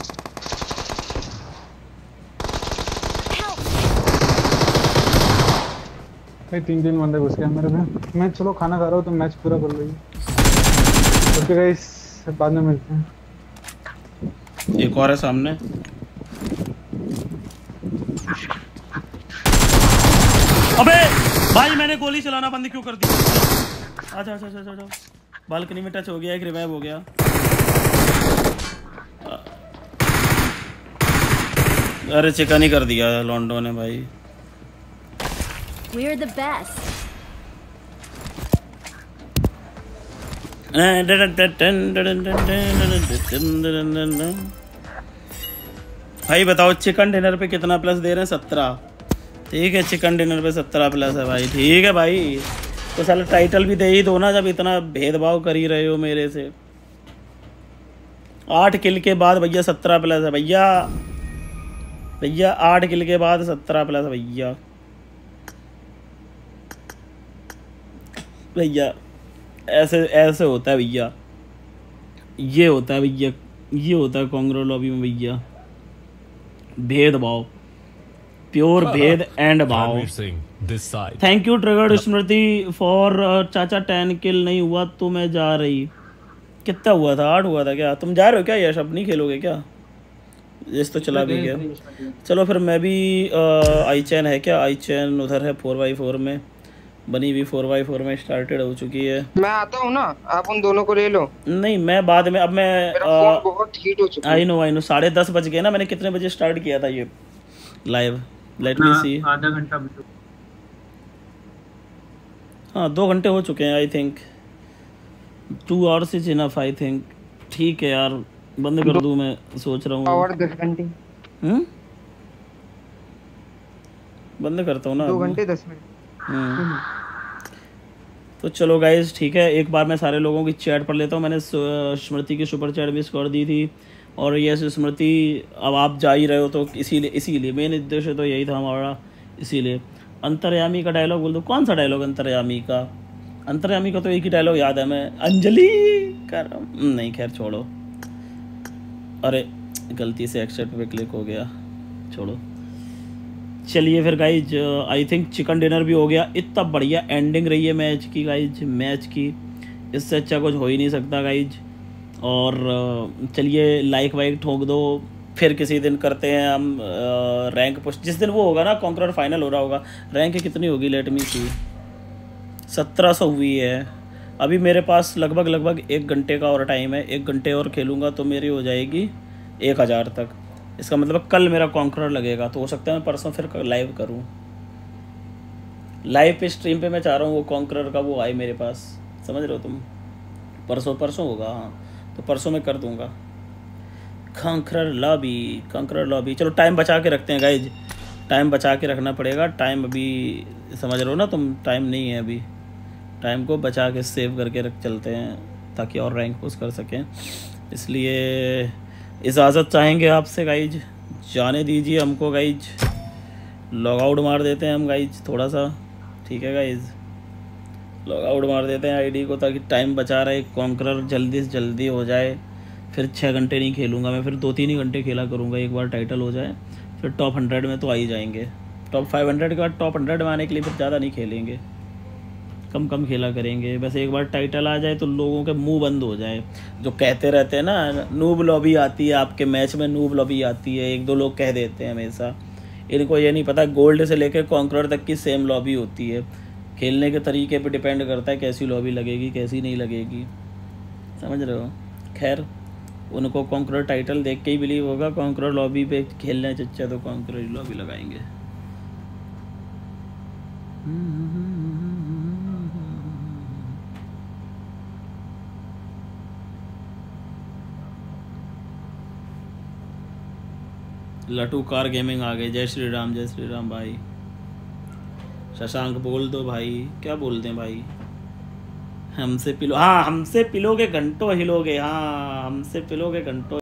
भाई 3 बंदे घुस गए मेरे पे। मैं चलो खाना खा रहा हूँ, तो मैच पूरा कर लीजिए। ओके गाइस, बाद में मिलते हैं। एक और है सामने। अबे भाई मैंने गोली चलाना बंद क्यों कर दी? आजा। बालकनी में टच हो गया, एक रिवाइव हो गया। अरे चिकन ही कर दिया लॉन्डो ने भाई। We're the best. भाई बताओ चिकन डिनर पे कितना प्लस दे रहे हैं? 17। ठीक है, चिकन डिनर पे 17 प्लस है भाई। ठीक है भाई, तो साला टाइटल भी दे ही दो ना, जब इतना भेदभाव कर ही रहे हो मेरे से। 8 किल के बाद भैया 17 प्लस है भैया। 8 किल के बाद 17 प्लस है भैया। ऐसे होता है भैया, ये होता है भैया, ये होता है कांग्रेस लॉबी में भैया, भेदभाव। प्योर भेद एंड भाव। Thank you triggered Smriti for चाचा 10 किल नहीं हुआ तो मैं जा रही। कितना हुआ था? 8 हुआ था क्या? तुम जा रहे हो क्या यश? अब नहीं खेलोगे क्या? यश तो चला भी गया। चलो फिर मैं भी आई चैन है क्या? आई चैन उधर है 4x4 में बनी हुई, 4x4 में स्टार्टेड हो चुकी है। मैं आता हूँ ना, आप उन दोनों को ले लो। नहीं मैं बाद में, अब मैं बहुत हीट हो चुका है। आई नो 10:30 बज गए ना। मैंने कितने बजे स्टार्ट किया था ये लाइव? लेट मी सी। आधा घंटा। हाँ 2 घंटे हो चुके हैं I think. 2 hours is enough I think. ठीक है यार, बंद कर दूं मैं सोच रहा हूँ। और 10 घंटे। बंद करता हूँ ना। 2 घंटे 10 मिनट। तो चलो गाइज ठीक है, एक बार मैं सारे लोगों की चैट पढ़ लेता हूँ। मैंने स्मृति की सुपर चैट मिस कर दी थी। और यस स्मृति, अब आप जा ही रहे हो तो इसीलिए मेन उद्देश्य तो यही था हमारा। इसीलिए अंतर्यामी का डायलॉग बोल दो। कौन सा डायलॉग अंतर्यामी का? अंतर्यामी का तो एक ही डायलॉग याद है मैं, अंजलि कर नहीं, खैर छोड़ो। अरे गलती से एक्सेप्ट पे क्लिक हो गया, छोड़ो। चलिए फिर guys, I think chicken dinner भी हो गया। इतना बढ़िया एंडिंग रही है मैच की गाइज, मैच की इससे अच्छा कुछ हो ही नहीं सकता गाइज। और चलिए लाइक वाइक ठोक दो। फिर किसी दिन करते हैं हम रैंक पुश, जिस दिन वो होगा ना कॉन्करर फाइनल हो रहा होगा। रैंक कितनी होगी? लेट मी सी। 1700 हुई है। अभी मेरे पास लगभग 1 घंटे का और टाइम है। 1 घंटे और खेलूँगा तो मेरी हो जाएगी 1000 तक। इसका मतलब कल मेरा कॉन्करर लगेगा, तो हो सकता है मैं परसों फिर लाइव करूं। लाइव पे स्ट्रीम पे मैं चाह रहा हूँ वो कॉन्करर का वो आए मेरे पास, समझ रहे हो तुम? परसों होगा, हाँ तो परसों मैं कर दूंगा कॉन्करर लॉबी। चलो टाइम बचा के रखते हैं गाइज, टाइम बचा के रखना पड़ेगा। टाइम अभी समझ रहे हो ना तुम, टाइम नहीं है अभी। टाइम को बचा के सेव करके रख चलते हैं ताकि और रैंक पुश कर सकें। इसलिए इजाज़त चाहेंगे आपसे गाइज, जाने दीजिए हमको गाइज। लॉग आउट मार देते हैं हम गाइज थोड़ा सा, ठीक है गाइज? लॉग आउट मार देते हैं आईडी को ताकि टाइम बचा रहे, कॉन्करर जल्दी से जल्दी हो जाए। फिर 6 घंटे नहीं खेलूँगा मैं, फिर 2-3 ही घंटे खेला करूँगा। एक बार टाइटल हो जाए फिर टॉप 100 में तो आ ही जाएंगे। टॉप 500 के बाद टॉप 100 में आने के लिए फिर ज़्यादा नहीं खेलेंगे, कम खेला करेंगे। बस एक बार टाइटल आ जाए तो लोगों के मुंह बंद हो जाए, जो कहते रहते हैं ना नूब लॉबी आती है आपके मैच में, नूब लॉबी आती है। 1-2 लोग कह देते हैं हमेशा, इनको ये नहीं पता गोल्ड से लेकर कॉन्करर तक की सेम लॉबी होती है। खेलने के तरीके पे डिपेंड करता है कैसी लॉबी लगेगी कैसी नहीं लगेगी, समझ रहे हो? खैर उनको कॉन्करर टाइटल देख के ही बिलीव होगा, कॉन्करर लॉबी पे खेलना चच्चा तो कॉन्करर लॉबी लगाएंगे। लटू कार गेमिंग आ गए। जय श्री राम भाई। शशांक बोल दो भाई, क्या बोलते हैं भाई? हमसे पिलो, हाँ हमसे पिलोगे घंटों हिलोगे, हाँ हमसे पिलोगे घंटों